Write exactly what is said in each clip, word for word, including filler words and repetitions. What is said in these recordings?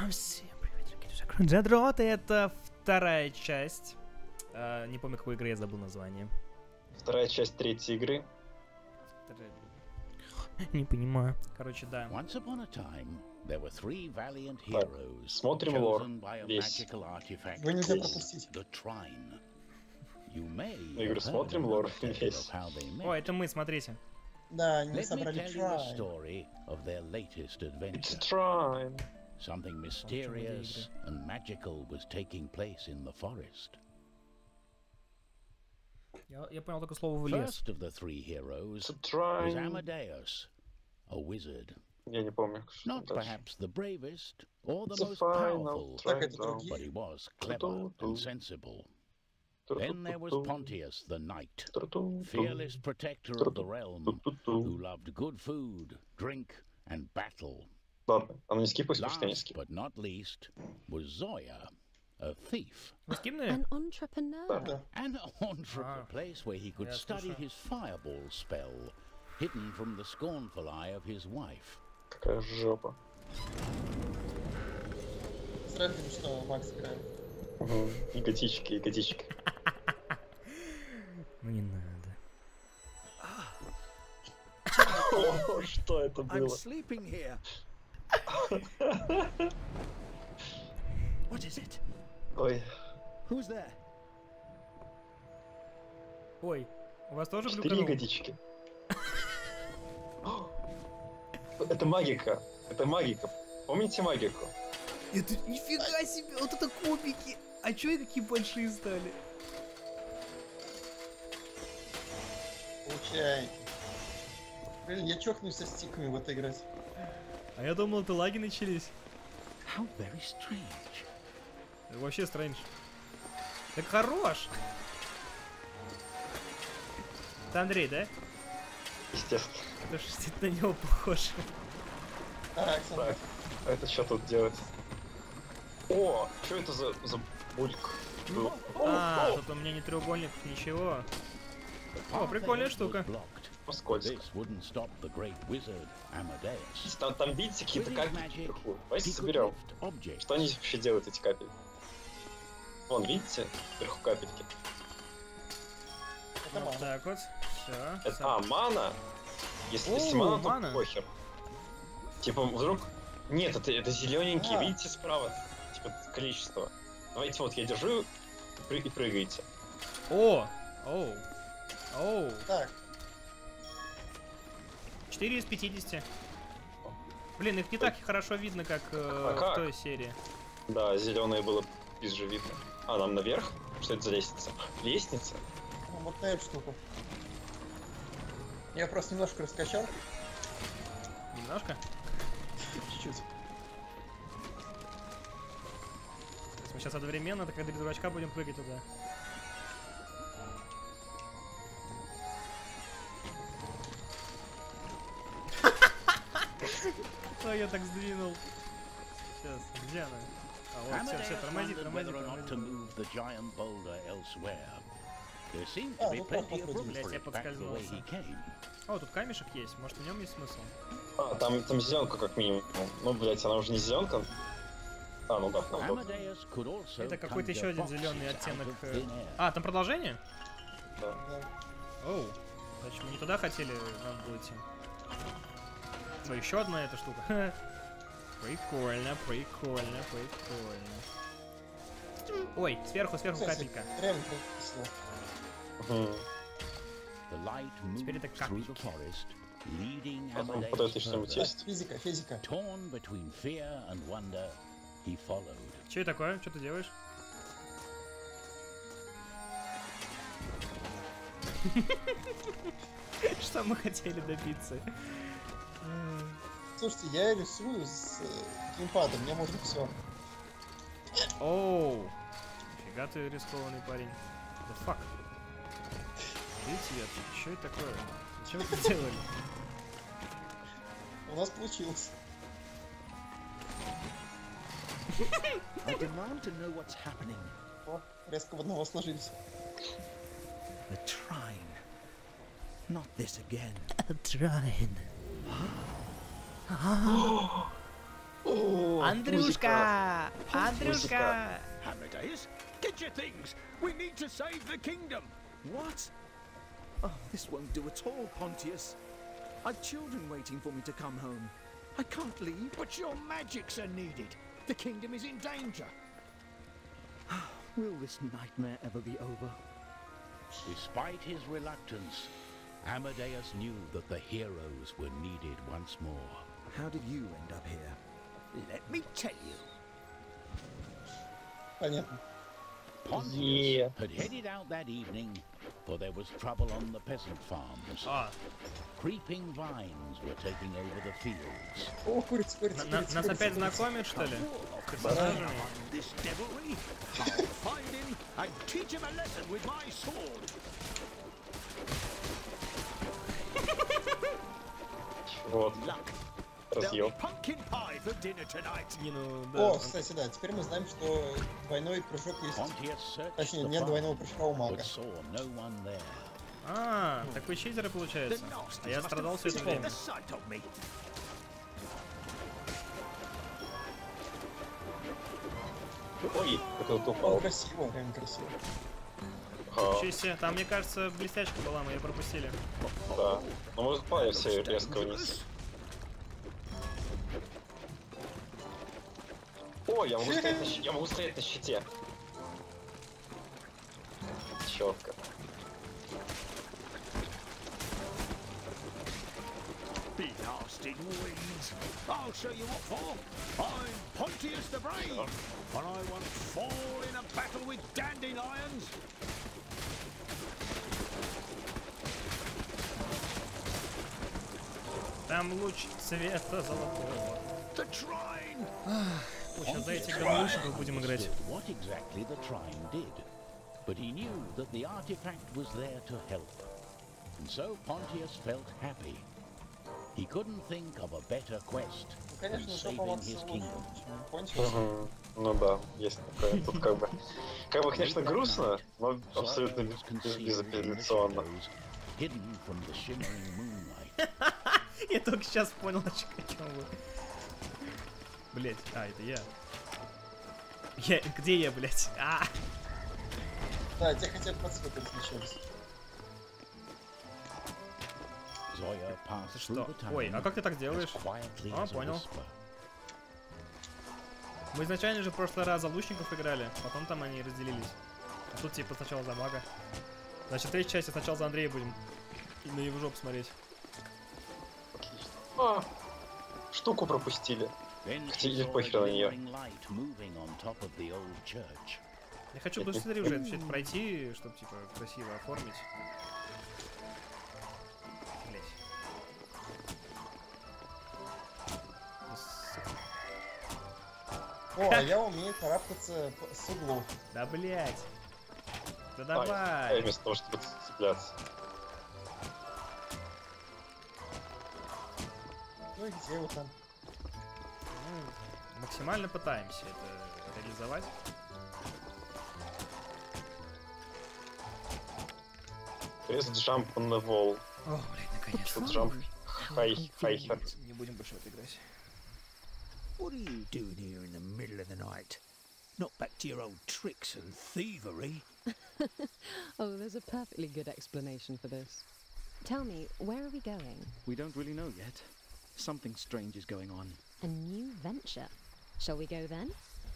Всем привет, дорогие задроты, это вторая часть. Uh, не помню, какой игры, я забыл название. Вторая часть третьей игры. Вторая... Не понимаю. Короче, да. Once upon a time, there were three valiant heroes, смотрим лор весь. Вы нельзя пропустить. The Trine. You may Я говорю, смотрим лор весь. О, это мы, смотрите. Да, они Let собрали me tell you the Trine. story of their latest adventure. It's Trine. Something mysterious and magical was taking place in the forest. Я, я понял только слово в лес. First of the three heroes It's Trine. was Amadeus, a wizard. Я не помню. Not perhaps the bravest or the It's a most final powerful, Так, это Trine, but he was clever and sensible. Then there was Pontius the Knight, fearless protector of the realm, who loved good food, drink, and battle. Ладно, а ну не скипай, спустя не Last скип. but not least was Zoya, a thief. Вы скипнули? An entrepreneur. Да. An entrepreneur, Ah. a place where he could Yeah, study слушаю. his fireball spell, hidden from the scornful eye of his wife. Какая жопа. С радостью, что Макс играет. Угу. И котички, и котички. Ну не надо. О, что это I'm было? sleeping here. What is it? Ой, Who's there? Ой, у вас тоже четыре глюканул? ягодички. Это магика. Это магика. Помните магику? Это нифига себе, вот это кубики. А чё они такие большие стали? Получай. Блин, я чокнусь со стиками в это играть. А я думал, это лаги начались. How very strange. Это вообще стрэндж. Так хорош! Это Андрей, да? Естественно. Это ж действительно на него похож. Так, Александр. Так, а это что тут делать? О, что это за, за бульк? был? А, О, тут у меня не треугольник, ничего. О, Path прикольная ahead was штука. blocked. о, скользко. This wouldn't stop the great wizard Amadeus. Там, там видите какие-то With his капельки magic, вверху? Давайте he could соберем. lift objects. Что они вообще делают, эти капельки? Вон, видите? Вверху капельки. Это Вот мама. так вот. Все. Это, а, мана? Если, О, если мана, то мана. похер. Типа, вдруг... Нет, это, это зелененькие, А. видите, справа? Типа, количество. Давайте вот, я держу и, пры- и прыгаете. О! Оу! Оу! Так, четыре из пятидесяти. Блин, их не так хорошо видно, как э, А в как? той серии. Да, зеленое было пизже видно. А, нам наверх? Что это за лестница? Лестница? ну, вот на эту штуку. Я просто немножко раскачал. Немножко. Чуть-чуть. То есть мы сейчас одновременно, так как три дурачка, будем прыгать туда. А я так сдвинул. Сейчас, где она? А, вот, все, все, Amadeus тормози, wondered тормози, whether or not to тормози. move the giant boulder elsewhere. There seemed А, to be ну так, plenty of room Блядь, for я it back the way подскользнулся. he came. О, тут камешек есть, может в нем есть смысл? А, там, там зеленка как минимум. Ну, блять, она уже не зеленка. А, ну да, там вот. Amadeus could also Это какой-то еще conjure один зеленый boxes оттенок. out of э. thin air. А, там продолжение? Да. Да. Оу. Значит, мы не туда хотели, нам было идти. О, еще одна эта штука. Прикольно, прикольно, прикольно. Ой, сверху, сверху Кстати, капелька. реально пропустил. Мгм. The light Теперь moved это through the капельки. forest, leading А там под Amadeus этой что-нибудь further. есть? Физика, физика. Torn between fear and wonder, he followed. Че это такое? Что ты делаешь? Что мы хотели добиться? Слушайте, я рисую с э, геймпадом, мне можно все. Оу. Нифига ты рискованный парень. The fuck? Видите, что это такое? Зачем вы это делали? У нас получилось. I demand to know what's happening. О, резко в одного сложились. The Trine. Not this again. Трайн. О, Андрюшка! Андрюшка! Amadeus, get your things. We need to save the kingdom. What? Oh, this won't do at all, Pontius. I've children waiting for me to come home. I can't leave. But your magics are needed. The kingdom is in danger. Will this nightmare ever be over? Despite his reluctance, Amadeus knew that the heroes were needed once more. How did you end up here? Let me tell you. Понятно. Pontius Yeah. had headed out that evening, for there was trouble on the peasant farms. А, Creeping vines were taking over the fields. О, курица, курица, на- на- курица, нас курица, опять курица. знакомят, что ли? Warlock Персонажами? this devilry. I'll find him and teach him a lesson with my sword. Вот, Luck. There'll разъем. be pumpkin pie for dinner tonight. Не, ну, О, да. кстати, да, теперь мы знаем, что двойной прыжок есть. Pontius searched Точнее, the нет farm, двойного прыжка у мага. but saw no one there. А, так вы читеры, The получается. А nasties я must страдал have все это feared время. the sight of me. Ой, кто-то О, упал. красиво, прям красиво. Ага, Ничего себе, там, мне кажется, блестячка была, мы ее пропустили. да. Ну мы упали все резко вниз. О, я могу стоять на, щ- я могу стоять на щите. Четко. Blasted weeds! I'll show you what for. I'm Pontius the Brave, and I won't fall in a battle with dandelions. Там луч цвета золотого. The Trine! Ой, сейчас за этих говнюшек будем играть. Understood what exactly the Trine did, but he knew that the artifact was there to help. And so Pontius felt happy. He couldn't think of a better quest Ну, than конечно, saving топоваться his лучше, kingdom. чем Понтиус. Угу. Ну да, есть такое. Тут как бы, как бы, конечно, грустно, но абсолютно Zorro was concealed in the безапелляционно. shadows, hidden from the shimmering moonlight. Я только сейчас понял, о чем вы. Блять, а, это я. Я, где я, блять? А, Да, те хотят подсветить случилось. Zoya passed что? through the town Ой, а как ты так as делаешь? quietly А, as a понял. whisper. Мы изначально же в прошлый раз за лучников играли, потом там они разделились. А тут типа сначала за мага. Значит, в третьей части сначала за Андрея будем. И на его жопу смотреть. А, штуку пропустили. Then Хотя she ей saw a похер на неё. glimmering light moving on top of the old church. Я хочу быстрее уже все это пройти, чтобы типа красиво оформить. Блять. О, а я умею карабкаться п- с углов. Да блять. Да Ай, давай. ай, вместо того, чтобы цепляться. Ну и где вы там? Ну, максимально пытаемся это реализовать. Press jump on the wall. О, блядь, наконец-то. Тут jump high, higher. Не будем больше в это играть. What are you doing here in the middle of the night? Not back to your old tricks and thievery. Oh, there's a perfectly good explanation for this. Tell me, where are we going? We don't really know yet. Something strange is going on. A new venture. Shall we go then?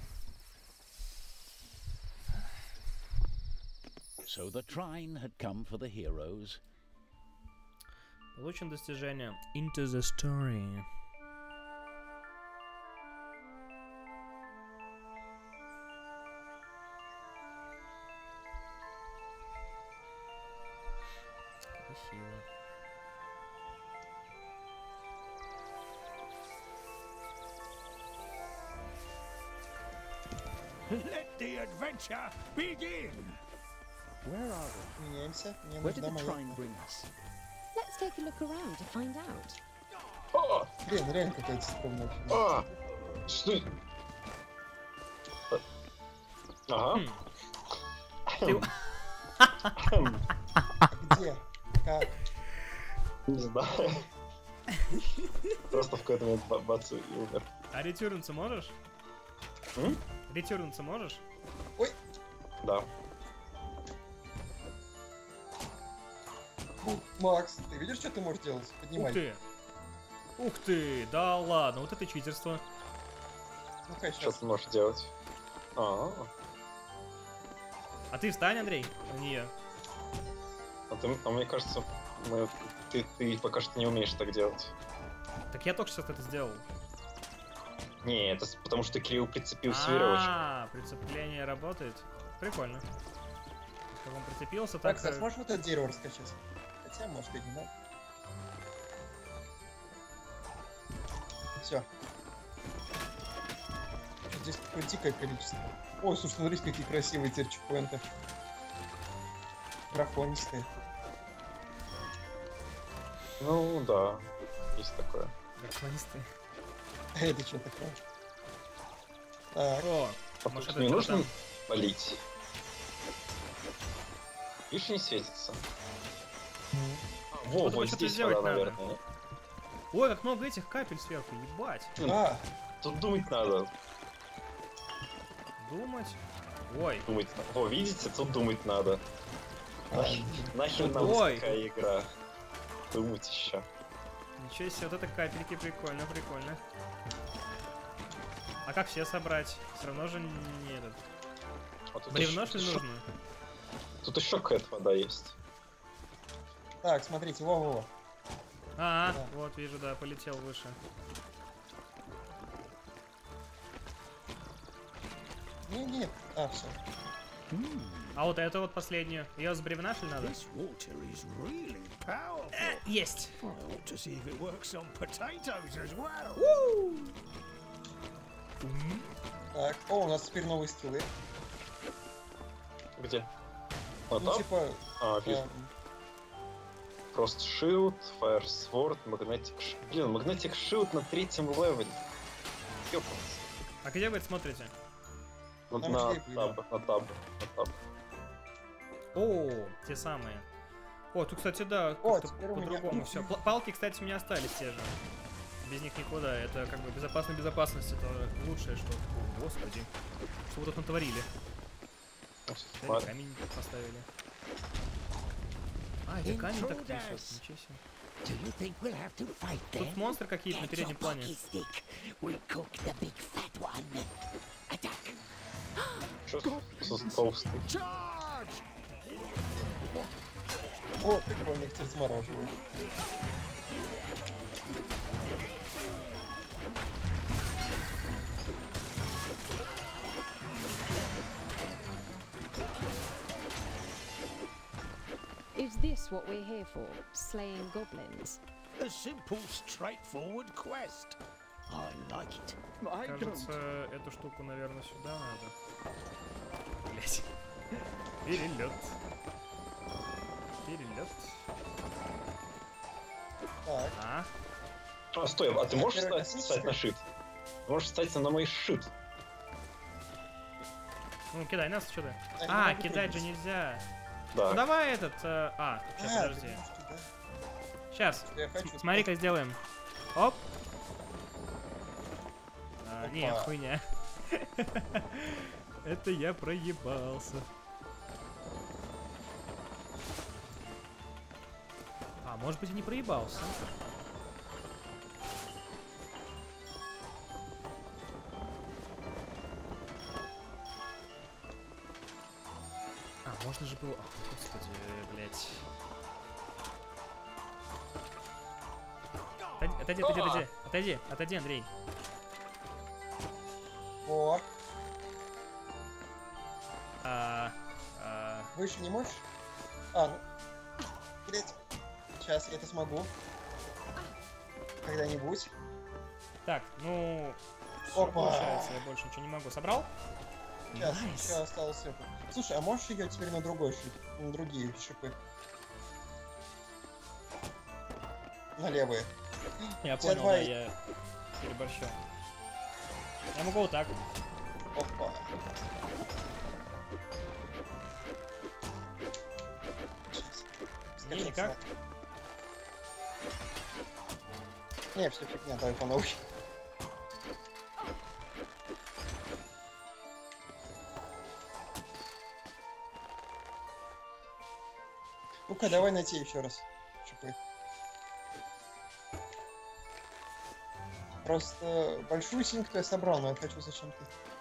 So the Trine had come for the heroes. Получим достижение Into the Story. Красиво. Let the adventure begin! Where are we? Меняемся. Мне Where did нужна the моя... Trine bring us? Let's take a look around to find out. О, Блин, реально какая-то скромная. а, что? Ага. Ты- Где? Как? Не знаю. Просто в какой-то момент ба- бац и умер. А ретюрнуться можешь? М? Ретюрнуться можешь? Ой, Да. Макс, ты видишь, что ты можешь делать? Поднимай. Ух ты! Ух ты! Да ладно, вот это читерство. Ну-ка, Что сейчас. ты можешь делать? А, А ты встань, Андрей, а не я. а, ты, а мне кажется, мы, ты, ты пока что не умеешь так делать. Так я только сейчас это сделал. Не, это с- потому что Кирилл прицепился веревочкой. А, прицепление работает. Прикольно. Как он прицепился, так... Макс, а э, сможешь вот это дерево раскачать? Хотя, может, и не надо. Все. Здесь такое дикое количество. Ой, слушай, смотрите, какие красивые теперь чекпоинты. Графонистые. Ну да, есть такое. Графонисты. А это что такое? Так, О, А может, тут это не что нужно там? полить. Видишь, не светится. А, во, Вот вот что-то здесь сделать вода, надо. наверное. нет? Ой, как много этих капель сверху, ебать. а, Тут думать надо. Думать. Ой, Думать надо. О, видите, тут думать надо. а, Нахер, нахер нам Ой. такая игра. Думать еще. ничего себе, вот это капельки, прикольно, прикольно. А как все собрать? Все равно же не этот. А тут Бревно, еще- что ли, еще- нужно? Тут еще какая-то вода есть. так, смотрите, во-во-во. А, Да. вот, вижу, да, полетел выше. Не-не, а, все. А вот это вот последнюю. Ее с бревна, что ли, надо? This water is really powerful. Есть! I ought to see if it works on potatoes as well. Так, о, у нас теперь новые скиллы. Где? Вот Ну, там? типа, А, вижу. эм, Frost Shield, Fire Sword, Magnetic Shield. Блин, Magnetic Shield на третьем левеле. Ёпанс. А где вы это смотрите? На, Там на же были. таб, на таб, на таб. О, те самые. О, тут, кстати, да, О, как-то теперь у меня- по-другому все. Палки, кстати, у меня остались те же. Без них никуда. Это как бы безопасная безопасность. Это лучшее, что... О, господи. Что вы тут натворили? Опять Ладно. камень поставили. А, это камень так несет. Ничего себе. Do you think we'll have to fight them? Тут монстры какие-то на Get переднем your плане. pocky stick. We'll cook the big fat one. Attack. Что за толстый? Charge! о, прикольно, их теперь замораживают. Is this what we're here for? Slaying goblins? A simple, straightforward quest. I like it. I don't. Кажется, эту штуку, наверное, сюда надо. Блять. Перелет. Перелет. Так, А? А, стой, а ты можешь Первый встать, встать на космический? щит? Ты можешь встать на мой щит. Ну, кидай нас, что ты? я не А, могу кидать же прыгнуть. нельзя. Да. Ну давай этот. э, А, сейчас, А, подожди. ты можешь туда. Сейчас. Я хочу. Смотри-ка, сделаем. Оп. А, не, Опа. хуйня. Это я проебался. А, может быть, и не проебался. А, можно же было... Ох, господи, блядь. Отойди, отойди, отойди, отойди, отойди, отойди, Андрей. О, А, а, выше не можешь? А, ну. Блять. Сейчас я это смогу. Когда-нибудь. так, ну... всё, Опа. получается, я больше ничего не могу. Собрал? Сейчас, Найс. еще осталось это. Слушай, а можешь ее теперь на другой шип? На другие шипы? На левые. Я тебя понял, два да, и- я переборщил. Я могу вот так. Опа. Не, никак. Не, все фигня, давай по новой. Ну-ка, давай найти еще раз шипы. Просто большую синьку я собрал, но я хочу зачем-то.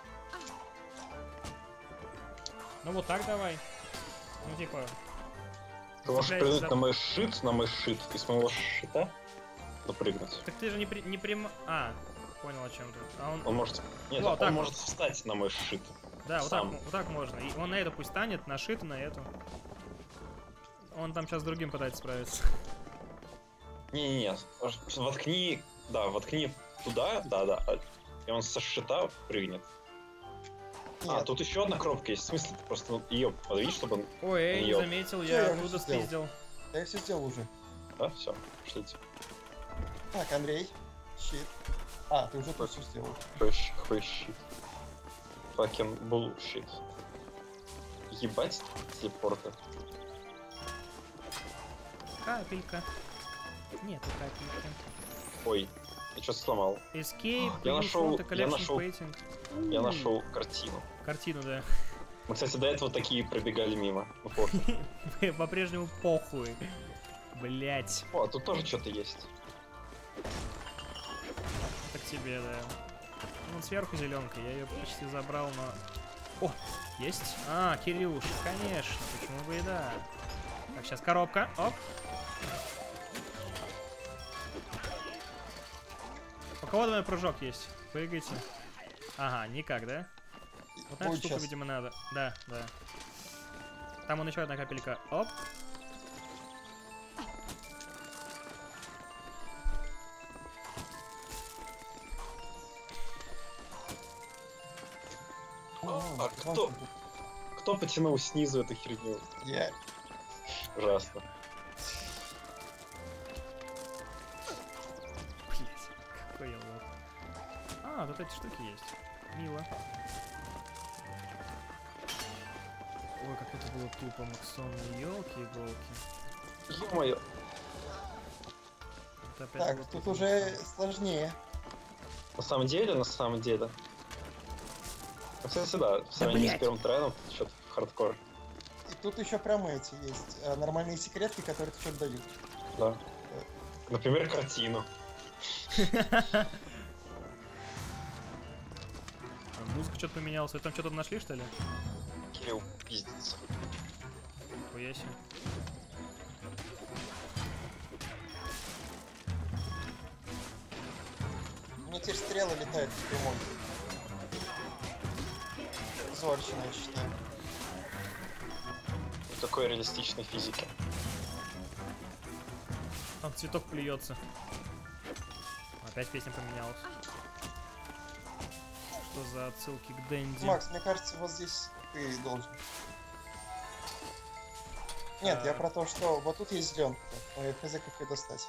Ну вот так давай. Ну типа... Ты можешь Цепляйся прыгнуть за- на мой щит, на мой щит. Ты с моего щита допрыгнуть. Так ты же не, при... не прямо... А, понял о чем ты. А он... Он может... Нет, Ну, он так может встать на мой щит. Да, вот так, сам. вот так можно. И он на это пусть станет, на шит, на эту. Он там сейчас с другим пытается справиться. Не-не-не, воткни... Да, воткни туда, да-да. И он со щита прыгнет. А, Нет. тут еще одна кнопка есть. В смысле, ты просто ее подвинь, чтобы он... Ой, эй, не Ёп. заметил, Всё, я я оттуда уже сделал. спиздил. Да я все сделал уже. Да, все, шлите. Так, Андрей, щит. А, ты уже тут все сделал. Какой щит. Fucking bullshit. Ебать телепорты. Капелька. Нету капельки. Ой, я что-то сломал. Escape, Я Use нашел- Photo я Collection нашел- Painting. Я нашел картину. Картину, да. Мы, кстати, до этого такие пробегали мимо. Ну, пофиг. По-прежнему похуй. Блять. О, а тут тоже что-то есть. Так тебе, да. Ну, сверху зеленка, я ее почти забрал, но... О, есть? А, Кирюш, конечно, почему бы и да. Так, сейчас коробка, оп. У кого двойной прыжок есть? Прыгайте. Ага, никак, да? Вот на эту Ой, штуку, щас. видимо, надо. Да, да. Там он еще одна капелька. Оп. А кто? Кто потянул снизу эту херню? Я. Ужасно. Блять, какой я лох. А, тут эти штуки есть. Мило. Ой, как это было тупо, Максон. Ёлки-иголки. Ё-моё. Это опять Так, было тут тупо. уже сложнее. На самом деле, на самом деле. Ну, кстати, да, в сравнении с блядь. первым трейлом, что-то хардкор. И тут еще прям эти есть. э, Нормальные секретки, которые что-то дают. Да. Например, картину. А, музыка что-то поменялась. Вы там что-то нашли, что ли? Кирилл, пиздец. Хуя себе. У меня теперь стрелы летают в прямой. Зорчно, я считаю. В такой реалистичной физике. Там цветок плюется. Опять песня поменялась. Что за отсылки к Дэнди? Макс, мне кажется, вот здесь ты должен. Нет, А. я про то, что вот тут есть зеленка. Но я хз, как ее достать.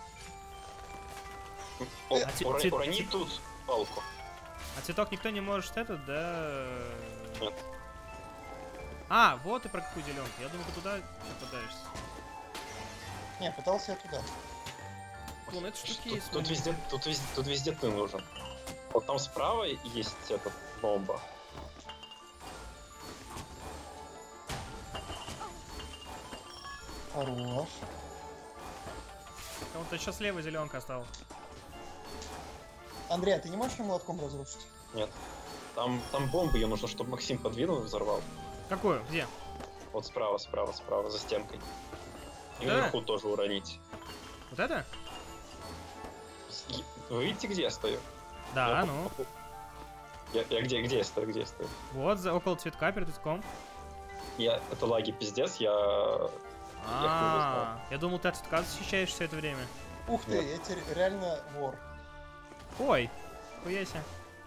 О, А те- ура- те- урони те- тут палку. А цветок никто не может этот, да? Нет. А, вот и про какую зеленку. Я думаю, ты туда попадаешься. Не, пытался я туда. Вон, это штуки Тут, есть. тут вон. везде, тут, везде, тут везде ты нужен. Вот там справа есть эта бомба. Хорош. А вот еще слева зеленка осталась. Андрей, а ты не можешь ее молотком разрушить? Нет. Там, там бомба, ее нужно, чтобы Максим подвинул и взорвал. Какую? Где? Вот справа, справа, справа, за стенкой. И Да? наверху тоже уронить. Вот это? С- Вы видите, где я стою? Да, Я ну. по- Я, я где, где я стою, где я стою? Вот, за, около цветка перед цветком. Я, это лаги пиздец, я... А, я думал, ты от цветка защищаешь все это время. Ух ты, я теперь реально вор. Ой, хуяся.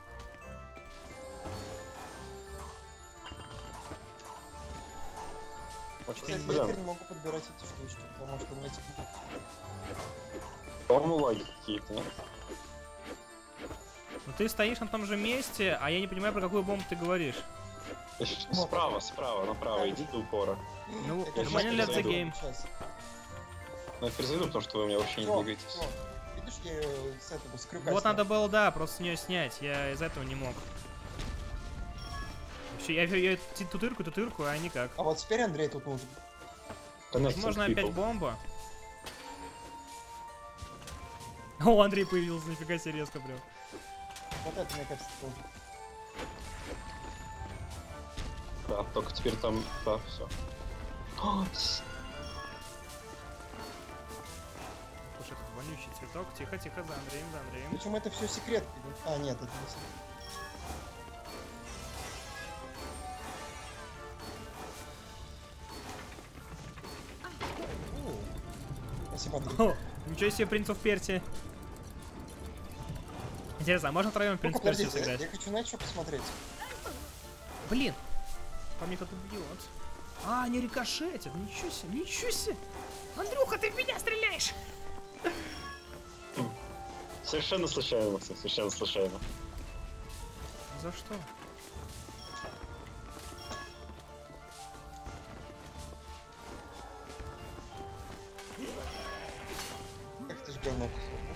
Очень, Кстати, я блин, теперь не могу подбирать эти штучки, потому что у меня типа... по-моему, лаги какие-то, нет? Ну ты стоишь на том же месте, а я не понимаю, про какую бомбу ты говоришь. Ищ- Вот. Справа, справа, направо, иди до упора. Ну, Я, конечно, нормально ли это перезайду. гейм? Сейчас. Ну, я перезайду, потому что вы у меня вообще не Всё, двигаетесь. всё. Видишь, я ее с этого с крюка Вот снял. надо было, да, просто с нее снять. Я из этого не мог. Вообще, я, я, я тутырку, тутырку, а никак. А вот теперь Андрей тут нужен. Можно опять бомба. О, Андрей появился, нифига себе резко прям. Вот это, мне кажется, тоже. Да, только теперь там, да, все. Слушай, этот вонючий цветок. Тихо, тихо, за Андреем, за Андреем. Причем это все секрет. А, нет, это не секрет. Спасибо, Андрей. О, ничего себе, принцев Персии. Интересно, а можно втроем принц Ну-ка, Персии подождите, сыграть? я хочу, знаете, что посмотреть? Блин, по мне кто-то бьет. А, не рикошетит, ничего себе, ничего себе. Андрюха, ты в меня стреляешь! Совершенно случайно, Максим, совершенно случайно. За что? Как ты ж говно.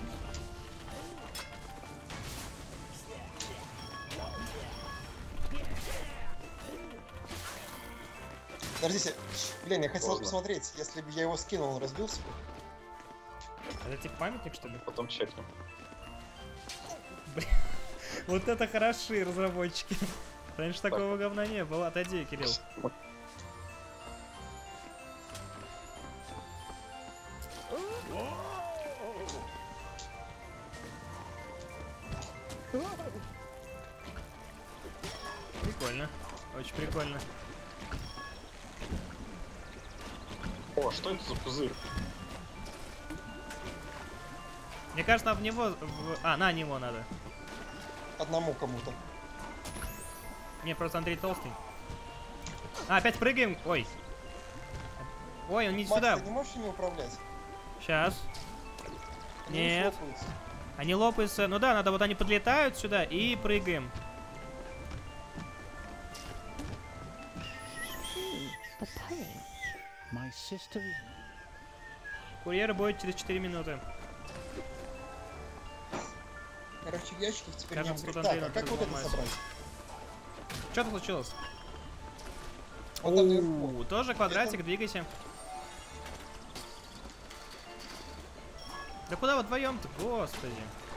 Подождите, блин, я хотел Поздно. посмотреть, если бы я его скинул, он разбился бы. Это типа памятник, что ли? Потом чекну. Блин, вот это хороши разработчики. Раньше такого говна не было. Отойди, Кирилл. Прикольно. Очень прикольно. О, что это за пузырь? Мне кажется, в него... в- А, на него надо. Одному кому-то. Не, просто Андрей толстый. А, опять прыгаем. Ой. Ой, он не Макс, сюда. ты не можешь ими управлять? Сейчас. Они Нет. лопаются. Они лопаются. Ну да, надо вот они подлетают сюда и прыгаем. The poem. My sister is... Курьер будет через четыре минуты. Короче, в ящиках теперь Кажется, не тут Так, Андрей а надо как вот это ломать. собрать? Что тут случилось? Вот там наверху. У, тоже квадратик, двигайся. Да куда вы вдвоем-то, господи.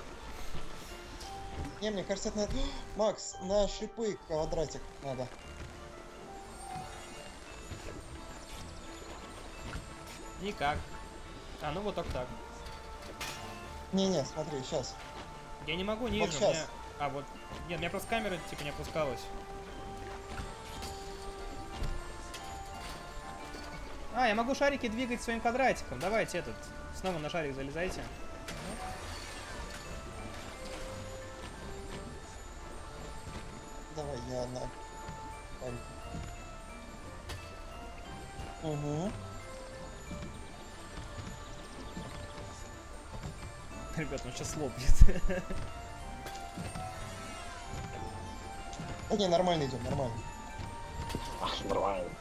Не, мне кажется, это надо... Макс, на шипы квадратик надо. Никак. А, ну вот только так. Не-не, смотри, сейчас. Я не могу ниже, Вот у меня... щас. А, вот... Нет, у меня просто камера типа не опускалась. А, я могу шарики двигать своим квадратиком. Давайте этот. Снова на шарик залезайте. Давай, я на... Угу. Ребят, он сейчас лопнет. Да не, нормально идем, нормально. Ах, нормально.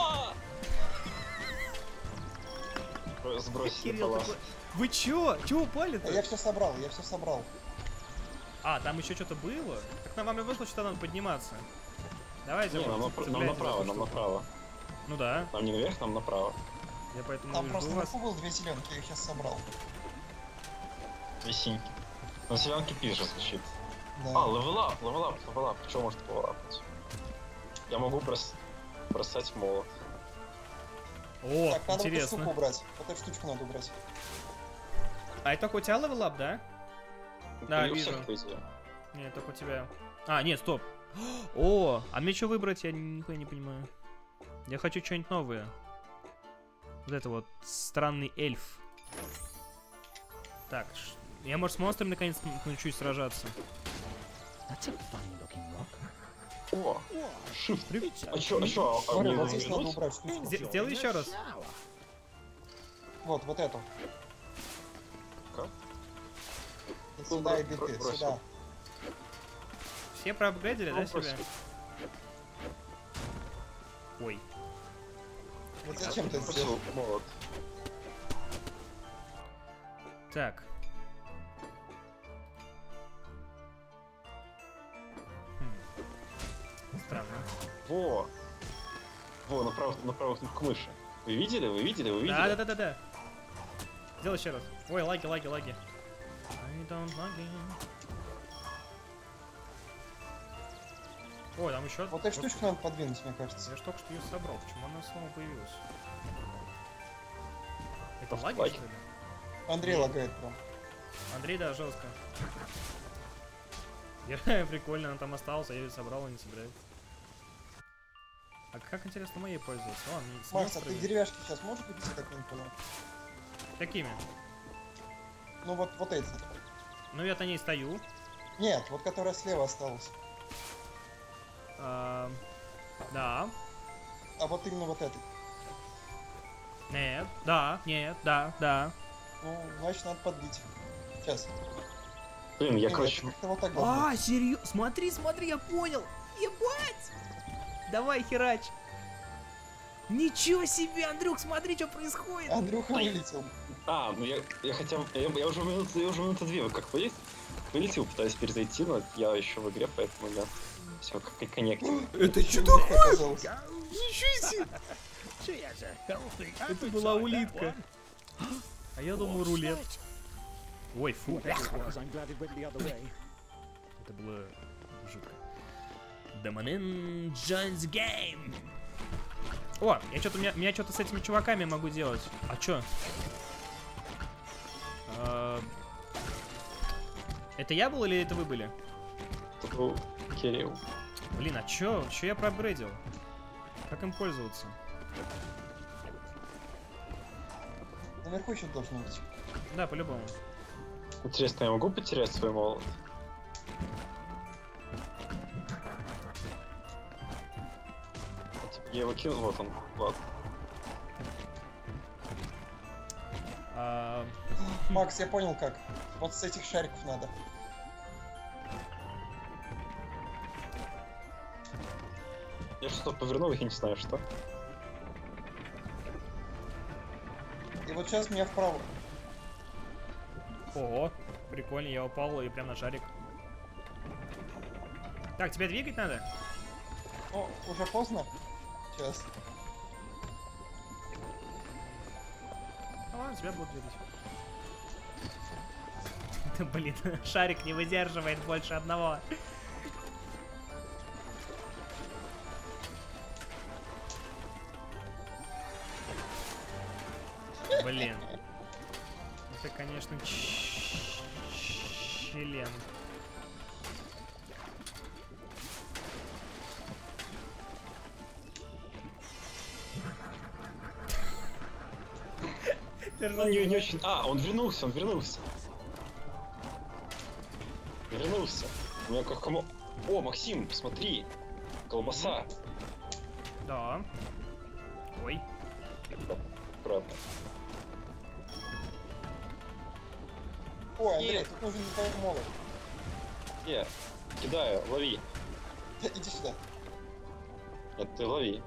Сбросить Кирилл палас. такой... Вы чё? Чё упали-то? А я все собрал, я все собрал. А, там еще что-то было? Так нам в любом случае надо подниматься. Давайте. Не, нам, напр- нам направо, нам направо. Ну да, Нам не наверх, нам направо. я поэтому Там и просто жду вас. наверху было две зеленки, я их сейчас собрал. Две синьки. На зеленке пизже звучит. Да. А, левелап, левелап, левелап. Что может левелапать? Я могу брос... бросать молот. О, Так, надо вот эту интересно. штуку убрать. Вот эту штучку надо убрать. А это только у тебя левелап, да? Да, И у вижу. всех, по идее. Нет, только у тебя. А, нет, стоп. О, а мне что выбрать, я нихуя не понимаю. Я хочу что-нибудь новое. Вот это вот странный эльф. Так, ш- я, может, с монстрами наконец научусь сражаться. That's a funny looking rock. О, shift. It's А чё, а чё, а Смотри, мне вот здесь надо вернуть? убрать штучку. Зе- Сделай еще раз. Вот, вот эту. Как? И сюда иди бро- ты, бросил. сюда. Все проапгрейдили, да, Ну, себя? бросил. Ой. Вот зачем ты это Бросил сделал? молот. Так. Хм. Странно. Во! Во, направо, направо кнопку мыши. Вы видели? Вы видели? Вы видели? Да, да, да, да, да. Сделай еще раз. Ой, лаги, лаги, лаги. I don't like it. Ой, там еще. Вот эту штучку надо подвинуть, мне кажется. Я ж только что ее собрал. Почему она снова появилась? Это Просто лаги, лаги. что ли? Андрей лагает прям. Андрей, да, жестко. Я, прикольно, она там осталась, а я ее собрал, а не собирает. А как интересно моей пользоваться? Ладно, не Макс, а ты деревяшки сейчас можешь купить, я так не понял? Какими? Ну вот, вот эти. Ну я-то не стою. Нет, вот которая слева осталась. А, да. А вот именно вот этой. Нет, да, нет, да, да. Ну, значит, надо подбить. Сейчас. Блин, я, Нет, короче... как-то вот так должно. А, серьезно? Смотри, смотри, я понял. Ебать! Давай, херач. Ничего себе, Андрюх, смотри, что происходит. Андрюха вылетел. А, ну я, я хотя бы... Я, я уже минуты, я уже минуты две как вылез, вылетел, пытаюсь перезайти, но я еще в игре, поэтому я... Все, как и коннектил. Это что такое? Ничего себе! Это была улитка. А я думаю, рулет. Ой, фу. Это было жутко. Доманин Джонс Гейм. О, я что-то меня, меня что-то с этими чуваками могу делать. А чё? А... Это я был или это вы были? Это был Кирилл. Блин, а чё? Чё я проапгрейдил? Как им пользоваться? Наверху еще должно быть. Да, по-любому. Интересно, я могу потерять свой молот? Я его кинул, вот он, ладно. А... Макс, я понял как. Вот с этих шариков надо. Я что-то повернул, я не знаю что. И вот сейчас меня вправо. Ого, прикольно, я упал и прям на шарик. Так, тебя двигать надо? О, уже поздно? Сейчас. Ну ладно, тебя будут двигать. Да блин, шарик не выдерживает больше одного. Блин. Это, конечно, член. Не, не очень... А, он вернулся, он вернулся. Вернулся. У меня как кому... О, Максим, смотри. Колбаса. Да. Ой. Аккуратно. Ой, Андрей, Нет. тут нужен твой молот. Не, кидаю, лови. Иди сюда. Нет, ты лови.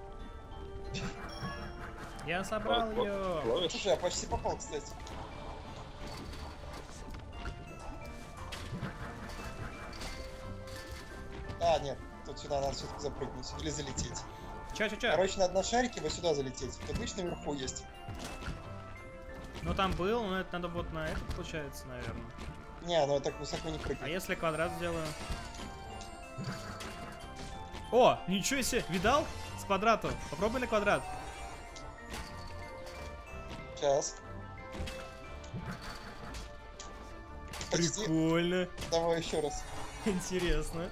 Я собрал Вот, вот, ее. ловишь? Слушай, я почти попал, кстати. А, нет, тут сюда надо все-таки запрыгнуть или залететь. Че, че, че? Короче, надо на шарике вот сюда залететь. Тут ключ наверху есть. Ну там был, но это надо вот на этот, получается, наверное. Не, ну я так высоко не А прыгаю. если квадрат сделаю? О, ничего себе, видал? С квадрату. Попробуй на квадрат. Сейчас. Почти. Прикольно. Давай еще раз. Интересно.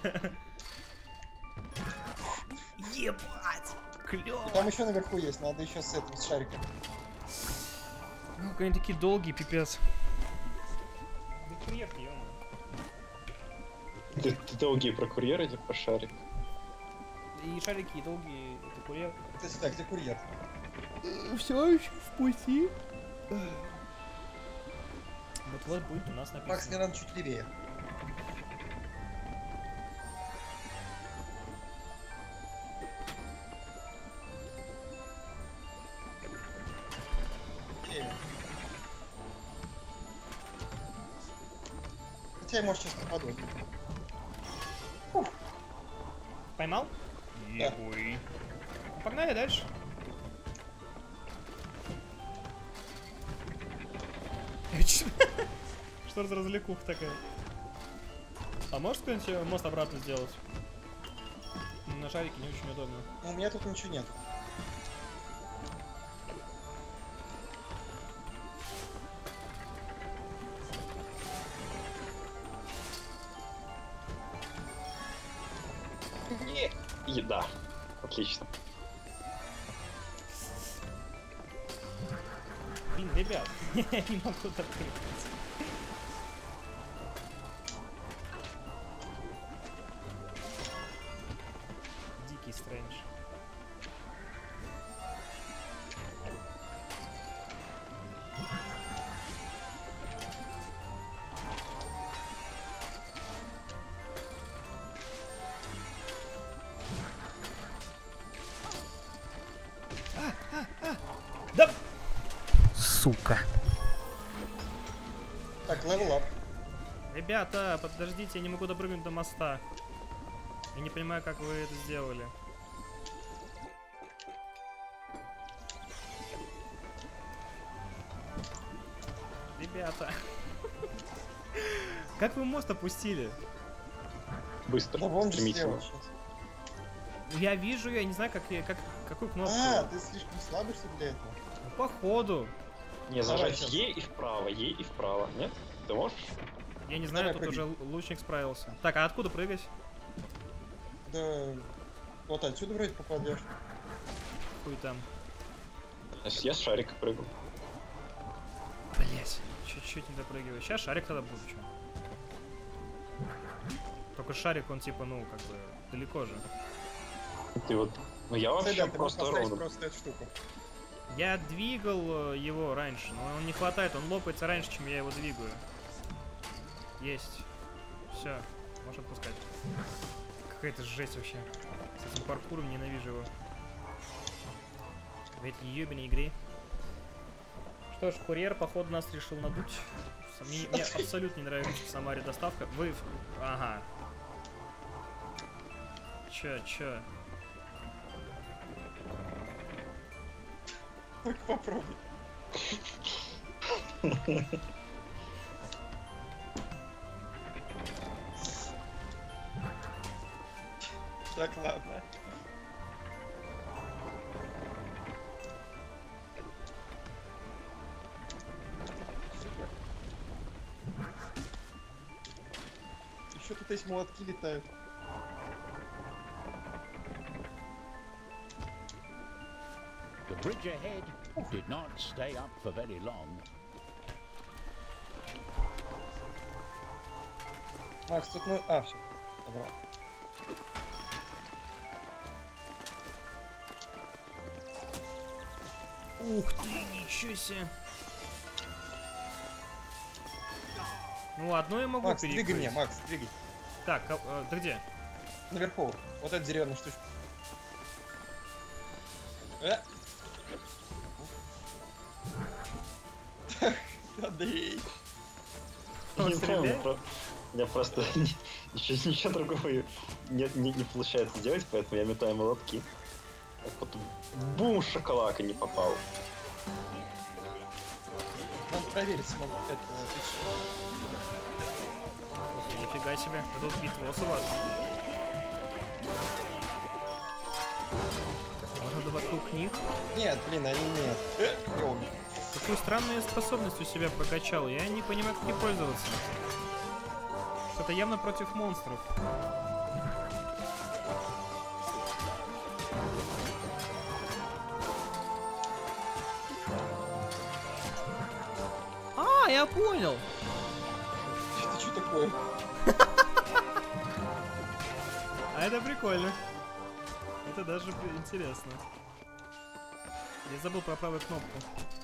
Ебать! Клево! И там еще наверху есть, надо еще с этим, с шариком. Ну, они такие долгие, пипец. Да хрен, ё-моё. Ты, ты долгие про курьера или про шарик? И шарики, и долгие, это курьер. Ты сюда, где курьер? Все еще в пути. Вот вот будет у нас написано. Макс, мне надо чуть левее. Левее. Хотя я, может, сейчас попаду. Поймал? Да. Ой. Погнали дальше. Ебать. Что за развлекуха такая? А можешь кто-нибудь мост обратно сделать? На шарике не очень удобно. У меня тут ничего нет. Не. Еда. Отлично. Блин, ребят, я не могу так прыгать. Дикий Стрэндж. Да! Сука. Так, левел ап. Ребята, подождите, я не могу допрыгнуть до моста. Я не понимаю, как вы это сделали. Ребята. Как вы мост опустили? Быстро. Да вон же Стремительно. слева сейчас. Я вижу, я не знаю, как, я- как, какую кнопку. А, ты слишком слабый, что ли, для этого? Ну, походу. Не, Давай зажать сейчас. Е и вправо, Е и вправо. Нет? Ты можешь? Я не знаю, Давай, тут уже л- лучник справился. Так, а откуда прыгать? Да, вот отсюда вроде попадешь. Хуй там. Я с шарика прыгал. Блять, чуть-чуть не допрыгиваю. Сейчас шарик тогда будет, чё. Только шарик, он типа, ну, как бы, далеко же. Ты вот... Ну я вообще Ребят, ты можешь просто поставить ровно. просто эту штуку. Я двигал э, его раньше, но он не хватает, он лопается раньше, чем я его двигаю. Есть. Все, можешь отпускать. Какая-то жесть вообще. С этим паркуром ненавижу его. В этой ебаной игре. Что ж, курьер, походу, нас решил надуть. Мне, мне абсолютно не нравится в Самаре доставка. Вы... в- Ага. Чё, чё? Так попробуй. Так, ладно. Супер. Еще тут есть молотки летают. The bridge ahead did not stay up for very long. Макс, тут ну... А, все. Добро. Ух ты, ничего себе. Ну ладно, я могу Макс, перекрыть. двигай меня, Макс, двигай. Так, а, а, ты где? Наверху. Вот эта деревянная штучка. Э? Андрей. Он Не знаю, стреляет? мне про- мне просто ничего, ничего другого не, не, не получается сделать, поэтому я метаю молотки. Так потом бум, шоколака не попал. Надо проверить, смогу это отлично. Нифига себе, а тут битвос у вас. Можно вокруг них. Нет, блин, они нет. Э, ёлки. Такую странную способность у себя прокачал. Я не понимаю, как ей пользоваться. Это явно против монстров. А, я понял. Это что такое? А это прикольно. Это даже интересно. Я забыл про правую кнопку.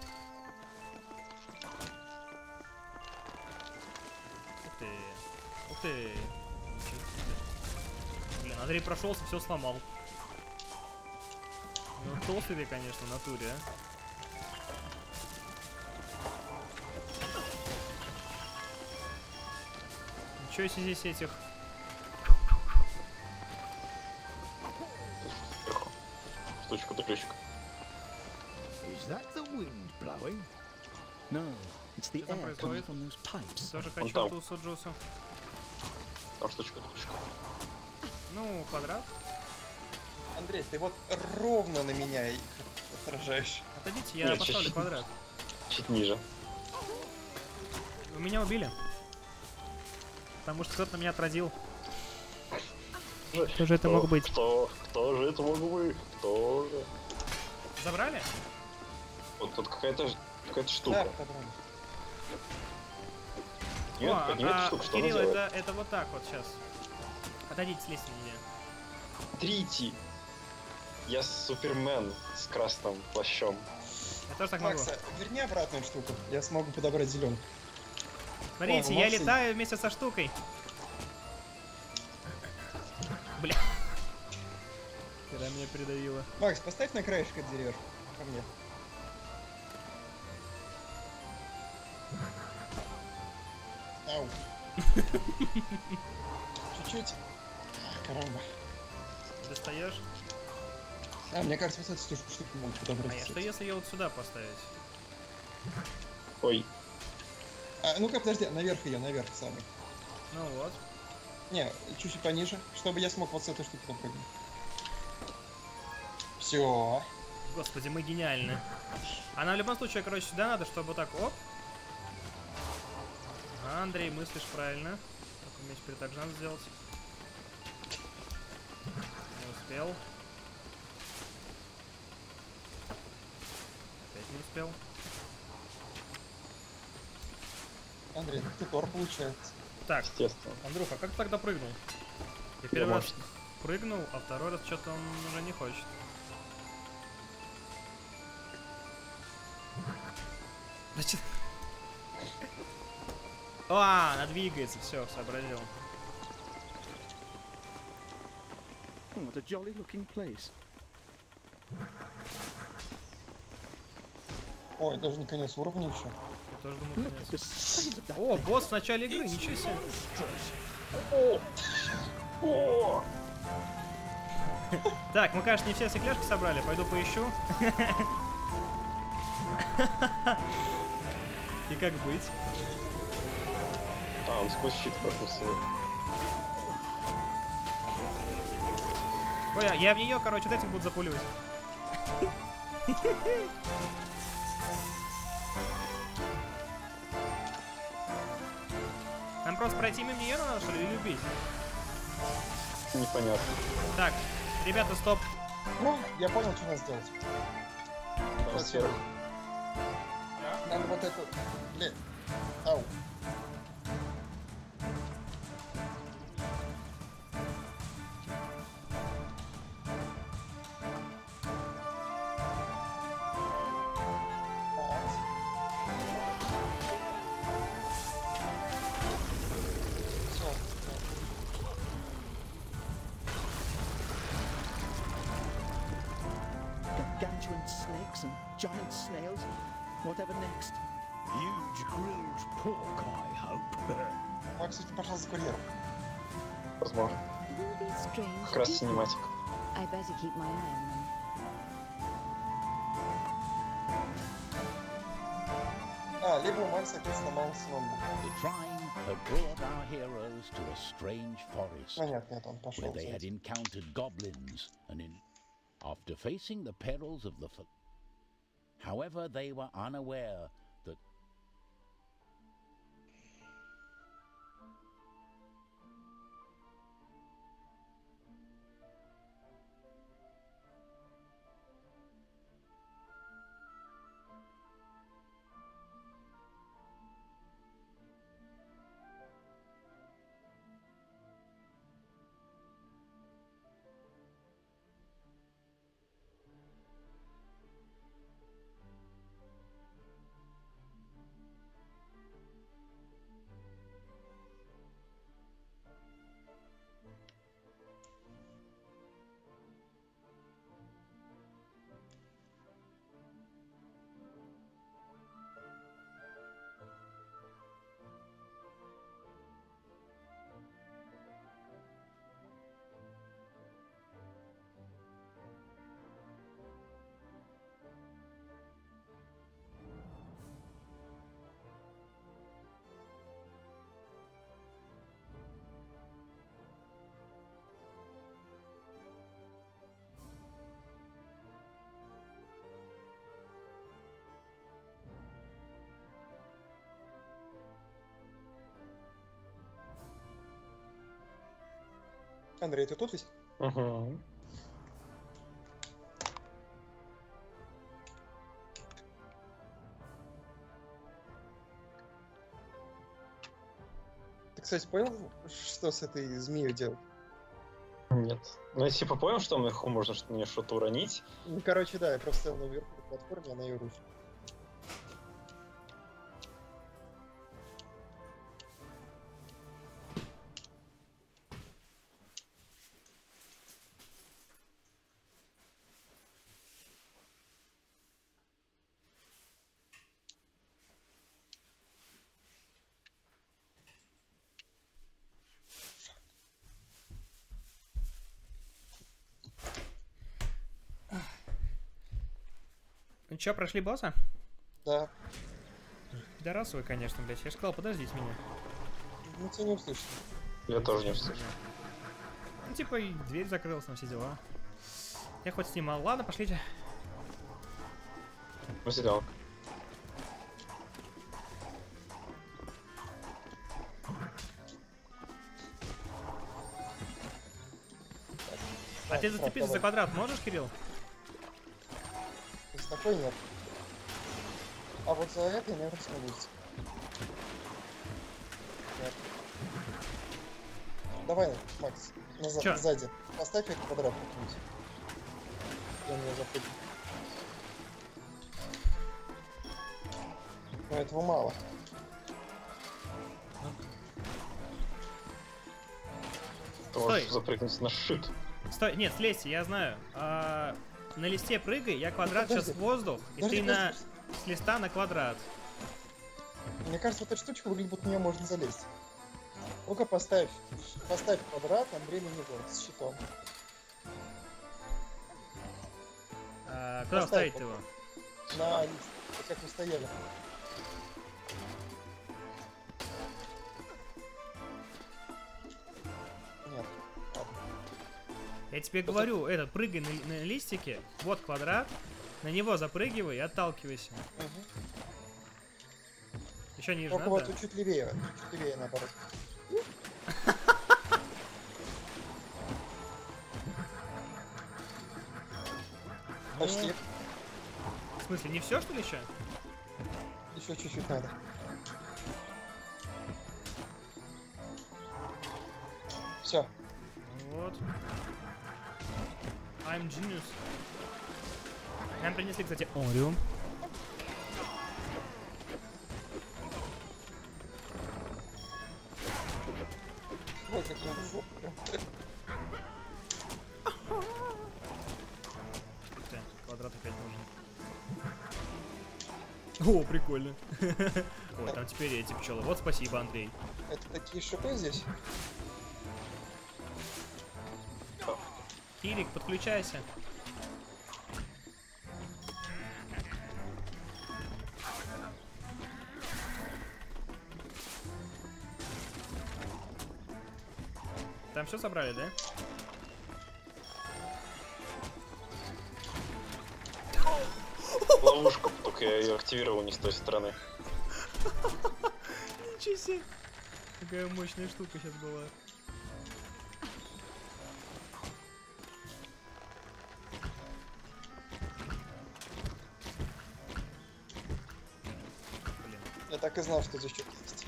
Ух ты. Ух ты. Ничего себе. Блин, Андрей прошелся, все сломал. Ну, толстый ты, конечно, в натуре, а. Ничего себе здесь этих. Штучка-дрючка. Is that the wind blowing? No, It's the Что там air coming происходит? from those pipes. Тоже Вон хочу там. тусу джусу. Там штучка, штучка. Ну, квадрат. Андрей, ты вот ровно на меня их отражаешь. Отойдите, я Нет, поставлю чуть- квадрат. Чуть ниже. Вы меня убили. Потому что кто-то на меня отразил. Кто же это Кто- мог быть? Кто? Кто же это мог быть? Кто же? Забрали? Вот тут какая-то ж- какая-то Да, штука. патрон. Нет, О, подними эту а, штуку, что она Кирилл, делает? это, это вот так вот сейчас. Отойдите, слезьте на меня. Смотрите. Я Супермен с красным плащом. Я тоже так могу. Макса, верни обратную штуку. Я смогу подобрать зеленку. Смотрите, О, я Максим. летаю вместе со штукой. Бля. Когда меня придавило. Макс, поставь на краешек от деревьев. Ко мне. Ау. Чуть-чуть. А, Карamba. Достаешь? А, мне кажется, вот эту штуку, штуку могут подобрать. А я, что кстати. если ее вот сюда поставить? Ой, А, ну-ка, подожди, наверх ее, наверх самый. Ну вот. Не, чуть-чуть пониже, чтобы я смог вот с этой штуки попрыгнуть. Все. Господи, мы гениальны. А нам в любом случае, короче, сюда надо, чтобы вот так, оп. Ага, Андрей, мыслишь правильно. Только мне теперь так же надо сделать. Не успел. Опять не успел. Андрей, ты Тор получается. Так, естественно. Андрюха, как ты тогда прыгнул? Я первый раз прыгнул, а второй раз что-то он уже не хочет. Да че- А, она двигается, все, сообразил. Oh, what a jolly looking place. Ой, даже не конец уровня еще. Я тоже думал, Look конец. at the size of that. О, босс в начале игры, ничего себе. О! Так, мы, конечно, не все стекляшки собрали, пойду поищу. И как быть? А, он сквозь щит пропустил. Ой, а я в нее, короче, вот этих буду запуливать. Нам просто пройти мимо нее надо, что ли, или убить? Непонятно. Так, ребята, стоп. Ну, я понял, что надо сделать. Там сверху. Надо вот эту... Блин. Ау. Gargantuan snakes and giant snails. Whatever next. Huge grilled pork, I hope. Макс, ты, пожалуйста, курьер. Возможно. Will these strange Как раз people- синематик. I better keep my eye on them. А, либо у Макса опять сломался ноутбук. The trine had brought our heroes to a strange forest Ну нет, нет, он пошел. where they had encountered goblins and in after facing the perils of the f however they were unaware that Андрей, ты тут есть? Угу. Ты, кстати, понял, что с этой змеей делать? Нет. Ну, я типа понял, что наверху можно мне что-то уронить. Ну, короче, да, я просто стоял наверху на платформе, она ее рушит. Ну чё, прошли босса? Да. Пидорас вы, конечно, блядь. Я же сказал, подождите меня. Ну, тебя не услышно. Я тоже не услышал. Ну, типа, и дверь закрылась, на все дела. Я хоть снимал. Ладно, пошлите. Посидел. А ты зацепиться за квадрат можешь, Кирилл? За такой нет. А вот за это, наверное, смогу. Нет. Давай, Макс, назад, Чё? сзади. Поставь этот квадрат как-нибудь. Я не заходит. Но этого мало. Ты Стой. можешь запрыгнуть на шит. Стой, нет, слезьте, я знаю. А, на листе прыгай, я квадрат Подожди. сейчас в воздух, и Подожди, ты на подожди. с листа на квадрат. Мне кажется, вот эта штучка выглядит, будто на нее можно залезть. Ну-ка, поставь. Поставь квадрат, Андрей на него с щитом. А, куда Поставь вставить его? На лист, вот как мы стояли. Нет. Ладно. Я тебе говорю, этот, прыгай на, на листике, вот квадрат, на него запрыгивай и отталкивайся. Угу. Еще ниже Только надо? вот чуть левее. Чуть левее, наоборот. Почти. В смысле, не все, что ли, еще? Еще чуть-чуть надо. Все. Вот. I'm genius. Нам принесли, кстати, Орео. Ой, как я в жопу прям. Так, квадрат опять нужен. О, прикольно. Ой, там теперь эти пчелы. Вот спасибо, Андрей. Это такие шипы здесь? Кирик, подключайся. Там все собрали, да? Ловушка, только я ее активировал не с той стороны. Ничего себе. Какая мощная штука сейчас была. Блин. Я так и знал, что здесь что-то есть.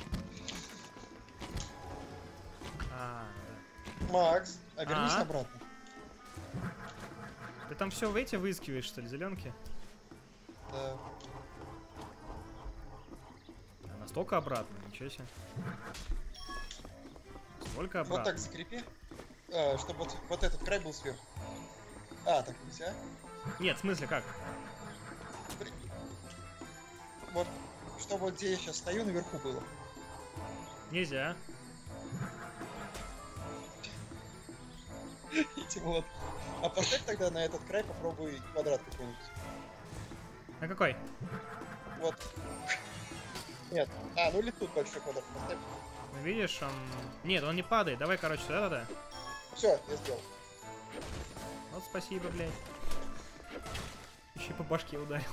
А, да. Макс, а вернись А? обратно. Ты там все в эти выискиваешь, что ли, зеленки? Да. А настолько обратно, ничего себе. Сколько обратно? Вот так закрепи, а, чтобы вот, вот этот край был сверху. А, так нельзя? Нет, в смысле, как? Вот, чтобы вот где я сейчас стою, наверху было. Нельзя. Эти вот. А поставь тогда на этот край, попробуй квадрат какой-нибудь. А какой? Вот. Нет. А, ну или тут большой квадрат поставь. Ну, видишь, он... Нет, он не падает. Давай, короче, сюда тогда. Все, я сделал. Вот спасибо, блядь. Еще и по башке ударил.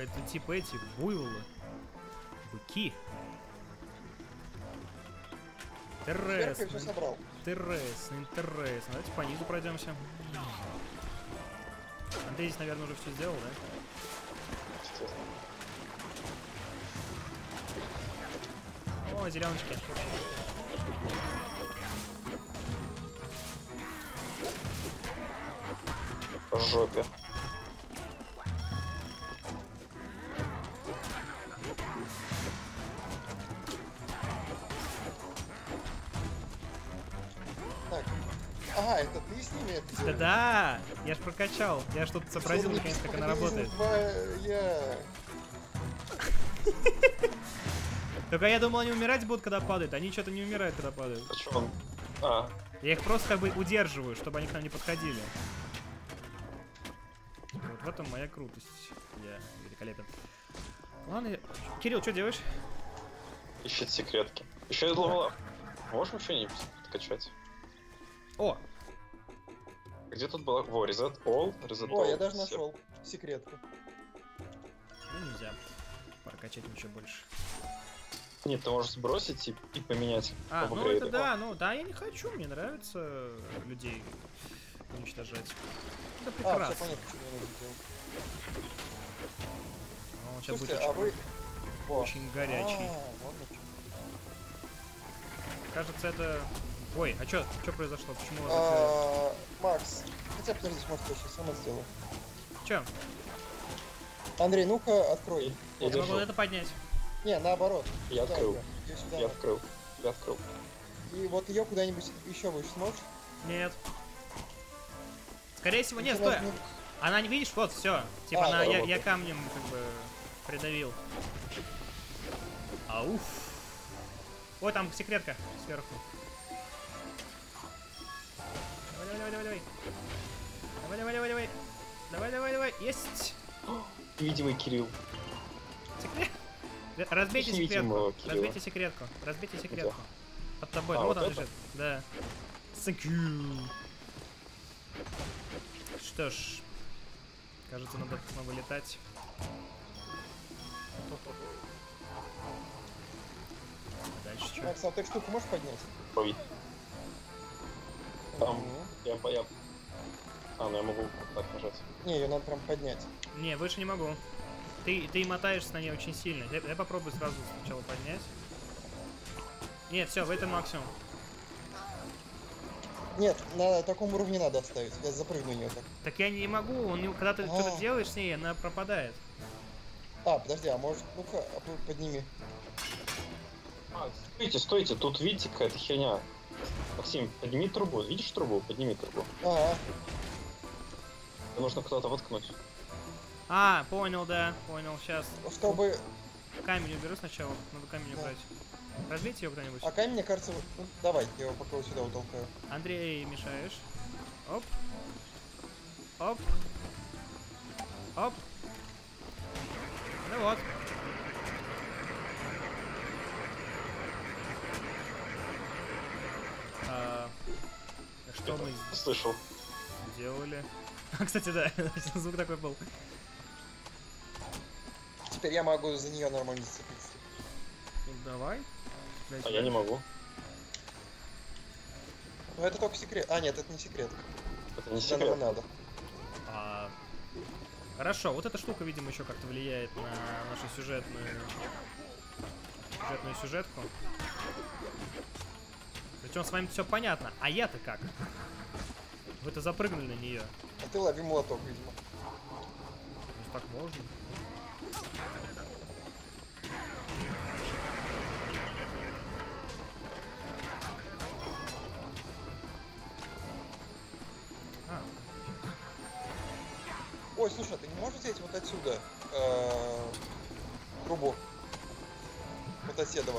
это типа эти буйволы. Быки. Сверху я все Интересно. собрал. Интересно, интересно. Давайте по низу пройдемся. Андрей здесь, наверное, уже все сделал, да? О, зеленочки. По жопе. Так. Ага, это ты с ними это Да делаешь? да, я ж прокачал. Я ж тут сообразил, Всё, наконец, как она Division работает. два, я... Только я думал, они умирать будут, когда падают. Они что-то не умирают, когда падают. А чё он? А, Я их просто как бы удерживаю, чтобы они к нам не подходили. Вот в этом моя крутость. Я великолепен. Ладно, я... Кирилл, что делаешь? ищет секретки. Еще из левела. Можем что-нибудь подкачать? О, Где тут была? Во, Reset All, Reset О, All. я даже Все. нашел секретку. ну нельзя прокачать ничего больше. Нет, ты можешь сбросить и, и поменять. А, ну апгрейды. это да, ну да, я не хочу, мне нравится людей уничтожать. Это А, все прекрасно. понятно, что мне нужно делать. Он сейчас будет Слушайте, а очень, вы... О. очень горячий. А, вон оно чё. Кажется, это... Ой, а что что произошло? Почему вас А, Макс, хотя подождите, может, я сейчас сама сделаю. Че? Андрей, ну-ка, открой. Я Я держу. могу это поднять. Не, наоборот. Я Сюда открыл. её. Её сюда. Я открыл. Я открыл. И вот ее куда-нибудь еще выше сможешь? Нет. Скорее всего, нет, Если стой. нажми- Она не видишь, вот, все. Типа А, она, да, я, вот я это. камнем как бы придавил. Ауф. Ой, там секретка сверху. Давай, давай, давай, давай. Давай, давай, давай, давай. Давай, давай, давай. Есть. Невидимый Кирилл. Секрет. Разбейте Ищи секретку. видимого Кирилла. Разбейте секретку. Разбейте секретку. Под тобой. А, Ну, вот вот он это? лежит. Да. Thank you. Что ж. Кажется, надо снова летать. Дальше что? Макс, а вот эту штуку можешь поднять? Ой, Там. Мгм. я, по- я... А, ну я могу так нажать. Не, ее надо прям поднять. Не, выше не могу. Ты, ты мотаешься на ней очень сильно. Я, я попробую сразу сначала поднять. Нет, все, в этом максимум. Нет, на таком уровне надо оставить. Я запрыгну в нее так. Так я не могу. Он, не- когда ты что-то А. делаешь с ней, она пропадает. А, подожди, а может, ну-ка, а вы подними. А, стойте, стойте, тут видите какая-то херня. Максим, подними трубу. Видишь трубу? Подними трубу. А, Ее нужно куда-то воткнуть. А, понял, да. Понял. Сейчас. чтобы... Камень уберу сначала. Надо камень Да. убрать. Разбейте ее кто-нибудь. А камень, мне кажется, вот- ну, давай, я его пока вот сюда утолкаю. Андрей, мешаешь. Оп. Оп. Оп. Ну вот. А, что мы Слышал. сделали? А, кстати, да, звук такой был. Теперь я могу за нее нормально зацепиться. Ну, давай. А я не могу. Ну это только секрет. А, нет, это не секрет. Это не Сюда секрет. нам надо. А, хорошо, вот эта штука, видимо, еще как-то влияет на нашу сюжетную сюжетную сюжетку. Причем с вами все понятно. А я-то как? Вы-то запрыгнули на нее. А ты лови молоток, видимо. Ну, так можно. А, Ой, слушай, а ты не можешь взять вот отсюда э, трубу? Вот от Седова.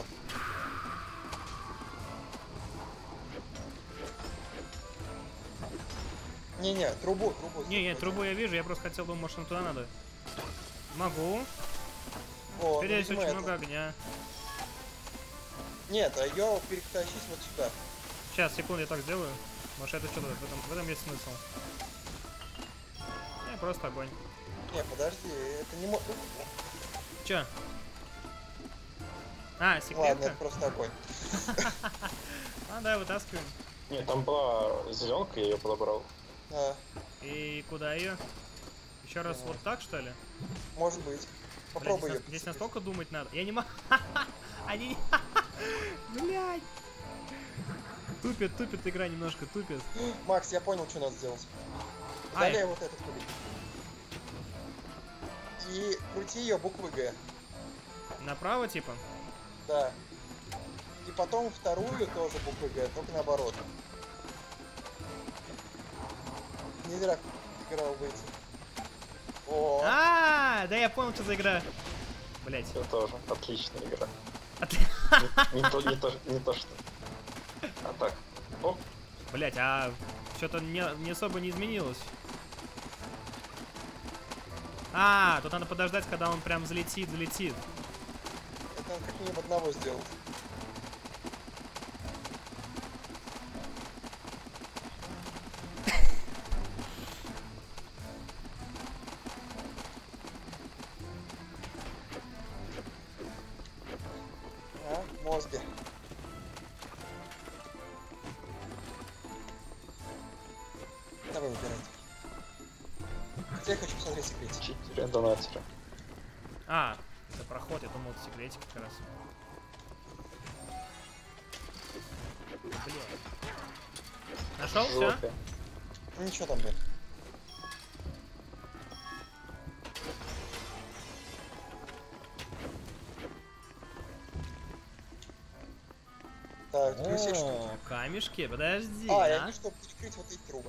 Не-не, трубу, трубу. не, не, возьми. трубу я вижу, я просто хотел бы, может, туда надо. Могу. О, Теперь ну, здесь видимо, очень это. много огня. Нет, а ее перетащить вот сюда. Сейчас, секунду, я так сделаю. Может, это что-то в этом, в этом есть смысл. Не, просто огонь. Не, подожди, это не мо... Чё? А, секретка? Ладно, это просто огонь. А, да, вытаскиваем. Не, там была зеленка, я ее подобрал. А, И куда ее? Еще раз вот так, что ли? может быть. Попробуй Блядь, ее. здесь, здесь настолько думать надо. Я не могу. Они... Блядь. Тупит, тупит игра немножко, тупит. Макс, я понял, что надо сделать. Ай. Удаляй вот этот кубик. И крути ее буквы Г. Направо, типа? Да. И потом вторую тоже буквы Г, только наоборот. Не зря игра выйти. О, А, да я понял, что за игра. Блять. Это тоже отличная игра. От- Не, не то, не то, не то что. А так. Оп. Блять, а что-то не, не особо не изменилось. А, тут надо подождать, когда он прям залетит, залетит. это надо как минимум одного сделать. А, мозги. Давай выбирать. Хотя я хочу посмотреть секретики. Читеры, донатеры. А, это проход, я думал, это секретик как раз. Блин. Нашел все? Жопе. Ничего там, блин. Так, где все штуки? О, камешки, подожди. А, А, я вижу, чтобы перекрыть вот эти трубы.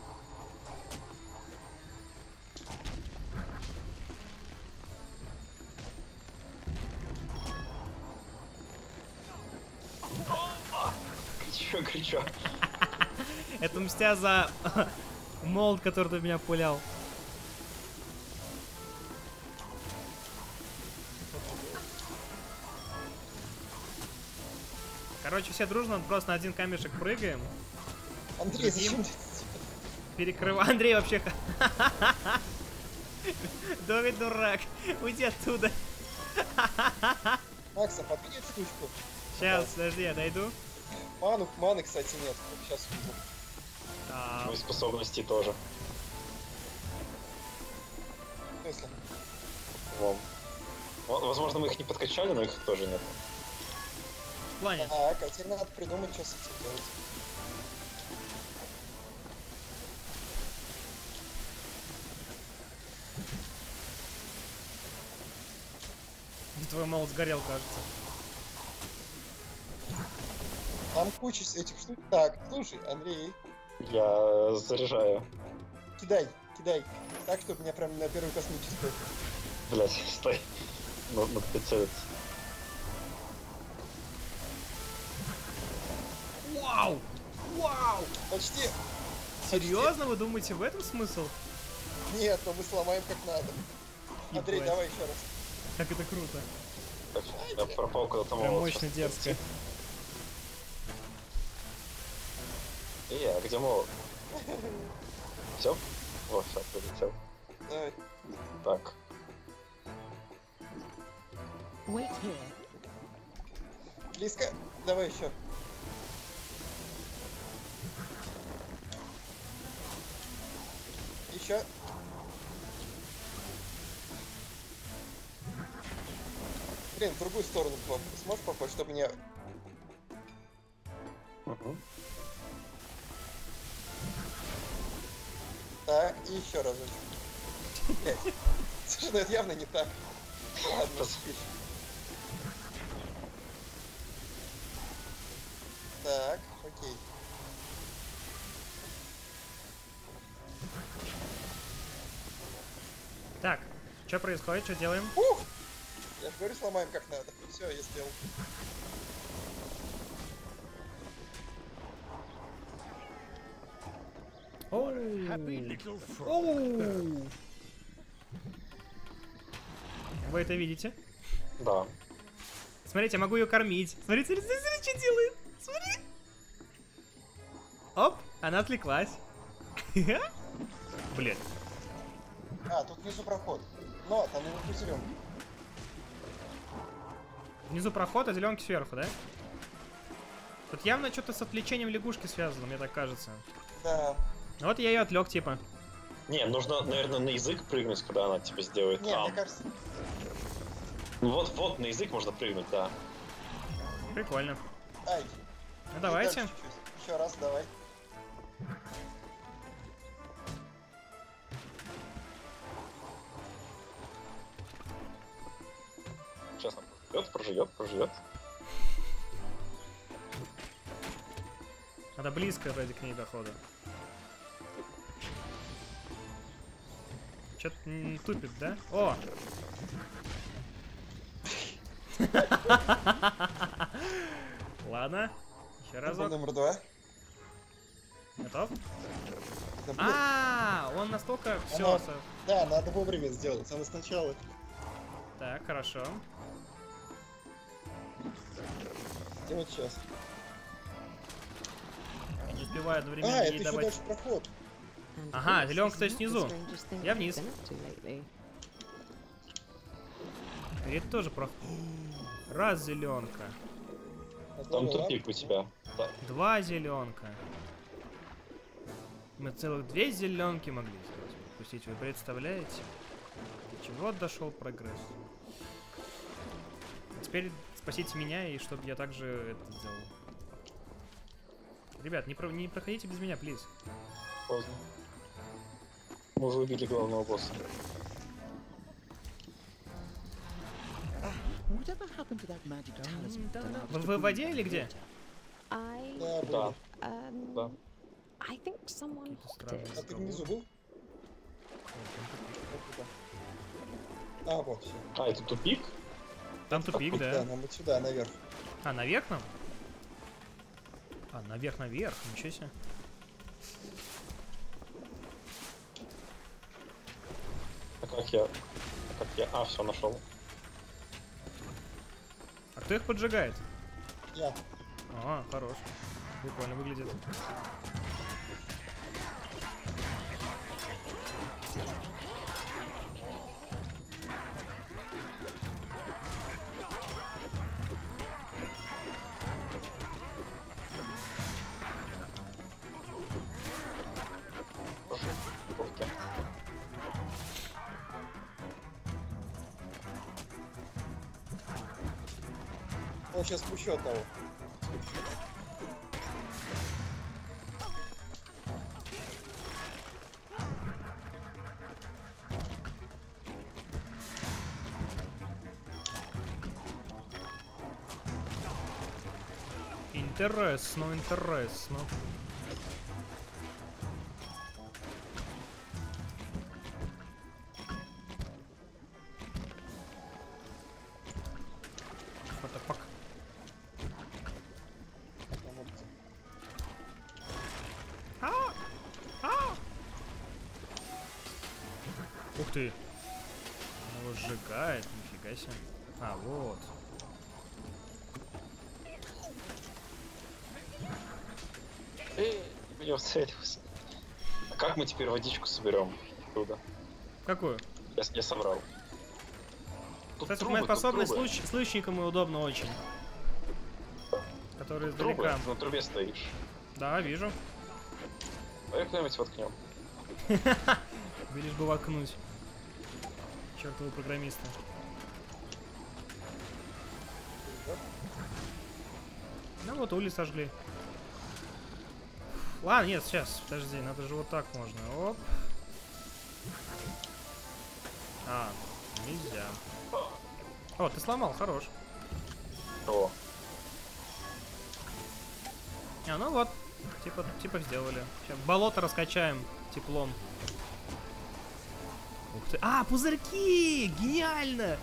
Кричу, кричу. Это мстя за молот, который ты в меня пулял. Короче, все дружно просто на один камешек прыгаем. Андрей, Другим? зачем ты? Перекрываем. Андрей вообще... Добрый дурак. Уйди оттуда. Макса, подвинь эту штучку. Сейчас, подожди, я дойду. Ману, маны, кстати, нет. Сейчас увидел. А, Ну и способностей тоже. В смысле? Вон. Во- Возможно, мы их не подкачали, но их тоже нет. в плане. Так, а теперь надо придумать, что с этим делать. Твой молот сгорел, кажется. Там куча этих штук. Так, слушай, Андрей, Я заряжаю. кидай, кидай. Так, чтобы меня прям на первую космическую. Блять, стой. Ну, надо прицелиться. Вау! Вау! Почти. Серьезно, вы думаете, в этом смысл? Нет, но мы сломаем как надо. Андрей, Ебать. давай еще раз. Как это круто. Так, я пропал куда-то Прям молот. мощно, Сейчас дерзко. найти. Эй, а где молот? Все? Вот, сейчас прилетел. Давай. Так. Wait here. Близко. Давай еще. Еще. Блин, в другую сторону поп- сможешь попасть, чтобы мне... Угу. Так, и еще разочек. Блять. Слушай, ну это явно не так. Ладно, спишь. Так, окей. Так, что происходит, что делаем? Ух! Я же говорю, сломаем как надо. Все, я сделал. Оу. Happy little frog. Оу. Вы это видите? Да. Смотрите, я могу ее кормить. Смотрите, смотрите, смотрите, что делает. Смотри. Оп, она отвлеклась. Блин. А, тут внизу проход. Но, там наверху зеленый. Внизу проход, а зеленки сверху, да? Тут явно что-то с отвлечением лягушки связано, мне так кажется. Да. Вот я ее отвлек, типа. Не, нужно, наверное, на язык прыгнуть, когда она тебе сделает. Не, а. мне кажется... Ну вот, вот, на язык можно прыгнуть, да. Прикольно. Ай. Ну давайте. Еще раз, давай. Сейчас он проживет, проживет, проживет. Надо близко ради к ней дохода. Че-то тупит, да? О! Ладно. Еще разок. Номер два. Готов? Да, блин. А, он настолько все. Она- Да, надо вовремя сделать, самое сначала. Так, хорошо. И вот сейчас. Я не успеваю А, одновременно это ей еще давать. дальше проход. And Ага, this зеленка, is то есть not внизу. the strangest thing Я I've вниз. been up to lately. И это тоже про. Раз зеленка. Там тупик у тебя. Да. Два зеленка. Мы целых две зеленки могли сделать. Пустить, вы представляете? До чего дошел прогресс? Теперь спасите меня, и чтобы я также это сделал. Ребят, не, про не проходите без меня, плиз. Поздно. Мы уже убили главного босса. Whatever happened to that magic talisman that allowed us Вы to в воде или где? I, Да, Да, был. um, да. I think someone hopped it. А ты внизу был? А, вот, все. А, это тупик? Там тупик, Да, да. нам вот сюда, наверх. А, наверх нам? А, наверх, наверх, ничего себе. А как я... А как я... А, все, нашел. А кто их поджигает? Я. А, хорош. Прикольно выглядит. Кофте. Он сейчас спущу одного. Интересно, интересно. What the fuck? Там вот где. А! А! Ух ты! Он его сжигает, нифига себе. А, вот. Эй, я уцелился. А как мы теперь водичку соберем оттуда? Какую? Я, я соврал. Тут Кстати, трубы, моя тут способность трубы. с лучником и удобно очень. Который Трубы, издалека. на трубе стоишь. Да, вижу. Давай куда-нибудь воткнем. Лишь бы воткнуть. Чертовы программисты. Ну вот, улей сожгли. Ладно, нет, сейчас, подожди, надо же вот так можно. Оп. А, нельзя. О, ты сломал, хорош. О, А, ну вот, типа, типа сделали. Сейчас болото раскачаем теплом. Ух ты. А, пузырьки! Гениально!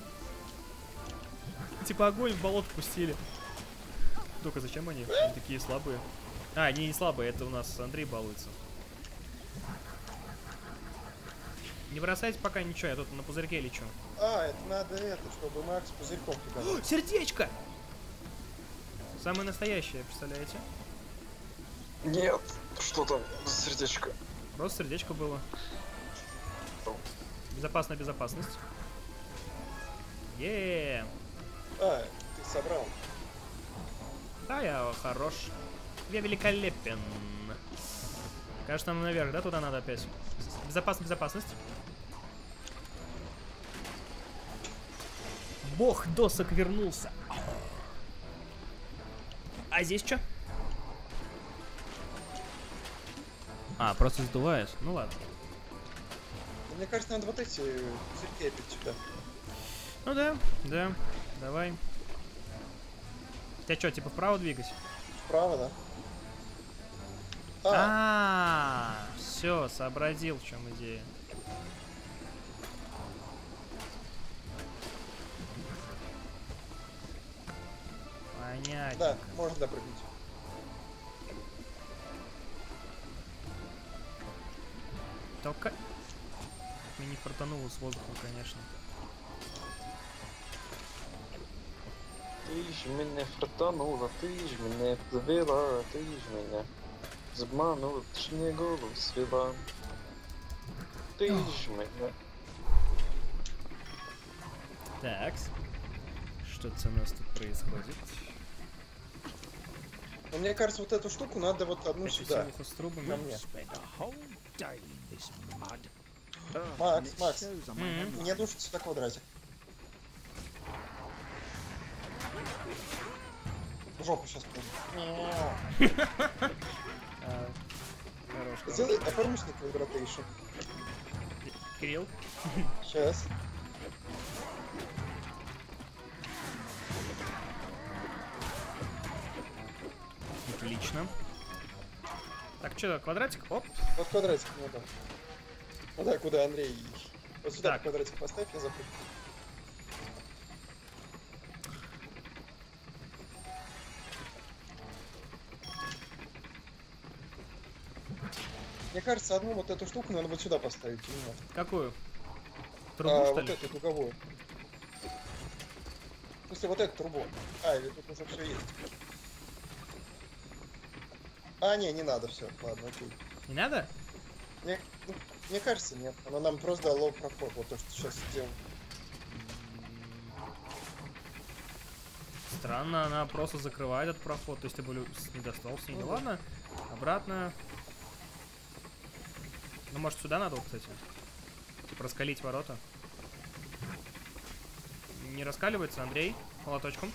Типа огонь в болото пустили. Только зачем они? Они такие слабые. А, они не слабые, это у нас Андрей балуется. Не бросайте пока ничего, я тут на пузырьке лечу. А, это надо это, чтобы Макс пузырьком прикольно. Сердечко! Самое настоящее, представляете? нет, что там за сердечко? Просто сердечко было. Безопасная безопасность. Еее. А, ты собрал. Да, я хорош. Я великолепен. Кажется, нам наверх, да? Туда надо опять. Безопасность, безопасность. Бог досок вернулся. А здесь что? А, просто сдувает. Ну ладно. Мне кажется, надо вот эти цветки опять сюда. Ну да, да. Давай. Тебя что, типа вправо двигать? Вправо, да? А, все, сообразил, в чем идея. Понятно. Да, можно допрыгнуть. Только мне не фартануло с воздухом, конечно. Ты ж меня фартанула, ты ж меня завела, ты ж меня обманула, ты ж мне голову свела. Ты ж меня. Так. Что-то у нас тут происходит. Но мне кажется, вот эту штуку надо вот одну Опять сюда. усилуха с трубами. Ко мне. Day in this mud. Макс, Макс, М-м. не душите сюда квадратик. В жопу сейчас пойду. А, хорош, хорош. Сделай, оформишь на квадратейшн. Кирилл. Сейчас. Отлично. Так, что, квадратик? Оп. Вот квадратик надо. Ну да, куда Андрей? Вот сюда Так. квадратик поставь, я запрыгну. Мне кажется, одну вот эту штуку надо вот сюда поставить, или нет? Какую? Трубу, А, что вот ли? эту дуговую. В смысле, вот эту трубу. А, или тут уже все есть. А, не, не надо, все, ладно, окей. Не надо? Мне, ну, мне кажется, нет. Она нам просто дала проход, вот то, что сейчас сделал. Странно, она просто закрывает этот проход. То есть ты бы лю- с- не достал с ней. Ну ладно. Обратно. Ну, может, сюда надо, вот, кстати. Раскалить ворота. Не раскаливается, Андрей. Молоточком.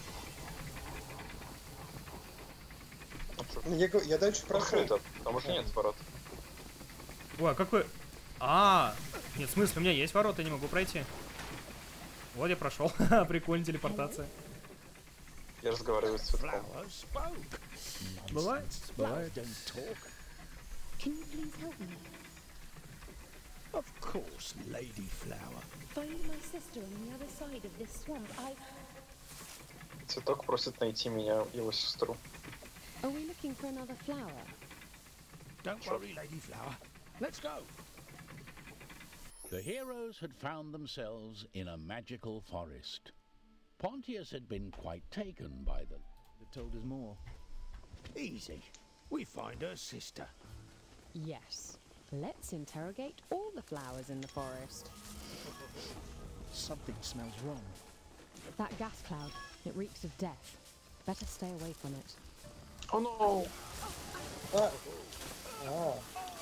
Ну, Я, говорю, я дальше прошел. Открыто, потому что нет ворот. Ой, а какой... А, нет, в смысле, у меня есть ворота, я не могу пройти. Вот я прошел. Прикольная телепортация. Я разговариваю с цветком. Flower spoke. Бывает, бывает. Don't talk. Can you please help me? Of course, Lady Flower. Find my sister on the other side of this swamp. I... Цветок просит найти меня, его сестру. Are we looking for another flower? Don't worry, Lady Flower. Let's go. The heroes had found themselves in a magical forest. Pontius had been quite taken by them. Have told us more. Easy. We find her sister. Yes. Let's interrogate all the flowers in the forest. Something smells wrong. That gas cloud, it reeks of death. Better stay away from it. О, ну! А. А.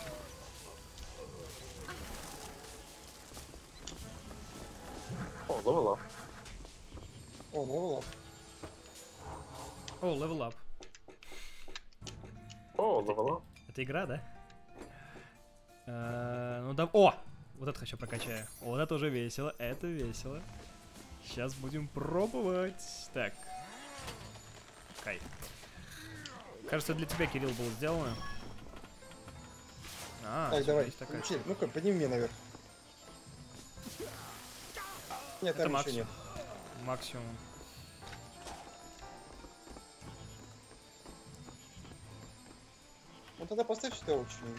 О, левела. О, ну ладно. О, level up. О, левела. Это игра, да? Э, ну да. О! Вот это хочу прокачаю. Вот это уже весело. Это весело. Сейчас будем пробовать. Так. Кайф. Кажется, для тебя, Кирилл, было сделано. А, Так, сюда давай, есть такая включи. штука. Ну-ка, подними меня наверх. Нет, Это там Макс. еще нет. Максимум. Ну тогда поставь сюда вот что-нибудь.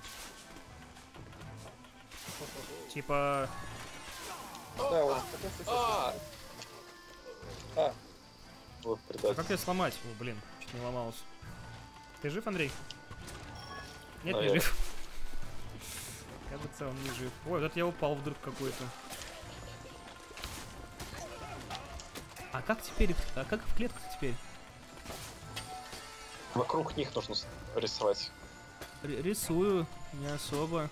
Типа... Да, вот, такой А! А, Вот А предатель. как ее сломать? О, блин, чуть не ломался. Ты жив, Андрей? Нет, не Наверное. жив. Кажется, он не жив. Ой, вот я упал вдруг какой-то. А как теперь? А как в клетках теперь? Вокруг них нужно рисовать. Р рисую, не особо.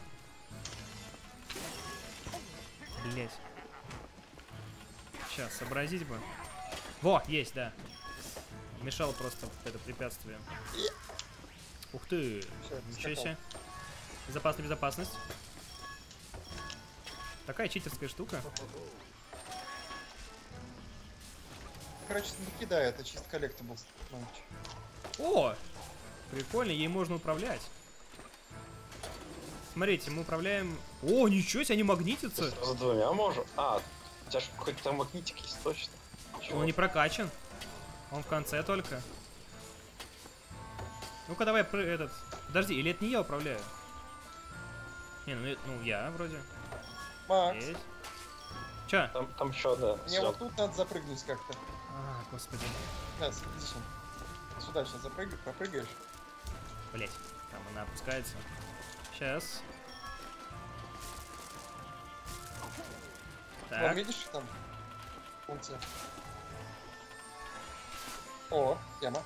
Блять. Сейчас, сообразить бы. Во, есть, да. Мешал просто это препятствие. Ух ты. Всё, Ничего скакал. себе. Безопасность, безопасность. Такая читерская штука. Короче, не кидай, это чисто коллектибл. О! Прикольно, ей можно управлять. Смотрите, мы управляем... О, ничего себе, они магнитятся. За двумя можем. А, у тебя же какой-то там магнитик есть, точно. Чего? Он не прокачан. Он в конце только. Ну-ка давай про этот... Подожди, или это не я управляю? Не, ну, это- ну я вроде. Макс, Есть. Чё? Там, там еще одна. мне вот тут надо запрыгнуть как-то. А, господи. Сейчас, иди сюда. Сюда сейчас запрыгай, пропрыгаешь. Блять, там она опускается. Сейчас. Вон, Так. видишь, там функция. О, тема.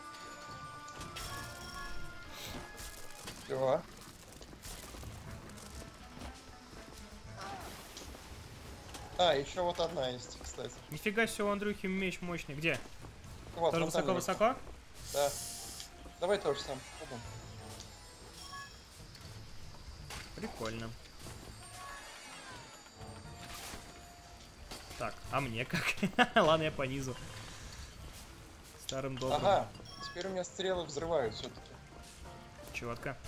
Все. А, еще вот одна есть, кстати. Нифига себе, у Андрюхи меч мощный. Где? Вот, Тоже вон там есть. высоко-высоко? Да. Давай тоже сам. Оба. Прикольно. Так, а мне как? Ладно, я по низу. Старым добрым. Ага, теперь у меня стрелы взрывают все-таки. Четко.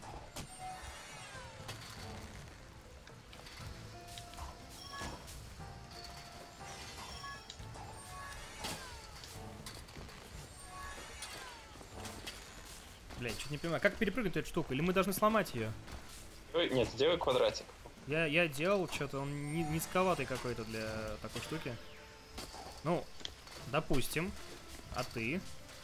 Блять, что-то не понимаю. Как перепрыгнуть эту штуку? Или мы должны сломать ее? Ой, нет, сделай квадратик. Я, я делал что-то, он ни- низковатый какой-то для такой штуки. Ну, допустим. А ты?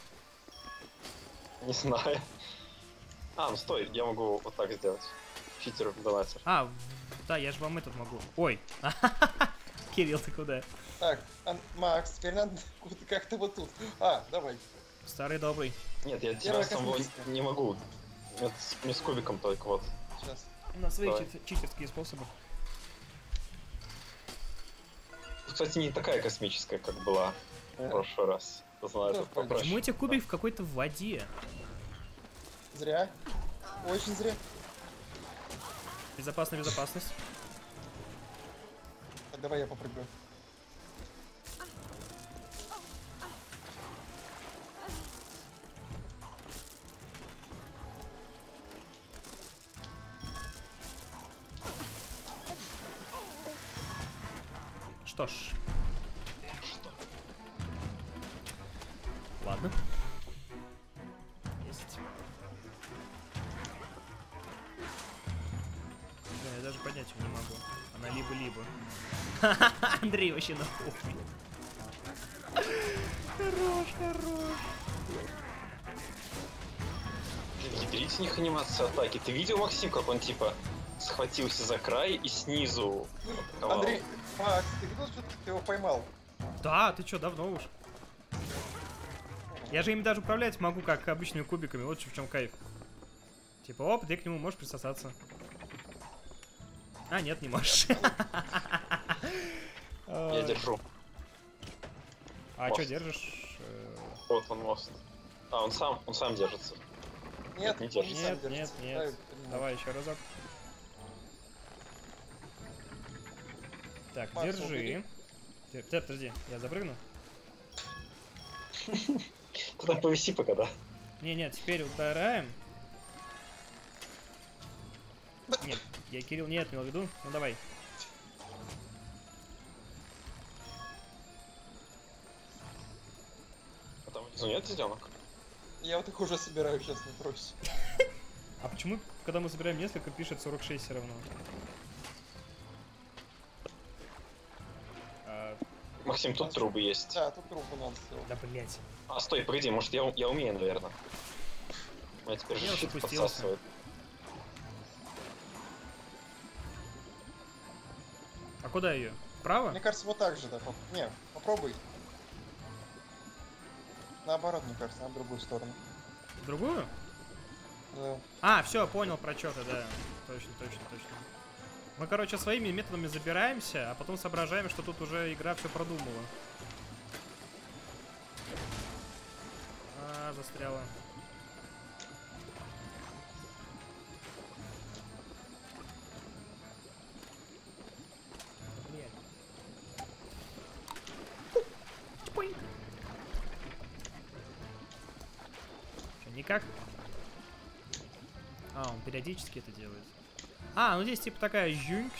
Не знаю. А, ну стой, я могу вот так сделать. Читер донатер. А, в- да, я же вам этот могу. Ой. Кирилл, ты куда? Так, Ан- Макс, теперь надо куда- как-то вот тут. А, давай. Старый добрый. Нет, я Первая тебя самого космическая. не могу. Нет, с, мне с кубиком только вот. Сейчас. У нас свои Давай. чит- читерские способы. Кстати, не такая космическая, как была в прошлый раз. Знаю, Ну, это попроще. Почему эти кубик в какой-то воде? Зря. Очень зря. Безопасная безопасность. Так, давай я попрыгаю. Что ж. Ладно. Есть. Да, я даже поднять ее не могу. Она либо-либо. Андрей вообще на кухне. Хорош, хорош. Блин, берите них анимация атаки. Ты видел, Максим, как он типа схватился за край и снизу атаковал? Андрей, Макс, ты видел, что ты его поймал? Да, ты чё, давно уж. Я же им даже управлять могу, как обычными кубиками. Вот в чем кайф. Типа, оп, ты к нему можешь присосаться. А, нет, не можешь. Я держу. А мост. что держишь? Э, Вот он мост. А, он сам, он сам держится. Нет, не он держится. сам Нет, нет, держится. нет. Дай, поднимай. Давай еще разок. Так, Макс, держи. убери. Дер- Теп, подожди, я запрыгну? Туда повиси пока, да? Не, нет, теперь убираем. Нет, я Кирилл не отмел в виду. Ну давай. А там внизу нет зеленок? Я вот их уже собираю, сейчас не трось. А почему, когда мы собираем несколько, пишет сорок шесть все равно? А, Максим, тут трубы есть. Да, тут трубу надо сделать. да блять. А, стой, погоди, может я, я умею, наверное. У меня теперь Я же уже щит спустился. подсасывает. А куда ее? Вправо? Мне кажется, вот так же, да. поп- Не, попробуй. Наоборот, мне кажется, на другую сторону. В другую? Да. А, все, понял про что-то, да. Точно, точно, точно. Мы, короче, своими методами забираемся, а потом соображаем, что тут уже игра все продумала. А, застряла. Что, никак? А, он периодически это делает. А, ну здесь типа такая жюнкс.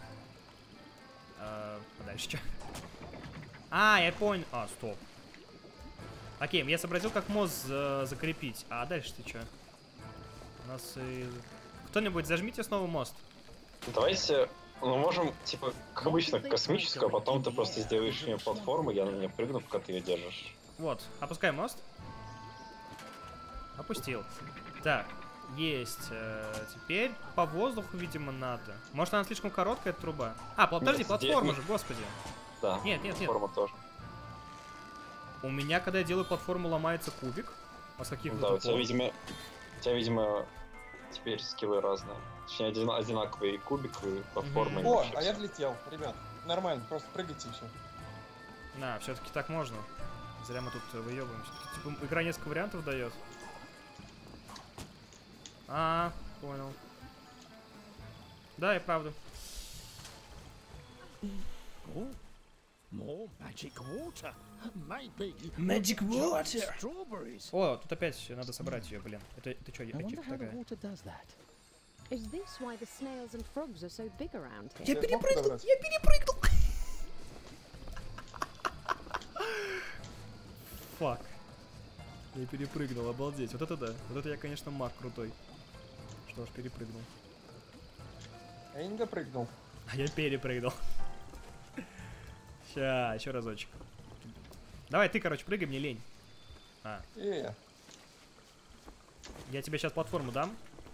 А, а дальше что? А, я понял. А, стоп. Окей, я сообразил, как мост за закрепить. А дальше ты что? У нас и... Кто-нибудь зажмите снова мост. Давайте, мы можем, типа, как обычно, космическую, а потом ты просто сделаешь мне платформу, я на нее прыгну, пока ты ее держишь. Вот, опускай мост. Опустил. Так, есть. Э, теперь по воздуху, видимо, надо. Может, она слишком короткая, эта труба? А, подожди, Нет, платформа здесь... же, господи. Да, нет, нет, нет. платформа тоже. У меня, когда я делаю платформу, ломается кубик. А с каких Да, у тебя, видимо, у тебя, видимо, теперь скиллы разные. Точнее, один, одинаковые и кубик, и платформа. Mm-hmm. О, а я влетел, ребят. Нормально, просто прыгайте и все. На, все-таки так можно. Зря мы тут выебываемся. Типа, игра несколько вариантов дает. А, понял. Да, и правда. Oh, more magic water. Maybe Magic water. Strawberries. О, тут опять надо собрать ее, блин. Это, это что, I wonder ячейка how the такая? water does that. Is this why the snails and frogs are so big around here? Я Я перепрыгнул, мог подобрать? я перепрыгнул. Фак. Я перепрыгнул, обалдеть. Вот это да. Вот это я, конечно, маг крутой. Что ж, перепрыгнул. А я не допрыгнул. А я перепрыгнул. Ща, еще разочек. Давай ты, короче, прыгай, мне лень. А. Э, Я тебе сейчас платформу дам.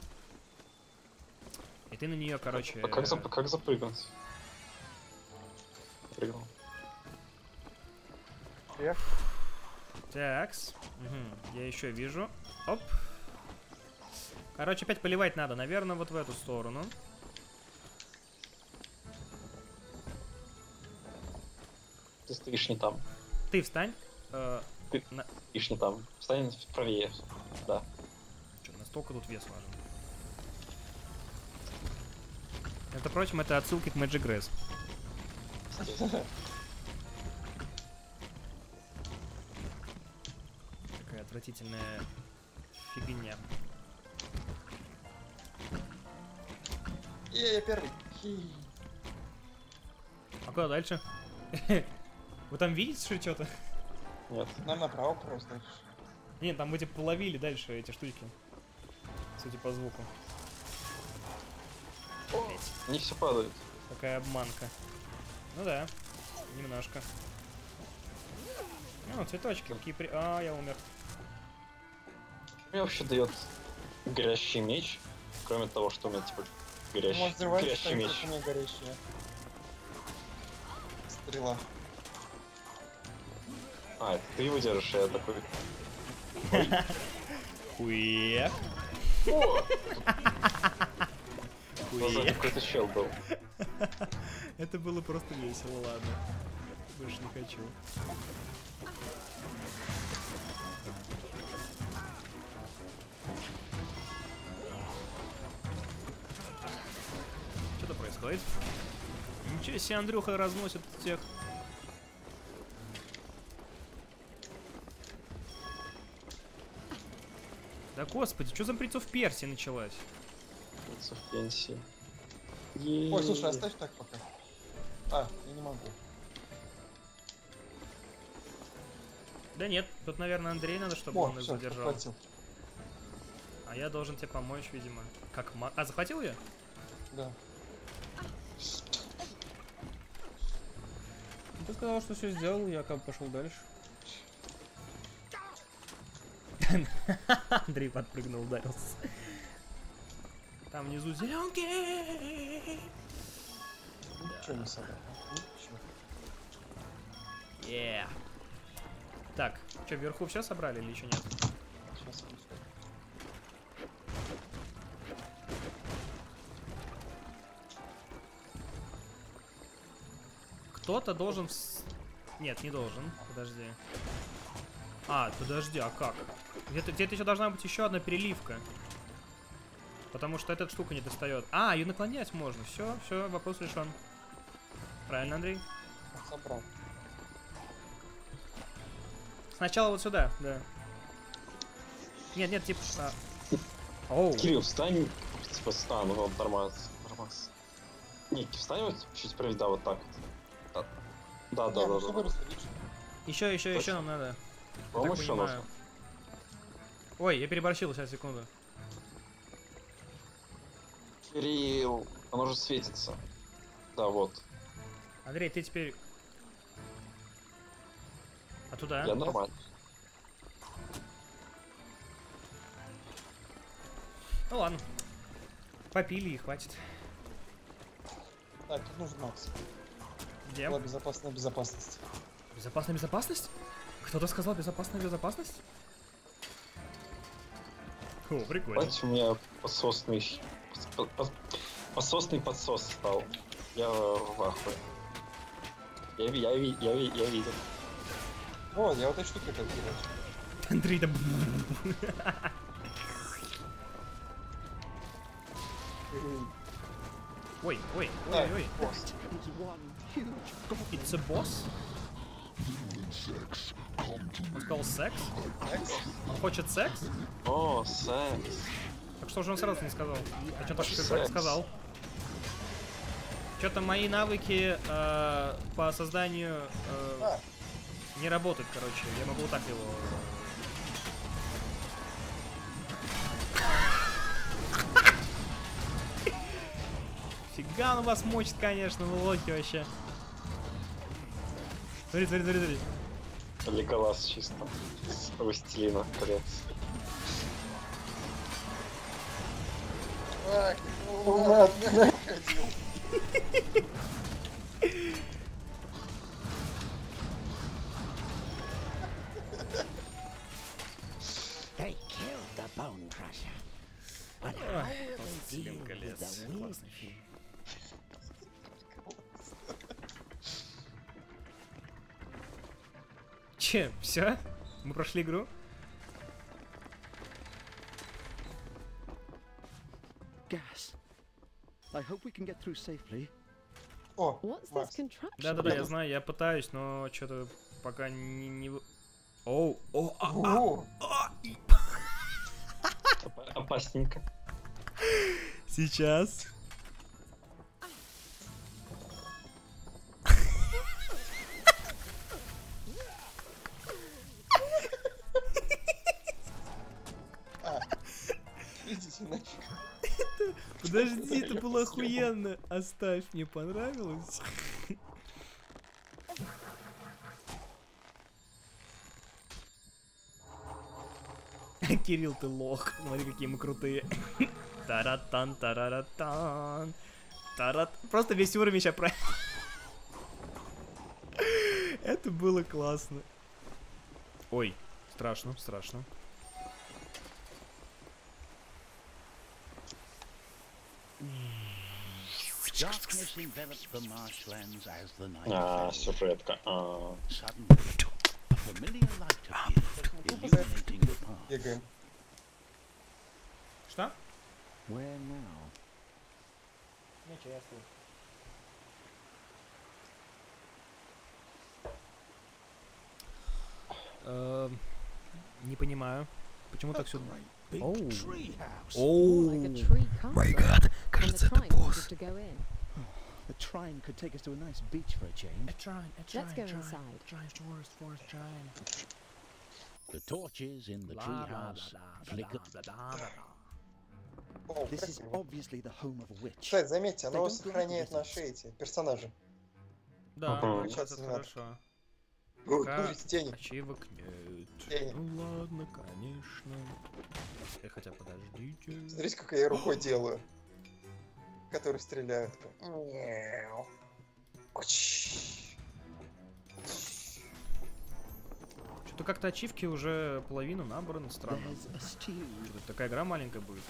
И ты на нее, короче... А как, зап как запрыгнуть? Прыгнул. Эх. Такс. Угу. Я еще вижу. Оп. Короче, опять поливать надо. Наверное, вот в эту сторону. Ты стоишь не там. Ты встань. Э, Ты на... стоишь не там. Встань правее. Да. Чё, настолько тут вес важен. Это, впрочем, это отсылки к Magic Grace. Такая отвратительная фигня. Е, я первый. Хи. А куда дальше? Вы там видите что-то? Нет. Нам направо просто. Нет, там вы типа половили дальше эти штуки. Судя по звуку. Не все падает. Такая обманка. Ну да, немножко. Ну, цветочки, какие при... А, я умер. Мне вообще дает горящий меч, кроме того, что у меня типа горящий, Может, взрывать, горящий меч. у меня горящая. Стрела. А, это ты его держишь, а я такой. Хуе. О! Хуе. Сзади какой-то чел был. Это было просто весело, ладно. Больше не хочу. Что-то происходит. Ничего себе, Андрюха разносит всех. Да господи, что за принц в Персии началась? Принц в пенсии. Ой, слушай, оставь так пока. А, я не могу. Да нет, тут, наверное, Андрей надо, чтобы О, он их все, задержал. захватил. А я должен тебе помочь, видимо. Как ма... А, захватил ее? Да. Ты сказал, что все сделал, я как бы пошел дальше. Андрей подпрыгнул, ударился. Там внизу зеленки. Ничего не собрал. Ничего. Yeah. Так, что, вверху все собрали или еще нет? Сейчас. Кто-то должен... Вс... Нет, не должен. Подожди. А, подожди, а как? Где-то где-то еще должна быть еще одна переливка. Потому что эта штука не достает. А, ее наклонять можно. Все, все, вопрос решен. Правильно, Андрей? Собрал. Сначала вот сюда, да. Нет, нет, типа... А... Оу. Кирилл, встань. Типа встань, ну вот нормально. Нормально. Не, встань вот чуть правее, да, вот так вот. Да, да, Не, да, ну да. что да. вырос, видишь? Еще, еще, еще Точно. нам надо. Вам Так еще понимаю. нужно? Ой, я переборщил, сейчас, секунду. Кирилл, оно же светится. Да, вот. Андрей, ты теперь... А туда? Я нормально. Ну ладно. Попили и хватит. Так, тут нужен Макс. Где? Была безопасная безопасность. Безопасная безопасность? Кто-то сказал безопасная безопасность? О, прикольно. Знаете, у меня подсосный... под- под- Пососный подсос стал. Я в ахуе. Я, ви- я, ви- я, ви- я видел. О, я вот этой штукой хотел делать. Андрей, да... Ой, ой, ой, ой. It's a boss? Он сказал секс? Он хочет секс? О, секс. Так что же он сразу не сказал? А что-то Секс. сказал. Что-то мои навыки э, по созданию э, А. не работают, короче. Я могу вот так его... Фига он вас мочит, конечно, ну локи вообще. Смотри, смотри, смотри, смотри. Леголас чисто. С властелина колец. Так, ну ладно, ходил. They killed the Bone Crusher. But how will they deal Властелин with колец. the Классный witch? фильм. Че, все? Мы прошли игру? Gas. I hope we can get through safely. О, What's this Макс. contraption? Да-да-да, я знаю, я пытаюсь, но что-то пока не... не... вы- Оу, о, а, а, О, а, и- Опа- Опасненько. Сейчас. идите нафиг. Подожди, это было охуенно. Оставь, мне понравилось. Кирилл, ты лох. Смотри, какие мы крутые. Таратан, тараратан. Тарат. Просто весь уровень сейчас про... Это было классно. Ой, страшно, страшно. Darkness enveloped the marshlands as the night А, fell. сюжетка. А. Suddenly, a familiar light appeared, illuminating the path. Бегаем. Что? Where now? Ничего, я Эм, не понимаю. Почему так все... Big Оу. tree house. More like a Оу. tree castle. Кажется, and the это trine босс. wanted to go in. The trine could take us to a nice beach for a change. Let's go inside. The torches in the treehouse flickered. О, This is красиво. obviously the home of a witch. Кстати, заметьте, They оно don't сохраняет like наши эти персонажи. Да, Ага. вот это Замечательно. хорошо. Ой, Пока ой, тени. ачивок нет. Тени. Ну ладно, конечно. Э, хотя подождите. Смотрите, как я рукой делаю. Которые стреляют. Мяу. Куч. Что-то как-то ачивки уже половину набраны, странно. Что-то такая игра маленькая будет.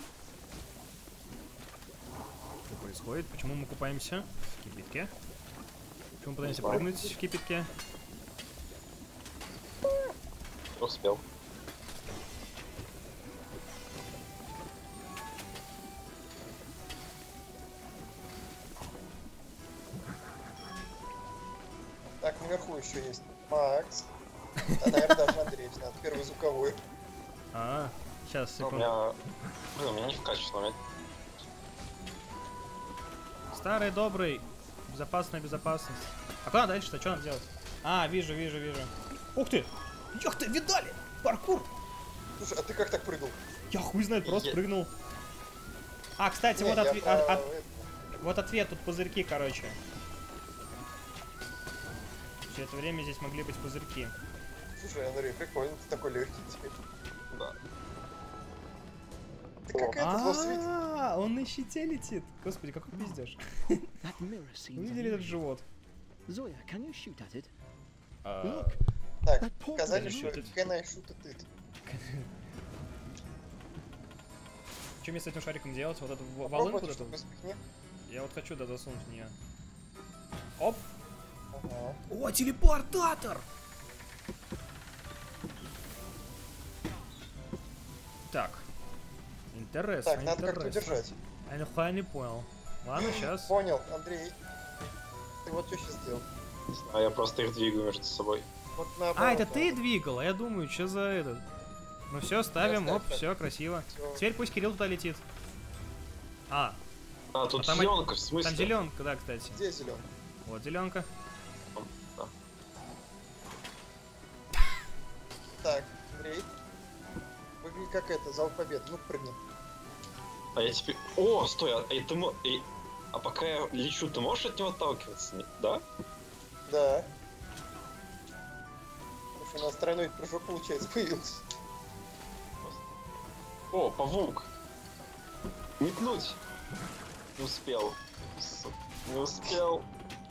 Что происходит? Почему мы купаемся в кипятке? Почему пытаемся прыгнуть в кипятке? Успел. Так, наверху еще есть Макс. А, наверное, даже Андрей надо. Первый звуковой. А, сейчас, Ну, у секунду. меня... Блин, у меня не в качестве, у меня... Старый добрый. Безопасная безопасность. А куда дальше-то? Что надо делать? А, вижу, вижу, вижу. Ух ты! Ёх ты, видали? Паркур! Слушай, а ты как так прыгал? Я хуй знает, просто Я- прыгнул. А, кстати, Не, вот, я отве- про а- от- это. вот ответ, тут пузырьки, короче. Все это время здесь могли быть пузырьки. Слушай, Андрей, прикольно, ты такой легкий теперь. Да. Ты как этот лосвит? А, он на щите летит. Господи, какой пиздеж. That mirror seems Вы видели этот unusual. живот? Zoya, can you shoot at it? А, Look, Так, that portal сказали, is что shoot it. can I shoot at it? Что мне с этим шариком делать? Вот эту в- Попробуй волынку эту вот эту? штуку спихни. Я вот хочу, да, засунуть в нее. Оп! Ага. О, телепортатор! Так. Интересно, Так, надо как-то интересно. удержать. Я нихуя не понял. Ладно, сейчас. Понял, Андрей. Ты вот что сейчас сделал. А я просто их двигаю между собой. Вот наоборот, А, это надо. ты двигал? А я думаю, что за этот? Ну все, ставим, ставь, оп, ставь. все, красиво. Всё. Теперь пусть Кирилл туда летит. А, А, тут А там зеленка, в смысле? там зеленка, да, кстати. Где зеленый? Вот зеленка. Да. Так, Андрей. Выглядит как это, зал победы. Ну, прыгни. А я теперь... О, стой, а, и ты мо... и- А пока я лечу, ты можешь от него отталкиваться? Не- Да? Да. Слушай, у нас тройной прыжок, получается, появился. О, павук! Метнуть! Не успел. Су- Не успел.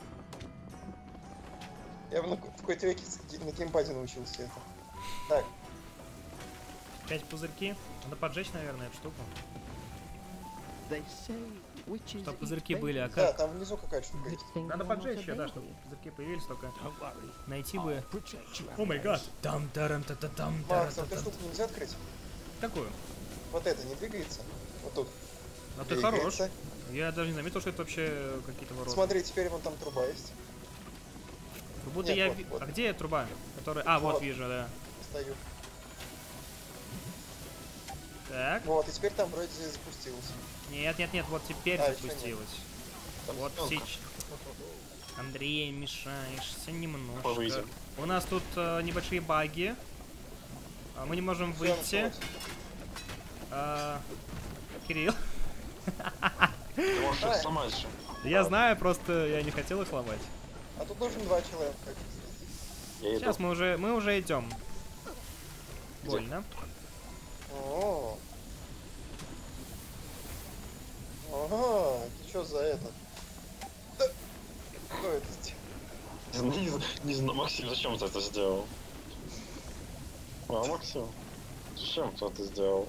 Я в, в какой-то веке с- на геймпаде научился это. Так, Опять пузырьки. Надо поджечь, наверное, эту штуку. they say witches Чтоб eat пузырьки были, а babies. да, как? там внизу какая-то штука есть. Надо поджечь ее, да, чтобы пузырьки появились, только Don't worry, найти I'll бы... protect you, О май Ambrose. гад! Там тарам та та там Макс, а эту штуку нельзя открыть? Какую? Вот это не двигается? Вот тут. Ну ты хорош. Двигается. Я даже не заметил, что это вообще какие-то ворота. Смотри, теперь вон там труба есть. Как будто Нет, я... вот, ви- вот. А где труба? Которая... А, вот Вот. вижу, да. Стою. Так. Вот, и теперь там вроде запустилось. Нет, нет, нет, вот теперь А, ещё запустилось. Там Вот зелёнка. сейчас. Андрей, мешаешься немножко. Повыйдем. У нас тут э, небольшие баги. А, мы не можем Всё, выйти. началось. А, Кирилл. Ты можешь их Ай. сломать же. Я знаю, просто я не хотел их ломать. А тут должен два человека. Я иду. Сейчас мы уже, мы уже идем. Где? Больно. О. Ага, ты что за это? Да. Кто это сделал? Не, не- не знаю, Максим, зачем ты это сделал? А, Максим, зачем ты это сделал?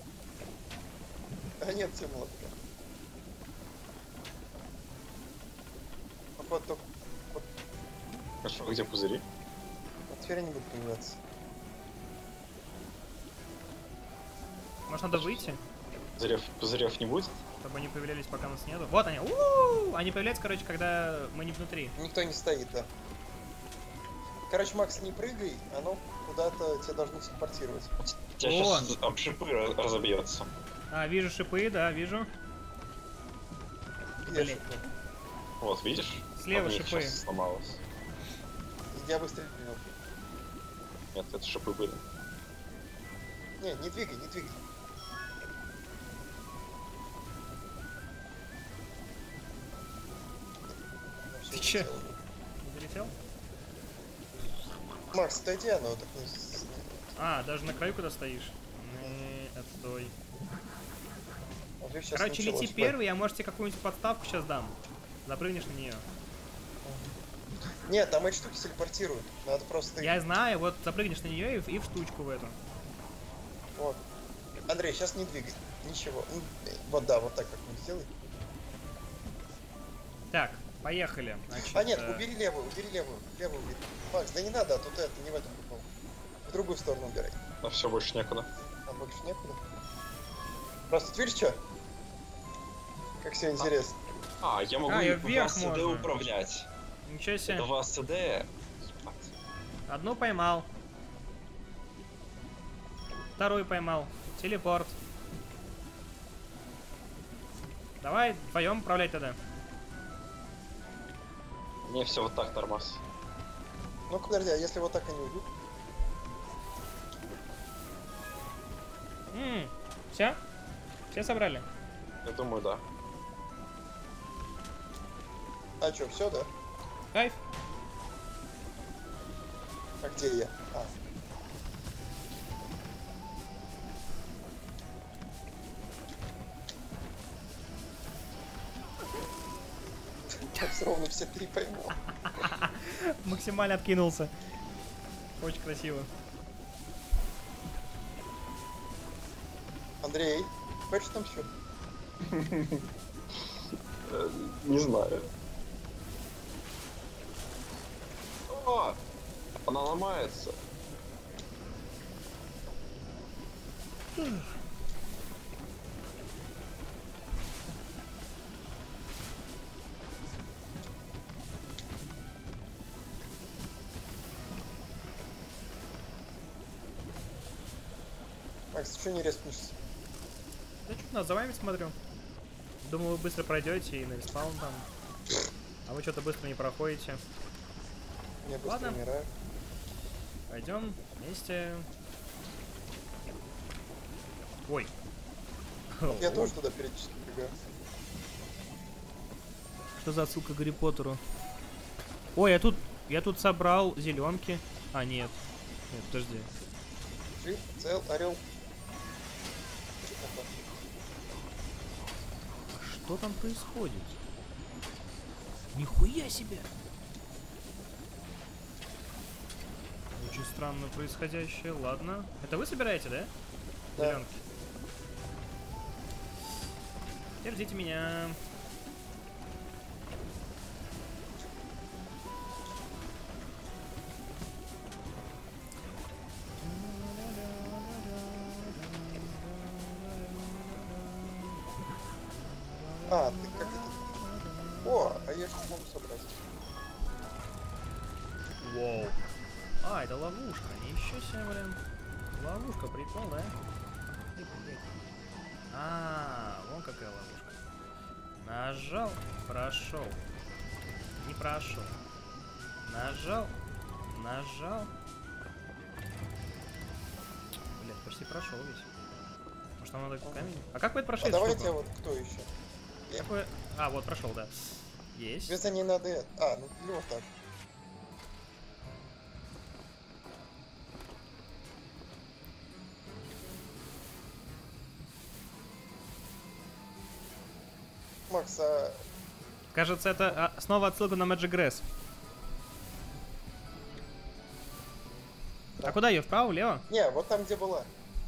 А нет, все молотка. Вот только. А что, где пузыри? Вот теперь они будут появляться. Может, надо выйти, Пузырев, пузырев не будет? чтобы они появлялись, пока нас нету. Вот они. У-у-у! Они появляются, короче, когда мы не внутри. Никто не стоит, да. Короче, Макс, не прыгай, оно куда-то тебя должно телепортировать. У тебя Вон. сейчас об шипы ra- разобьется. А, вижу шипы, да, вижу. Где Блин. шипы? Вот, видишь? Слева Об них шипы. щас сломалось. Я быстрее принял. Нет, это шипы были. Не, не двигай, не двигай. Ну, всё, Ты чё? улетело. Не долетел? Макс, отойди, оно так не... с- А, даже на краю, куда стоишь? Не, отстой. А ты щас Короче, началось. лети первый, я, может, тебе какую-нибудь подставку сейчас дам. Запрыгнешь на нее. Нет, там эти штуки телепортируют. Надо просто... Я знаю, вот запрыгнешь на нее и, в- и в штучку в эту. Вот. Андрей, сейчас не двигай. Ничего. Ну, вот да, вот так как-нибудь сделай. Так, поехали. Значит, А нет, э, убери левую, убери левую. Левую убери. Макс, да не надо, а тут это, не в этом прикол. В другую сторону убирай. А все, больше некуда. А больше некуда. Просто, ты видишь, что? Как все интересно. А, я могу А, я в вверх АСД можно. управлять. Ничего себе. Это в АСД. Одну поймал. Вторую поймал. Телепорт. Давай вдвоем управлять тогда. Не, все вот так, тормоз. Ну подожди, а если вот так они уйдут? М-м, все? Все собрали? Я думаю, да. А что, все, да? Кайф. А где я? А. Так все ровно все три пойму. Максимально откинулся. Очень красиво. Андрей, хочешь там счет? Э, Не знаю. О! Она ломается. Макс, ты что не респнешься? Да что-то за вами смотрю. Думаю, вы быстро пройдете и на респаун там. А вы что-то быстро не проходите. Я быстро Ладно. умираю. Пойдем вместе. Ой. Я тоже туда периодически бегаю. Что за отсылка к Гарри Поттеру? Ой, я тут, я тут собрал зеленки. А, нет. Нет, подожди. Жив, цел, орел. Опа. А что там происходит? Нихуя себе! Очень странно происходящее. Ладно. Это вы собираете, да? Да. Зеленки. Теперь ждите меня. А, ты как это... О, а я же смогу собрать. Воу. А, это ловушка. Ничего себе, блин. Ловушка, прикол, да? А, вон какая ловушка. Нажал, прошел. Не прошел. Нажал, нажал. Блять, почти прошел ведь. Может, там надо камень? А как вы это прошли? А эту давайте штуку? вот кто еще? Я. Как вы- А, вот прошел, да. Есть. Тебе за ней надо... это- А, ну или вот так. Макс, а... Кажется, это а, снова отсылка на Magic Grass. А куда ее? Вправо, влево? Не, вот там, где была.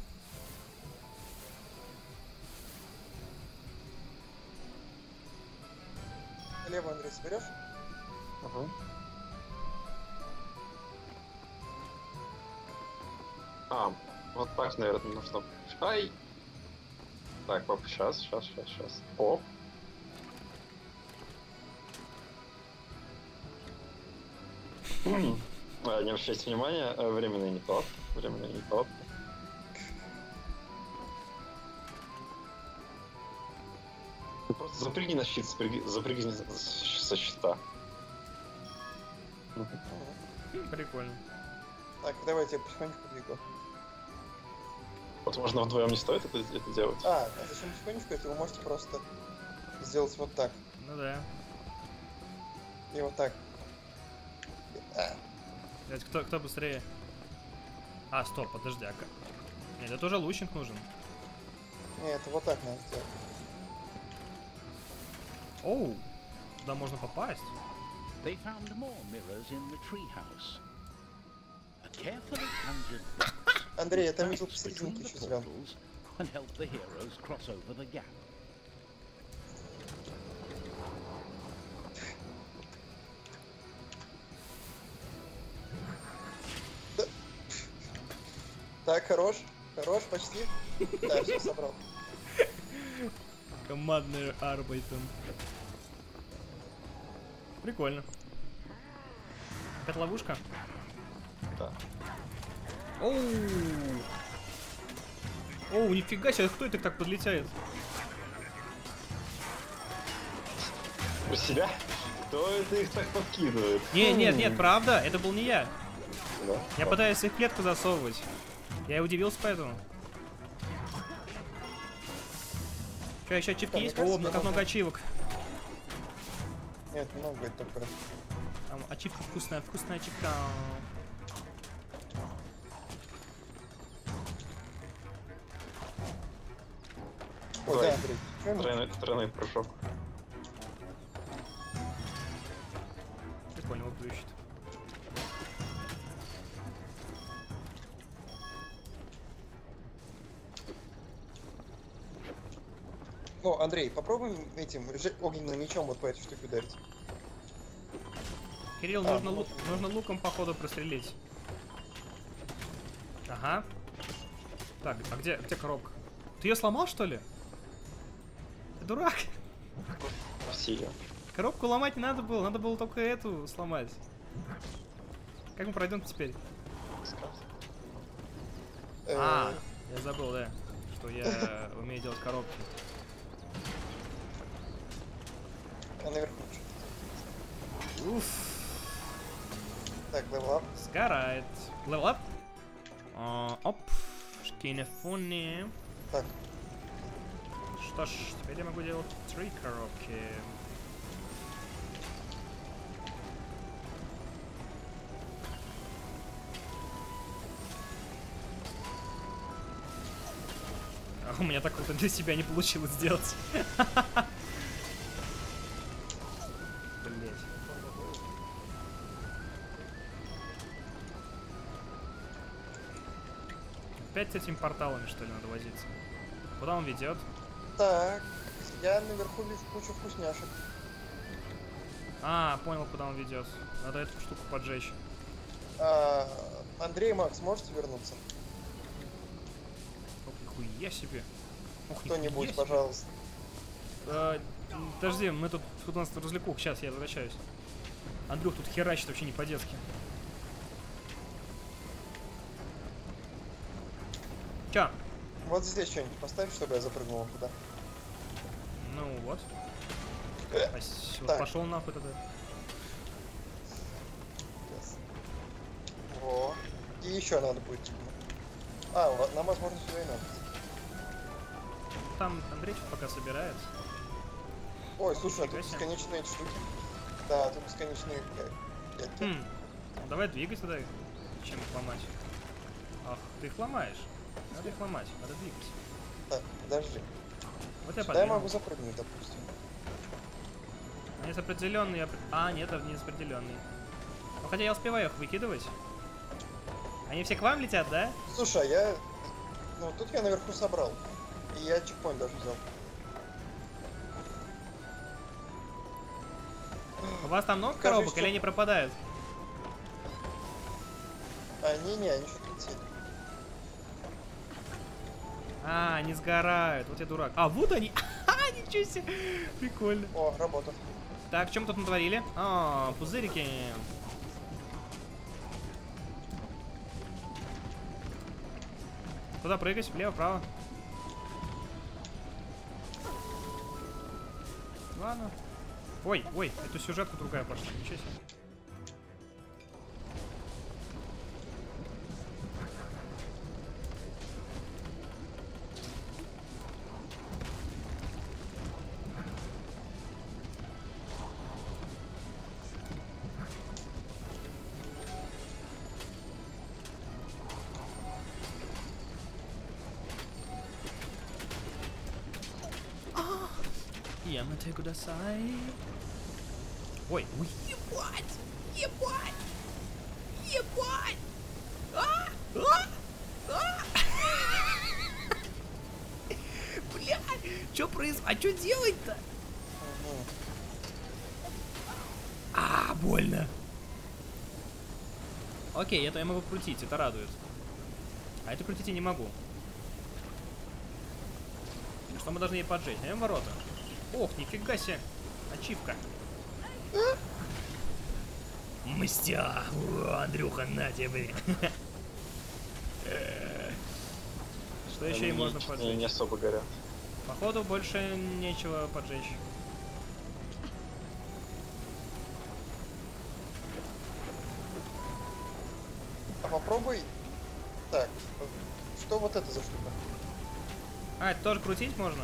Лево, Андрей, соберешь? Ага. А, вот так, наверное, нужно. Ай! Так, оп, сейчас, сейчас, сейчас, сейчас. Оп. А, не обращайте внимания, э, временно не тот. Временно не тот. Ты просто запрыгни на щит, запрыгни, запрыгни со щита. Прикольно. Так, давайте я потихонечку двигаю. Возможно, вдвоем не стоит это, это делать. А, а зачем потихонечку? Это вы можете просто сделать вот так. Ну да. И вот так. А, Блять, кто, кто быстрее? А, стоп, подожди, а как? Нет, это уже лучник нужен. не, это вот так надо сделать. Оу, туда можно попасть. they found more mirrors in the treehouse. A carefully conjured box Андрей, я там passed видел between посерединке the еще зеленый. portals and helped the heroes cross over the gap. Так, хорош, хорош, почти. Да, все собрал. Командный арбайтон. Прикольно. Опять ловушка? Да. Оу! Оу, нифига себе, кто это так подлетает? У себя? Кто это их так подкидывает? Не, нет, нет, правда, это был не я. Да? Я пытаюсь их в клетку засовывать. Я и удивился поэтому. Что, еще ачивки Да, есть? мне О, кажется, как я много ачивок. Нет, много это только. Там ачивка вкусная, вкусная ачивка. О, да, Андрей. чё мы- Тройной, тройной прыжок. Прикольно выплющит. Ну, Андрей, попробуем этим режи- огненным мечом вот по этой штуке ударить. Кирилл, А, нужно, ну, лук, нужно луком походу прострелить. Ага. Так, а где, где коробка? Ты ее сломал, что ли? Ты дурак. Все ее. Коробку ломать не надо было, надо было только эту сломать. Как мы пройдем теперь? Э, А, я забыл, да, что я умею делать коробки. А наверху. Уф, Так, левел. сгорает. Level up. А, оп, шкинефони. Так, Что ж, теперь я могу делать три коробки. А у меня так круто для себя не получилось сделать. Блять. Опять с этими порталами, что ли, надо возиться? Куда он ведет? так. Я наверху вижу кучу вкусняшек. А, понял, куда он ведет. Надо эту штуку поджечь. А, Андрей, Макс, можете вернуться? Ох, нихуя себе. Ох, Кто-нибудь, нихуя себе. пожалуйста. А, подожди, мы тут, тут у нас развлекух. Сейчас я возвращаюсь. Андрюх тут херачит вообще не по-детски. Чё? Вот здесь что-нибудь поставь, чтобы я запрыгнул туда. Ну вот. Э, А с- вот так. пошел нахуй тогда. Yes. Во. И еще надо будет. типа. А, вот, нам, возможно, сюда и надо. Там Андрей что пока собирает. Ой, слушай, а Нифига тут себе. бесконечные эти штуки. Да, тут бесконечные э, клетки. Хм. Давай двигать тогда, их, чем их ломать. Ах, ты их ломаешь. Надо их ломать, надо двигать. Так, подожди. Вот я Сюда я подвинул. могу запрыгнуть, допустим. Они распределенные. А, нет, это не распределенные. Ну хотя я успеваю их выкидывать. Они все к вам летят, да? Слушай, а я... Ну, тут я наверху собрал. И я чекпоинт даже взял. У вас там много Скажи, коробок что- или они пропадают? А, не-не, они что-то летели. А, они сгорают. Вот я дурак. А, вот они. А, ничего себе. Прикольно. О, работа. Так, чем тут натворили? А, пузырики. Куда прыгать? Влево, вправо. Ладно. Ой, ой, эту сюжетку другая пошла. Ничего себе. Ямате кудасай. Ой, ой, ебать! Ебать! Ебать! А! А! А! Бля, что происходит? А что делать-то? А, больно. Окей, это я могу крутить, это радует. А это крутить я не могу. Что мы должны ей поджечь? Наверное, ворота. Ох, нифига себе. Ачивка. Мстя. О, Андрюха, на тебе, блин. Что еще и можно поджечь? Не особо горят. Походу больше нечего поджечь. А попробуй. Так, что вот это за штука? А, это тоже крутить можно?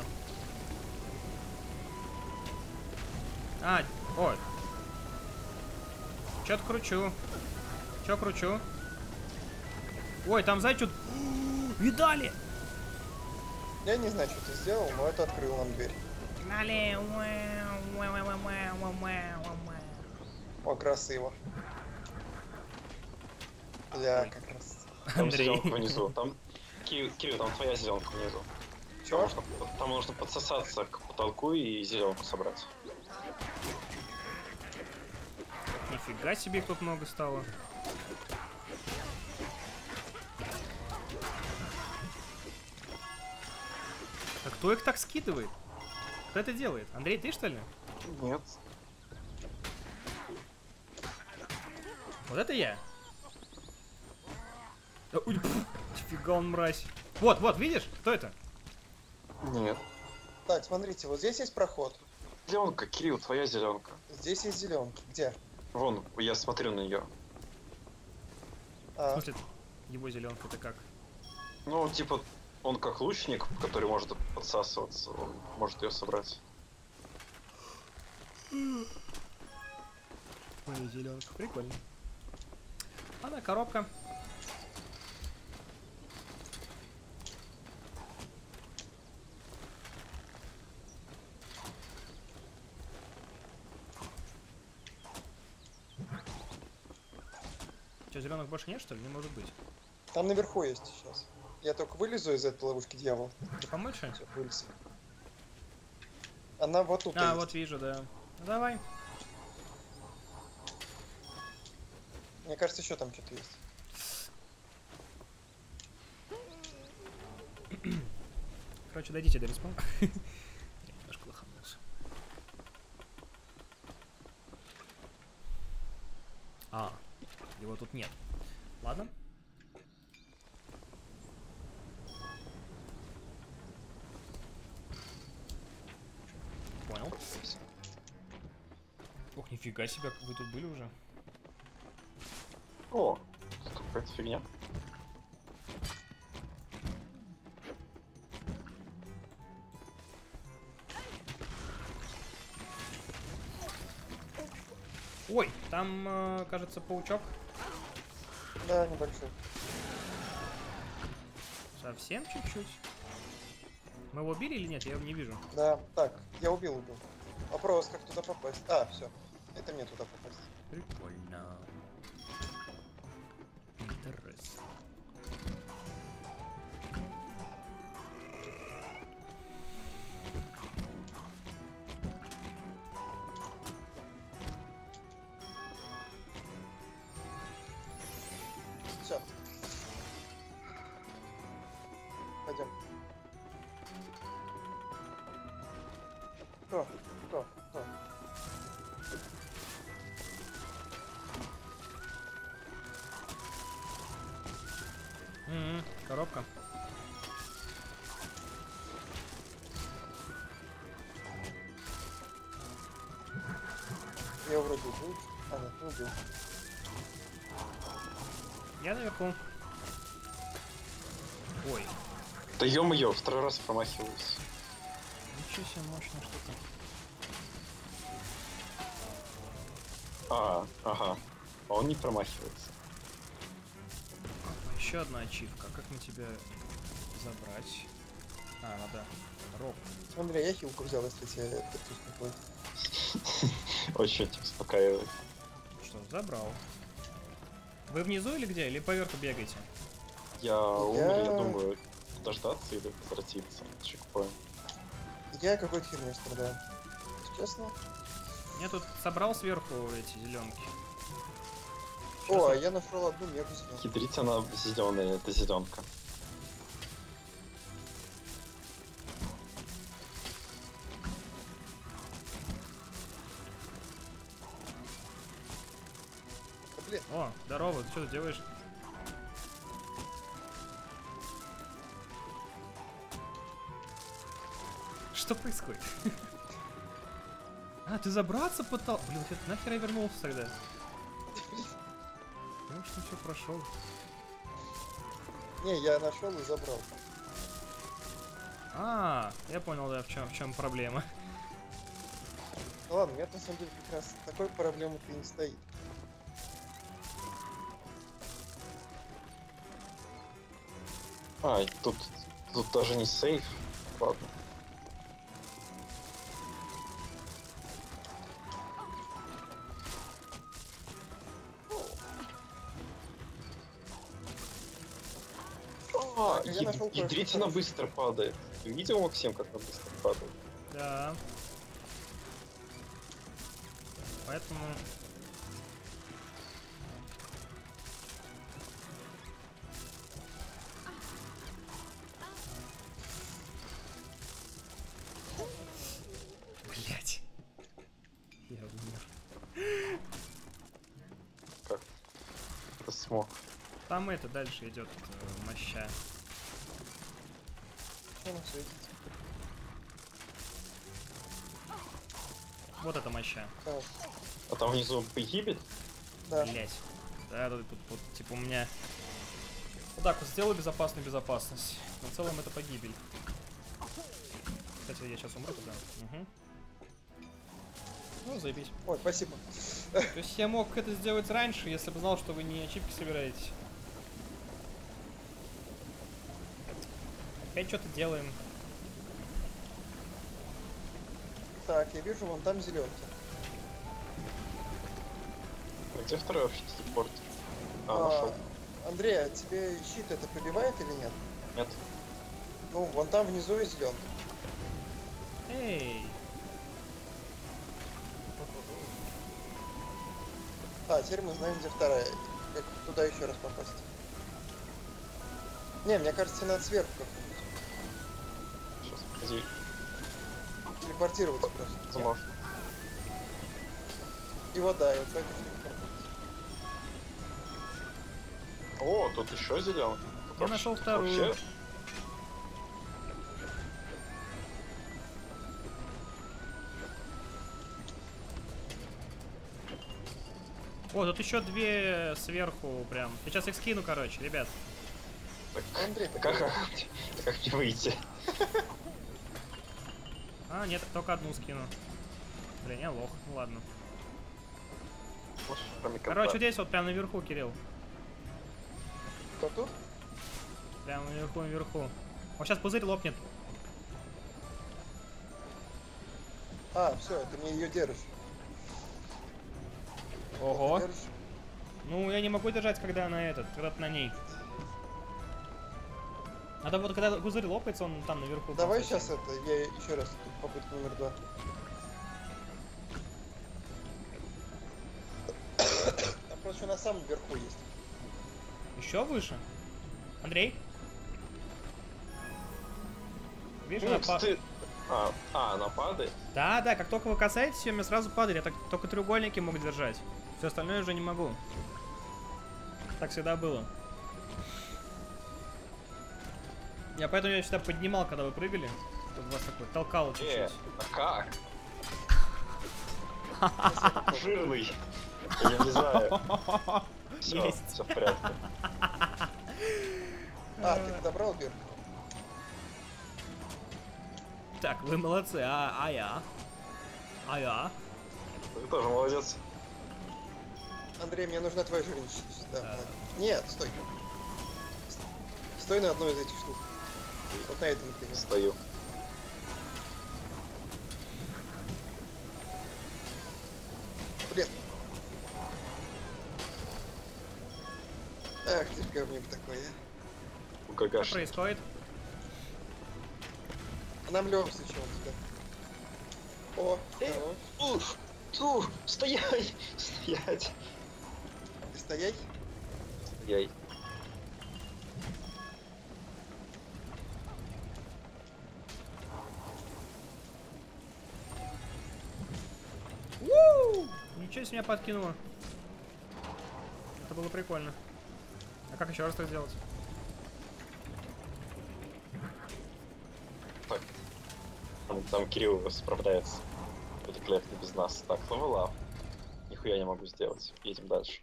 А, ой. Чё-то кручу. Чё кручу? Ой, там сзади что-то... Видали? Я не знаю, что ты сделал, но это открыл нам дверь. Погнали. О, красиво. Бля, как раз. Там Андрей. зеленка внизу. Там... Кирилл, Кирилл, там твоя зеленка внизу. Чё? Там можно, там можно подсосаться к потолку и зеленку собрать. Нифига себе, их тут много стало. А кто их так скидывает? Кто это делает? Андрей, ты что ли? Нет. Вот это я? Да, ой, пф, нифига он мразь. Вот, вот, видишь? Кто это? Нет. Так, смотрите, вот здесь есть проход. Зеленка, Кирилл, твоя зеленка. Здесь есть зеленки. Где? Вон, я смотрю на нее. В А, смысле, его зеленка это как? Ну, типа, он как лучник, который может подсасываться, он может ее собрать. Моя зеленка, прикольно. Ладно, коробка. Че, зеленок больше нет, что ли? Не может быть. там наверху есть сейчас. Я только вылезу из этой ловушки, дьявол. Ты помочь что-нибудь? Всё, вылез. Она вот тут А, есть. вот вижу, да. Ну, давай. Мне кажется, еще там что-то есть. Короче, дойдите до респауна. Я немножко лоханулся. А, его тут нет. Ладно. Понял. Ох, нифига себе, вы тут были уже. О, тут какая-то фигня. Ой, там, э, кажется, паучок. Да, небольшой. Совсем чуть-чуть. Мы его убили или нет? Я его не вижу. Да, так, я убил, убил. Вопрос, как туда попасть? А, все. Это мне туда попасть. Прикольно. Интересно. Все. Пойдем. Кто? Кто? Кто? М-м, коробка. Я вроде убил. А, нет, не убил. Я наверху. Ой, Да ё-моё, второй раз промахиваюсь. ничего себе мощная штука. А, ага. А он не промахивается. Еще одна ачивка. Как мне тебя забрать? А, надо рог. Смотри, я хилку взял, если тебе кактус не хватит. Очень успокаивает. Что, забрал. Вы внизу или где? Или поверху бегаете? Я умер, я думаю, дождаться или возвратиться. Чекпоинт. Я какой-то херню страдаю. Честно? Я тут собрал сверху эти зеленки. О, я нашел одну мегу зеленку. Хитрить она зеленая, это зеленка. Блин. О, здорово, ты что ты делаешь? Что происходит? А, ты забраться пытался? Блин, ты нахер я вернулся тогда? Ну что все прошел. Не, я нашел и забрал. А, я понял, да, в чем, в чем проблема. Ну ладно, у меня на самом деле как раз такой проблемы-то и не стоит. А, и тут, тут даже не сейф. Ладно. А, я нашел кое-что ядрить она быстро падает. Ты видел, Максим, как она быстро падает? Да. Поэтому... Блять. Я умер. Как? Это смог. Там это дальше идет э, моща. Что она светится? Вот это моща. Так, А там внизу погибель? да. Блять. Да, тут, тут, тут, типа у меня... Вот так вот сделаю безопасную безопасность. Но в целом это погибель. Кстати, я сейчас умру туда. Угу. Ну, заебись. Ой, спасибо. То есть я мог это сделать раньше, если бы знал, что вы не ачивки собираете. Опять что-то делаем. Так, я вижу, вон там зеленки. А где второй вообще телепорт? А, А, нашел. Андрей, а тебе щит это пробивает или нет? Нет. Ну, вон там внизу и зеленка. Эй! А, теперь мы знаем, где вторая. Как туда еще раз попасть? Не, мне кажется, надо сверху как-нибудь. Сейчас, подожди. Телепортироваться просто. Замажу. И вот да, и вот так телепортироваться. О, тут еще зеленый. Я нашел вторую. Вообще... О, тут еще две сверху прям. Я сейчас их скину, короче, ребят. Так, Андрей, как, как, как мне выйти? А, нет, только одну скину. Блин, я лох, ну ладно. Может, кроме Короче, кота. здесь вот прям наверху, Кирилл. Кто тут? Прям наверху, наверху. Вот сейчас пузырь лопнет. А, все, ты мне ее держишь. Ого. Держишь? Ну, я не могу держать, когда на этот, когда на ней. Надо вот, когда пузырь лопается, он там наверху. Давай будет. сейчас это, я еще раз тут попытку номер два. Там просто еще на самом верху есть. Еще выше? Андрей? Видишь, Ну, она па- ты... А, а, она падает? Да, да, как только вы касаетесь ее, мне сразу падает. Я так только треугольники могу держать. Все остальное уже не могу. Так всегда было. Я поэтому я всегда поднимал, когда вы прыгали. Чтобы вас такой толкало чуть-чуть. Э, а как? Жирный. Я не знаю. Все, Есть. все в порядке. А, ты добрал вверх? Так, вы молодцы, а, а я? А я? Ты тоже молодец. Андрей, мне нужна твоя жирничество. Да. Да. Нет, стой. Стой на одной из этих штук. Вот на этом, например. Стою. что-нибудь такое. Что происходит? Нам Лёва встречал тебя. О, хорош. Уф, уф, стоять, стоять. Ты стоять? Яй. У-у-у! Ничего себе меня подкинуло. Это было прикольно. А как еще раз так сделать? Так. Там, там Кирилл справляется. Великолепно без нас. Так, левелап. Нихуя не могу сделать. Едем дальше.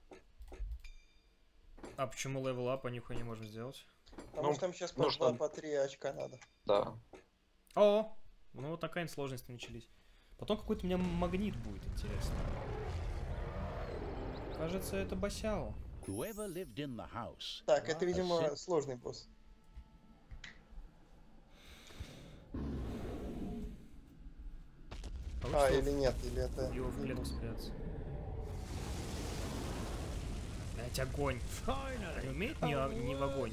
А почему левел ап, а нихуя не можем сделать? Потому Ну, что там сейчас по нужно- два, по три очка надо. Да. О, ну вот такая сложности начались. Потом какой-то у меня магнит будет, интересно. Кажется, это Басяо. Whoever lived in the house. Так, это, видимо, Sit- сложный босс. А, Получится или нет, или это... его в клетку спрятаться. Блять, огонь. Не умеет не, о- не в огонь.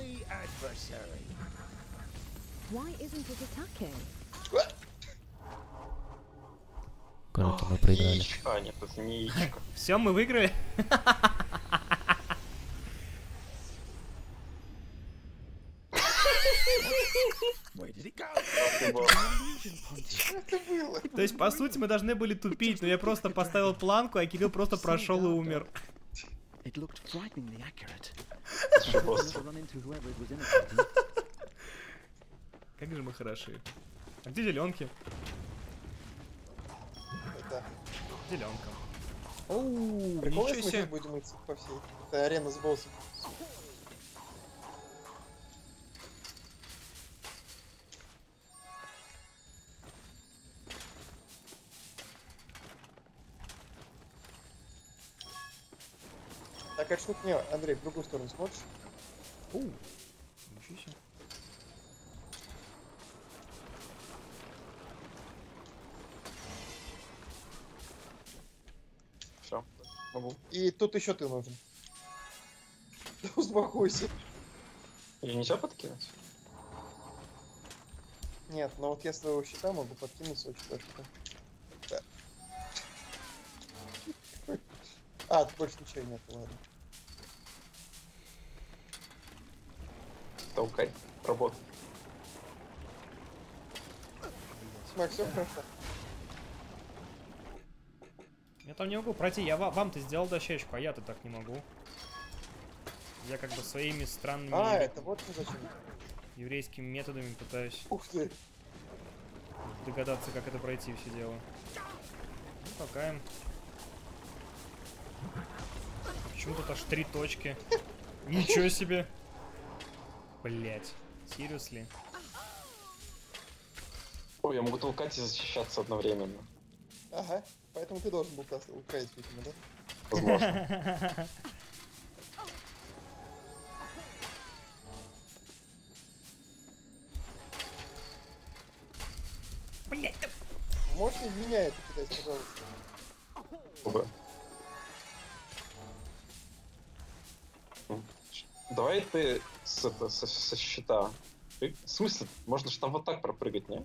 Why isn't it attacking? Круто, мы проиграли. Яичко. А, нет, это не яичко. Все, мы выиграли. Where did it go? Что это было? То есть, по сути, мы должны были тупить, но я просто поставил планку, а Кирилл просто прошел и умер. It looked frighteningly accurate. Что босс? Never run into whoever it was imitating. Как же мы хороши. А где зеленки? Это... Зеленка. Оу, Прикол, ничего если мы себе. сейчас будем идти по всей. Это арена с боссом. Так, а что не, Андрей, в другую сторону смотришь? Оу, ничего себе. Все, могу. И тут еще ты нужен. Да успокойся. Или нельзя подкинуть? Нет, но вот я с твоего щита могу подкинуться очень точно. Да. А, тут больше ничего нет, ладно. Толкай. Работай. Макс, все хорошо. Я там не могу пройти, я ва- вам-то сделал дощечку, а я-то так не могу. Я как бы своими странными А, евре- это вот ты зачем. еврейскими методами пытаюсь Ух ты. догадаться, как это пройти, все дело. Ну, толкаем. Почему тут аж три точки? Ничего себе! Блять, seriously? Ой, я могу толкать и защищаться одновременно. Ага, поэтому ты должен был тас- украсть, видимо, да? Возможно. Блять, Можешь не меня это кидать, пожалуйста? Оба. М. Давай ты с, это, со, со щита. Ты- В смысле? Можно же там вот так пропрыгать, не?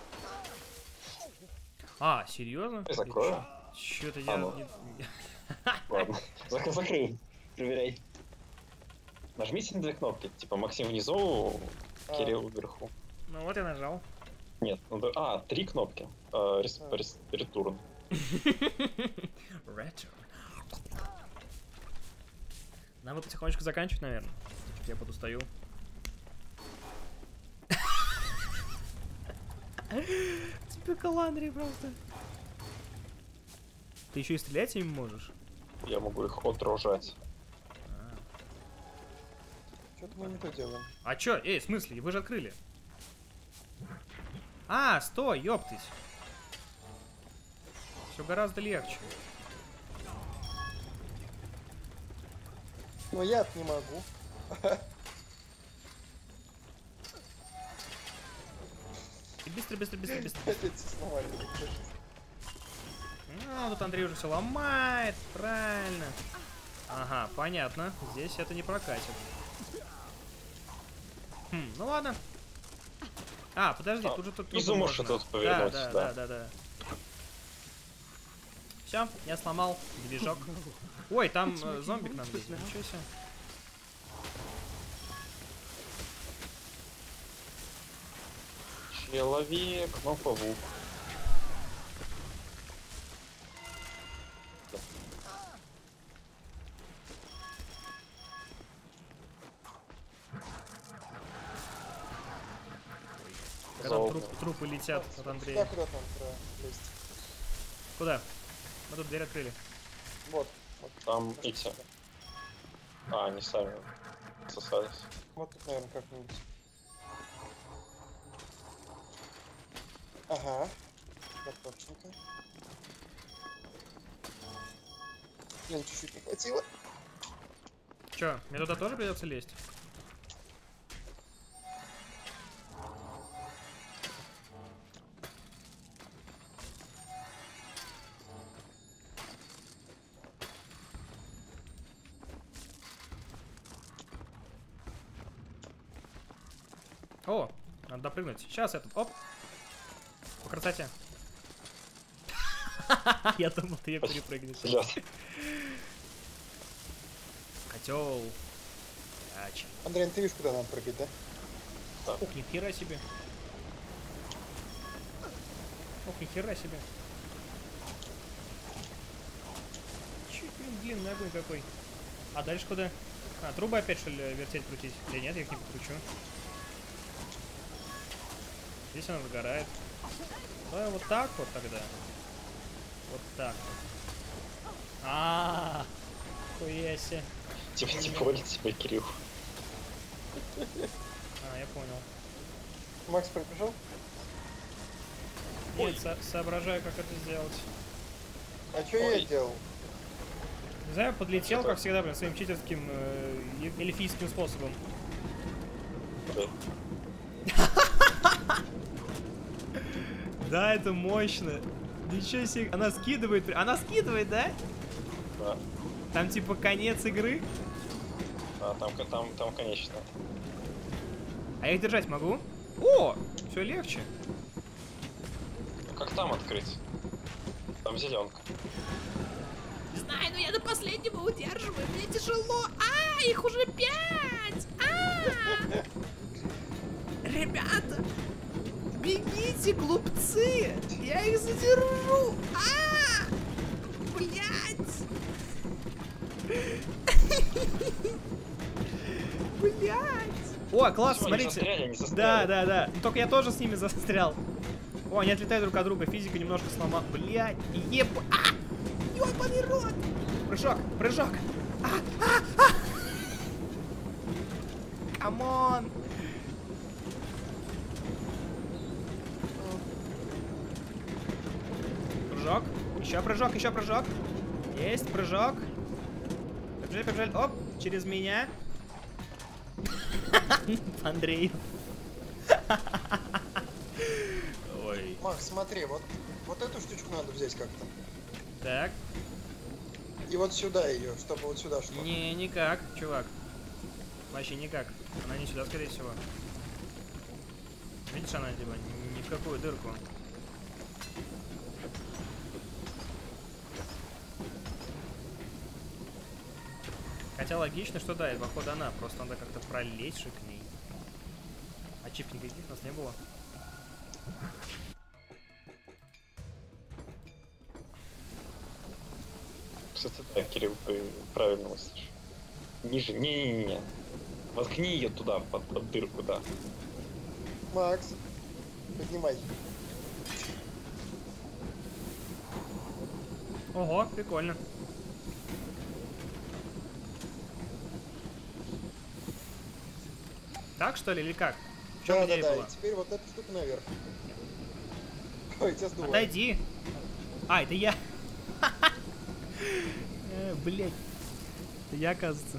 А, серьезно? Я закрою. Что-то А, я... ну. не- Ладно. Зак- Закрыл. Проверяй. Нажмите на две кнопки. Типа Максим внизу, А. Кирилл вверху. Ну вот я нажал. Нет, надо... А, три кнопки. А, рес- А. рес- Ретурн. Return. Нам бы потихонечку заканчивать, наверное. Я подустаю. Тебе каладри просто. Ты еще и стрелять ими можешь? Я могу их отрожать. Что-то мы не то делаем. А чё? Эй, в смысле? Вы же открыли. А, стой, ёптыть. Все гораздо легче. Но я не могу. И быстро, быстро, быстро, быстро. Опять все сломали. Ну, тут Андрей уже все ломает. Правильно. Ага, понятно. Здесь это не прокатит. Хм, ну ладно. А, подожди, А, тут же тут внизу можешь тут повернуть, да, да, да. да, да, да. Все, я сломал движок. Ой, там э, зомби к нам лезет. Ничего себе. Человек, но паук. Когда труп, трупы летят от Андрея. Сюда куда там пролезть? Куда? Мы тут дверь открыли. Вот. вот. Там эти. А, они сами сосались. Вот тут, наверное, как-нибудь. Ага. Готовченько. Блин, чуть-чуть не хватило. Чё, мне туда тоже придется лезть? О, надо допрыгнуть. Сейчас этот. Оп. По красоте. Я думал, ты ее перепрыгнешь. Котел. Ячи. Андрей, ты видишь, куда нам прыгать, да? Ух, ни хера себе. Ух, ни хера себе. Чуть, блин, длинный огонь какой. А дальше куда? А, трубы опять, что ли, вертеть, крутить? Или нет, я их не покручу. Здесь она загорает. Давай вот так вот тогда. Вот так вот. А, хуяси. Типа, типа, волит тебя, Кирилл. А, я понял. Макс прибежал? Нет, со соображаю, как это сделать. А что я делал? Не знаю, подлетел, как всегда, блин, своим читерским э, эльфийским способом. Да, это мощно. Ничего себе. Она скидывает. Она скидывает, да? Да. Там типа конец игры. А, там, там, там, конечно. А я их держать могу? О, все легче. Ну как там открыть? Там зеленка. Не знаю, но я до последнего удерживаю. Мне тяжело. А, их уже пять. А! Ребята, бегите, глупцы. Я их задержу. А! Блять. Блять. О, класс, Всё, смотрите. Не застряли, не застряли. Да, да, да. Только я тоже с ними застрял. О, они отлетают друг от друга. Физика немножко сломала. Блять. Еб... А! Ёбаный рот. Прыжок, прыжок. А, а, а! Камон. Прыжок. Еще прыжок, еще прыжок. Есть прыжок. Побежали, побежали. Оп, через меня. Андрей. Ой. Макс, смотри, вот, вот эту штучку надо взять как-то. Так. И вот сюда ее, чтобы вот сюда что. Не, никак, чувак. Вообще никак. Она не сюда, скорее всего. Видишь, она типа ни в какую дырку. Хотя логично, что да, и походу она. Просто надо как-то пролезть же к ней. А чип никаких у нас не было. Кстати, да, Кирилл, ты правильно мыслишь. Ниже, не-не-не. Воткни ее туда, под, под дырку, да. Макс, поднимай. Ого, прикольно. Так что ли, или как? В чем Да, да, идея да, была? и теперь вот эту штуку наверх. Ой, тебя сдувает. Отойди. А, это я. Э, блять. Это я, кажется.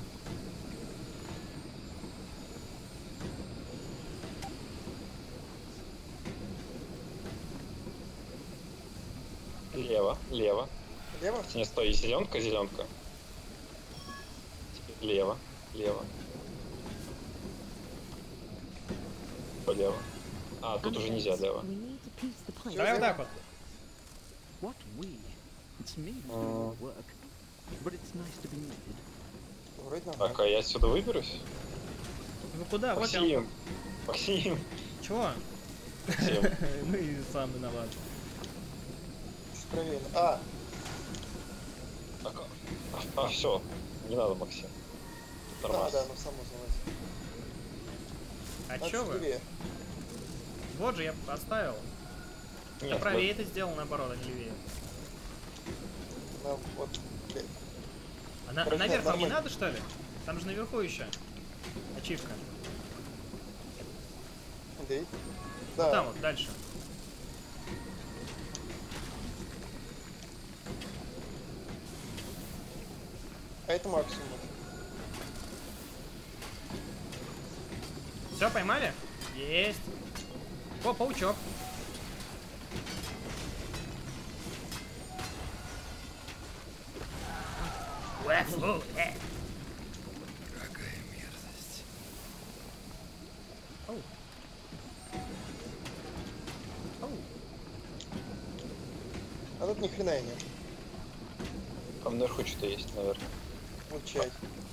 Лево, лево. Лево? Не, стой, зеленка, зеленка. Теперь лево, лево. лево. А, тут уже нельзя лево. Давай вот так вот. What we? It's me who's doing the work. But it's nice to be needed. Вроде нормально. Так, а я отсюда выберусь? Ну куда? Вот я. Максим! Максим! Чего? Максим. Ну и сам виноват. Чуть правее. А, Так, а, а все, не надо, Максим. да, Тормоз. да, оно само залазит. А Надо чё чуть вы? левее. Вот же я оставил. Я Нет, правее это сделал, наоборот, а не левее. На, вот, блядь. А на, Короче, наверх вам не нормально. надо, что ли? Там же наверху еще. Ачивка. Андрей? Вот Да. там вот, дальше. А это максимум. Все, поймали? Есть. О, паучок. Какая мерзость. Оу. Оу. А тут ни хрена и нет. Там наверху что-то есть, наверное. Вот чай.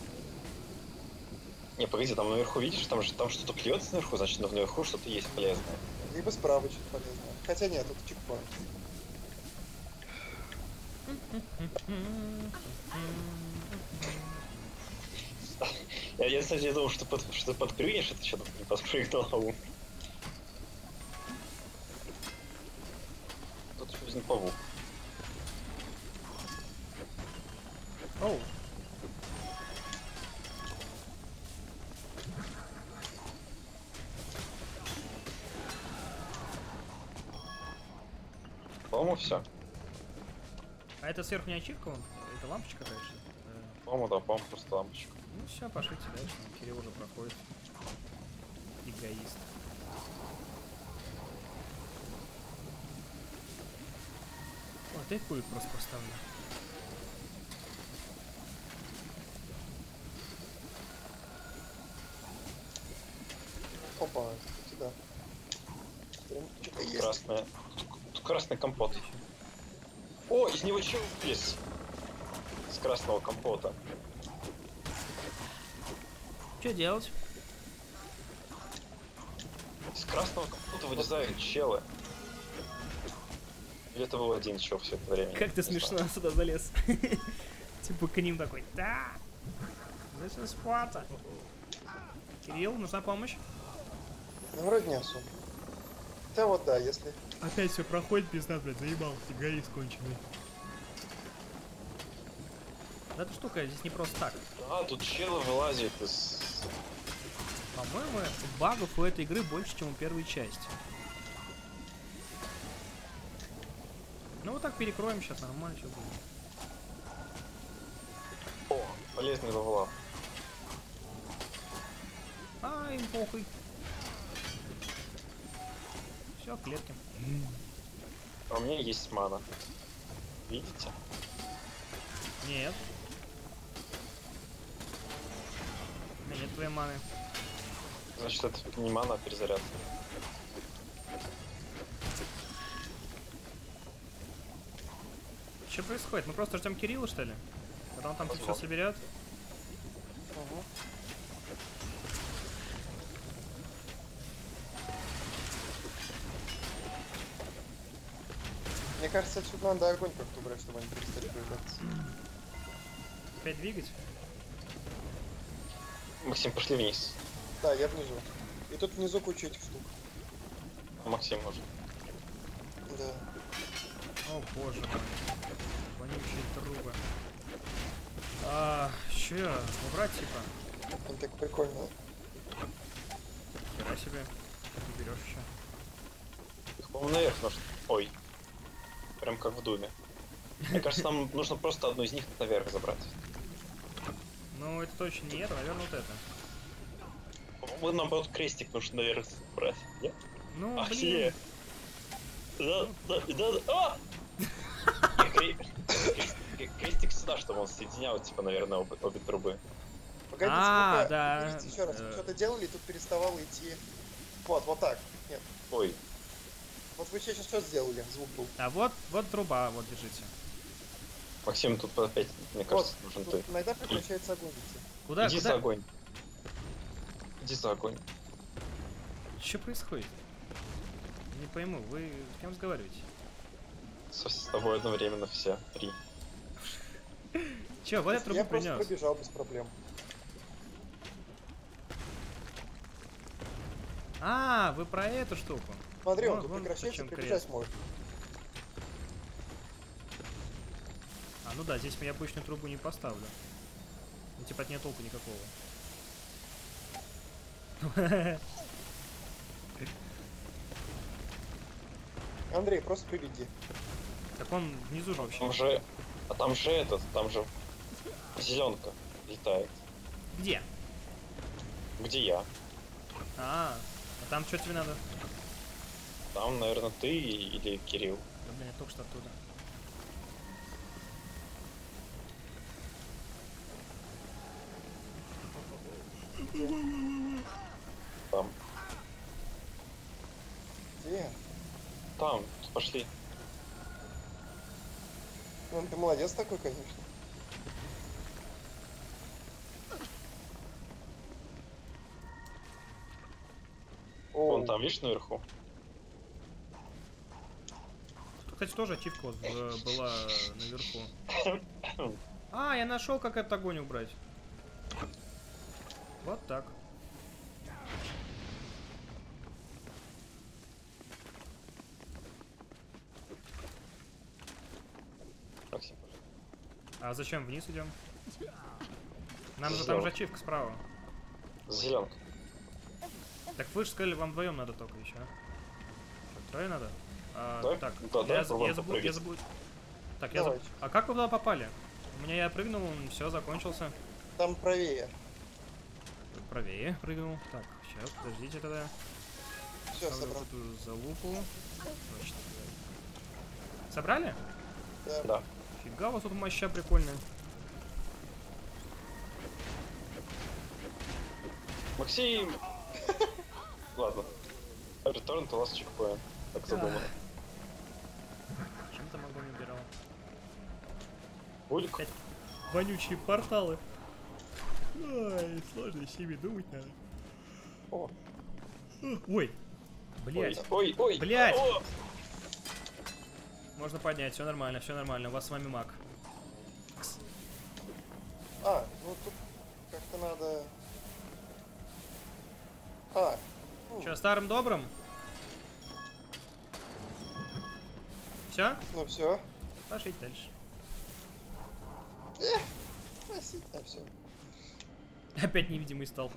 Не, погоди, там наверху видишь, там же там что-то клюется наверху, значит наверху что-то есть полезное. Либо справа что-то полезное. Хотя нет, тут чекпоинт. Я, я, кстати, думал, что, под, что подпрыгнешь, это что-то не подпрыгнул. Тут жизнь паук. Оу. По-моему, все. А это сверху не ачивка? вон? Это лампочка, конечно. По-моему, да, по-моему, просто лампочка. Ну все, пошлите дальше. Кирилл уже проходит. Эгоист. Вот и пульт просто поставлю. Опа, сюда. Прям что-то есть. Красная. Тут, тут красный компот. О, из него чё вылез? С красного компота. Что делать? Из красного компота вылезают челы. Или это был один чел все это время? Как ты не смешно знаю. сюда залез. Типа к ним такой. Да! This is Sparta. Кирилл, нужна помощь? Ну, вроде не особо. Хотя вот да, если... Опять все проходит без нас, блядь, заебал. Эгоист конченый. Да эта штука здесь не просто так. А, тут челы вылазят из... По-моему, багов у этой игры больше, чем у первой части. Ну вот так перекроем сейчас, нормально все будет. О, полезный левелап. А, им похуй. Все, клетки. А у меня есть мана. Видите? Нет. У меня нет твоей маны. Значит, это не мана, а перезаряд. Что происходит? Мы просто ждем Кирилла, что ли? Когда он там все соберет. Угу. Мне кажется, отсюда надо огонь как-то убрать, чтобы они перестали появляться. Опять двигать? Максим, пошли вниз. Да, я внизу. И тут внизу куча этих штук. А Максим может. Да. О боже мой. Вонючие трубы. А, че? Убрать типа? Он так прикольно. Хера себе. Ты берешь еще. Их, по-моему, наверх нужно. Ой. Прям как в Думе. Мне кажется, нам нужно просто одну из них наверх забрать. Ну, это точно не это, наверное, вот это. По-моему, наоборот, крестик нужно наверх забрать. Нет? Ну, Ах, блин. сие. Да, да, да, да. А! Кре- кре- Крестик сюда, чтобы он соединял, типа, наверное, обе, обе трубы. Погодите, А, ну-ка, да. повторите еще раз. Э. Что-то делали, и тут переставало идти Вот, вот так. Нет. Ой. Вот вы сейчас что сделали? Звук был. А вот, вот труба, вот держите. Максим, тут опять, мне кажется, Вот, нужен тут ты. иногда прекращается огонь. идти. Куда, Иди куда? за огонь. Иди за огонь. Что происходит? Не пойму, вы с кем разговариваете? С, с тобой одновременно все. Три. Че, вот я трубу Я просто принес. пробежал без проблем. А, вы про эту штуку. Смотри, он Вон- тут вон прекращается, зачем пробежать крест. может. А, ну да, здесь я обычную трубу не поставлю. Ну, типа, от нее толку никакого. Андрей, просто приведи. Так он внизу же вообще. Там же... А там же этот, там же зеленка летает. Где? Где я? А, а там что тебе надо? Там, наверное, ты или Кирилл. Да, блин, я только что оттуда. Там. Где? Там. Пошли. Ну, ты молодец такой, конечно. Вон там, видишь, наверху? Тут, кстати, тоже ачивка вот э, была наверху. А, я нашел, как этот огонь убрать. Вот так. Максим. А зачем вниз идем? Нам же там Зеленка. же ачивка справа. Зеленка. Так вы же сказали, вам вдвоем надо только еще. Что, трое надо? А, Да? так, Да, да, я, попробуем я забыл, я попрыгать. забыл. Так, я забыл. Давайте. А как вы туда попали? У меня я прыгнул, все, закончился. Там правее. Правее прыгнул. Так, сейчас, подождите тогда. Все, Ставлю собрал. эту залупу. Точно. Собрали? Да. Да. Фига, у вас тут моща прикольная. Максим! Ладно. Return to last checkpoint. Так задумано. Чем там огонь убирал? Булик. Опять вонючие порталы. Ой, сложно с ними думать надо. О, Ой, блять. Ой, ой, Блядь. О! Можно поднять, все нормально, все нормально. У вас с вами маг. а, ну тут как-то надо... А, ну, Че, старым добрым? Все? ну все. Пошли дальше. А, все. Опять невидимый стал.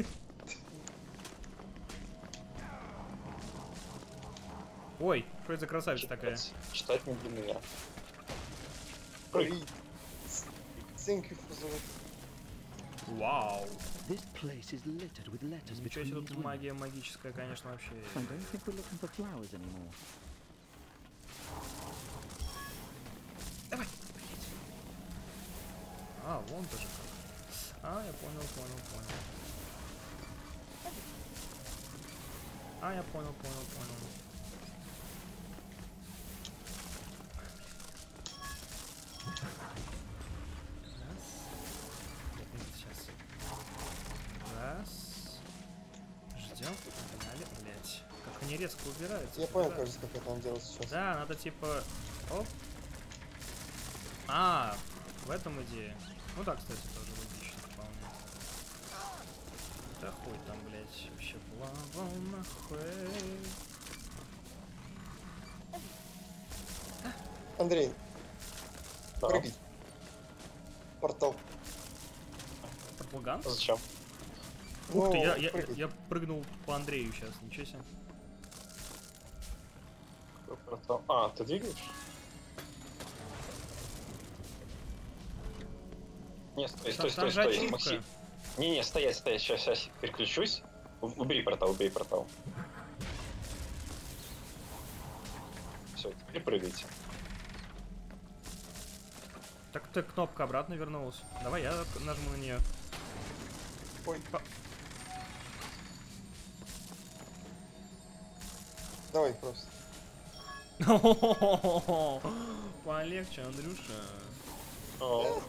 Ой, что это за красавица такая? Читать не для меня. Прыгай. Thank you for the... Вау. This place is littered with letters Ничего between себе these тут women. магия магическая, конечно, вообще. I don't think we're looking for flowers anymore. Давай. А, вон тоже как. А, я понял, понял, понял. А, я понял, понял, понял. Раз. Сейчас. Раз. Ждем. Погнали, блять. Как они резко убираются. Я понял, убираются. кажется, как это надо делать сейчас. Да, надо типа... Оп. А, в этом идея. Ну да, кстати, тоже логично вполне. Да хуй там, блять, вообще плавал нахуй. Андрей, Да. прыгай. Портал. Пропаган? Зачем? Ух ты, Ну, я, я, прыгай. я прыгнул по Андрею сейчас, ничего себе. Портал. А, ты двигаешь? Не, стой, Там- стой, там стой, же стой, ачивка. Максим. Не-не, стоять, стоять, сейчас, сейчас, переключусь. У- Убери портал, убери портал. Все, теперь прыгайте. Так ты кнопка обратно вернулась. Давай я нажму на нее. Ой. По- Давай просто. Полегче, Андрюша. О,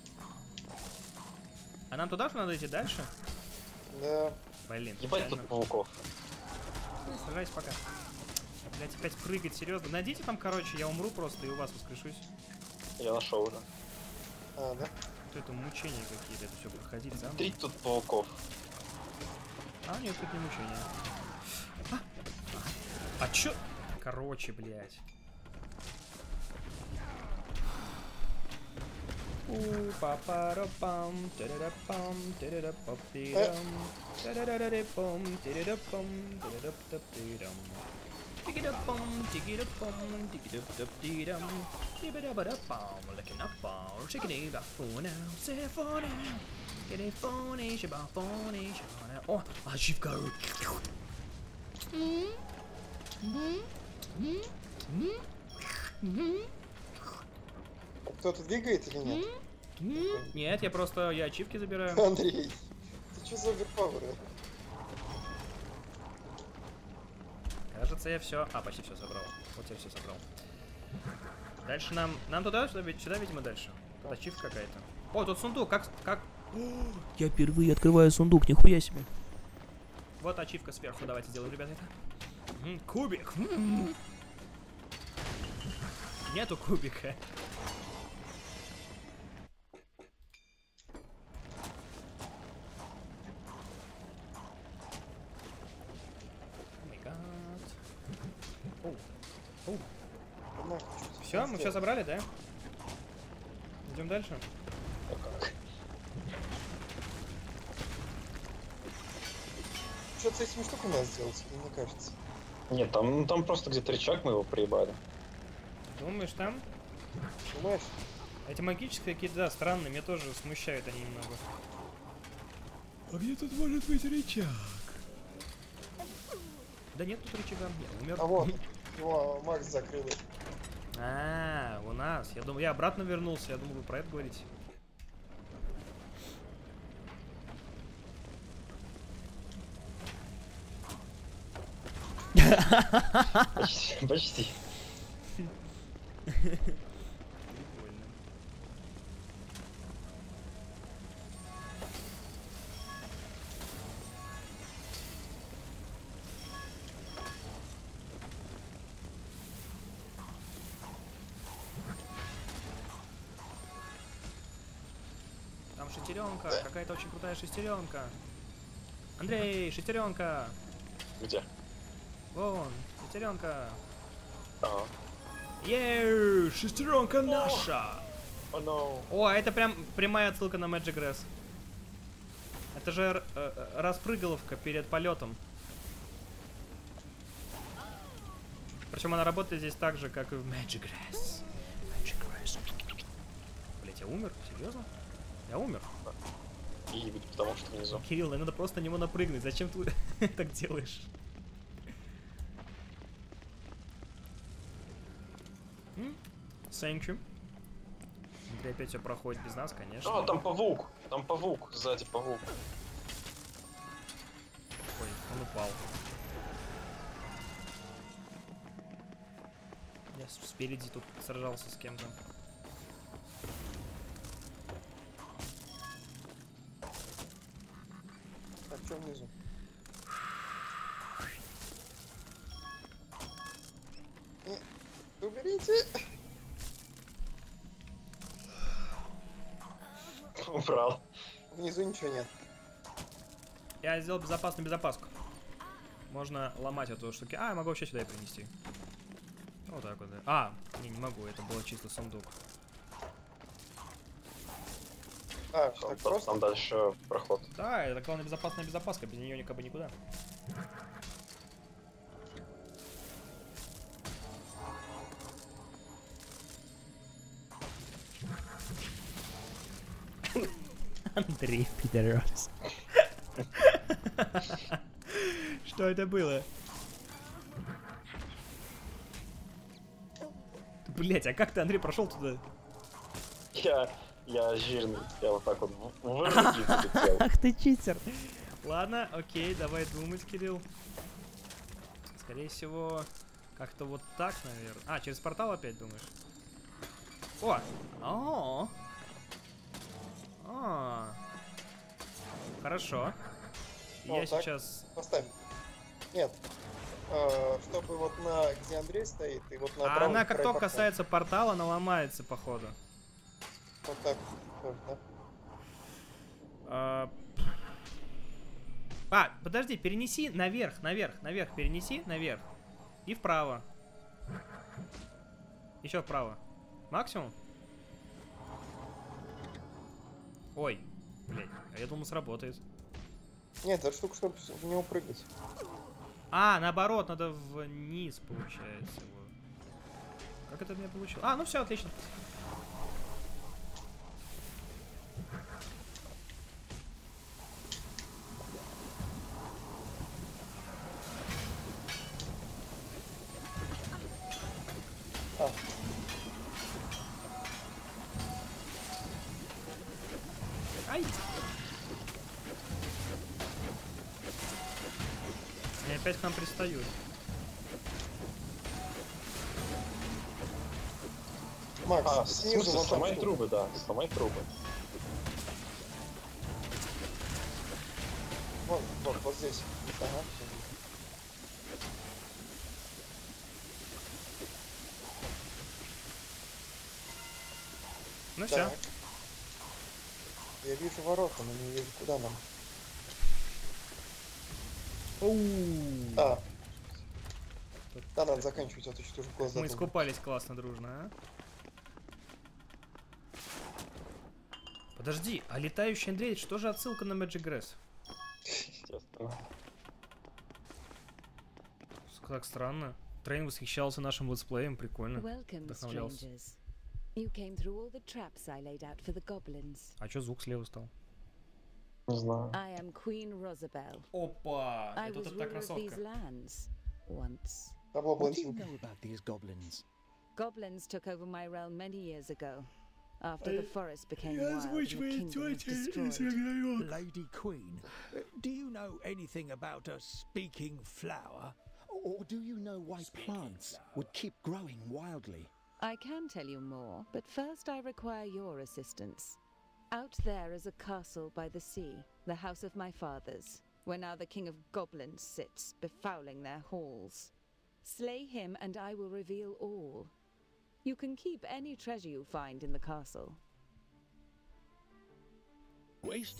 А нам туда же надо идти дальше? Да. Блин, ебать печально. тут пауков. Сражайся пока. Блять, опять прыгать, серьезно. Найдите там, короче, я умру просто и у вас воскрешусь. Я нашел уже. А, да? Что это мучения какие-то, это все проходить заново. Три тут пауков. А, нет, тут не мучения. А, а, а чё? Короче, блядь. У папарапам, тарарапам, тарарапапирам, тарарарарипам, тарарапам, тарарапапирам. Тигидапам, тигидапам, тигидапапирам, тибидабадапам, лакинапам, шикидибафуна, сефона, кидифони, шибафони, шибана. О, ачивка. Кто-то двигает или нет? Нет, я просто, я ачивки забираю. Андрей, ты что за оверпаверы? Кажется, я все. А, почти все собрал. Вот я все собрал. Дальше нам. Нам туда, сюда, сюда видимо, дальше. Тут ачивка какая-то. О, тут сундук, как. как. Я впервые открываю сундук, нихуя себе. Вот ачивка сверху. Давайте сделаем, ребята, это. М, кубик. М-м-м. Нету кубика. Все, мы все забрали, да? Идем дальше. Что-то с этими штуками надо сделать, мне кажется. Нет, там, там просто где-то рычаг, мы его проебали. Думаешь, там? Думаешь? Эти магические какие-то, да, странные, меня тоже смущают они немного. А где тут может быть рычаг? Да нет тут рычага, я умер. А вот, его Макс закрыл. А, у нас. Я думаю, я обратно вернулся. Я думал, вы про это говорите. Почти. Почти. Прикольно. Там шестеренка, какая-то очень крутая шестеренка. Андрей, шестеренка. Где? Вон, шестеренка. Ага. Еее, шестеренка наша. О, no. О, а это прям прямая отсылка на Magic Grass. Это же э, распрыгаловка перед полетом. Причем она работает здесь так же, как и в Magic Grass. Magic Grass. Блять, я умер? Серьезно? Я умер. И потому что внизу. Кирилл, мне надо просто на него напрыгнуть. Зачем ты так делаешь? Thank you. Андрей опять все проходит без нас, конечно. А, там павук. Там павук. Сзади павук. Ой, он упал. Я спереди тут сражался с кем-то. Так, что внизу? Уберите! Убрал. Внизу ничего нет. Я сделал безопасную безопаску. Можно ломать эту штуку. А, я могу вообще сюда и принести. Вот так вот, да. А, не, не могу, это было чисто сундук. А, Там, так там, просто? там дальше проход. Да, это главная безопасная безопаска, без нее никак бы никуда. Андрей, пидорас. Что это было? Блять, а как ты, Андрей, прошел туда? Я, я жирный. Я вот так вот вырубил, полетел. Ах ты читер. Ладно, окей, давай думать, Кирилл. Скорее всего, как-то вот так, наверное. А, через портал опять думаешь? О! О! О! Хорошо. Ну, Я так. сейчас... Поставь. Нет. А, чтобы вот на... Где Андрей стоит, и вот на А правый она как край только портала. касается портала, она ломается, походу. Вот так. Вот, да? А... а, подожди, перенеси наверх, наверх, наверх, перенеси наверх. И вправо. Еще вправо. Максимум? Ой, блядь, а я думал, сработает. Нет, эта штука, чтобы в него прыгать. А, наоборот, надо вниз, получается. Вот. Как это у меня получилось? А, ну все, отлично. А. Ай! Они опять к нам пристают. Макс, А, в снизу смысле, вот там сломай штука. трубы, да, сломай трубы. Вот, вот, вот здесь. Ага. Ну все. Так. Я вижу ворота, но не вижу, куда нам. А. Да, надо заканчивать, а то что-то уже глаза. Мы долго. искупались классно, дружно, а? Подожди, а летающий Андрей, что же отсылка на Magic Grass? Естественно. Так странно. Трейн восхищался нашим летсплеем, прикольно. Welcome, Вдохновлялся. strangers. You came through all the traps I laid out for the goblins. А чё звук слева стал? Не знаю. I am Queen Rosabelle. Опа! I Это was та ruler of красотка. these lands once. Табло What do you блондинки. know about these goblins? Goblins took over my realm many years ago, after the forest became wild and the kingdom was destroyed. Lady Queen, uh, do you know anything about a speaking flower? Or do you know why plants would keep growing wildly? I can tell you more, but first I require your assistance. Out there is a castle by the sea, the house of my fathers, where now the king of goblins sits, befouling their halls. Slay him and I will reveal all. You can keep any treasure you find in the castle. Wasted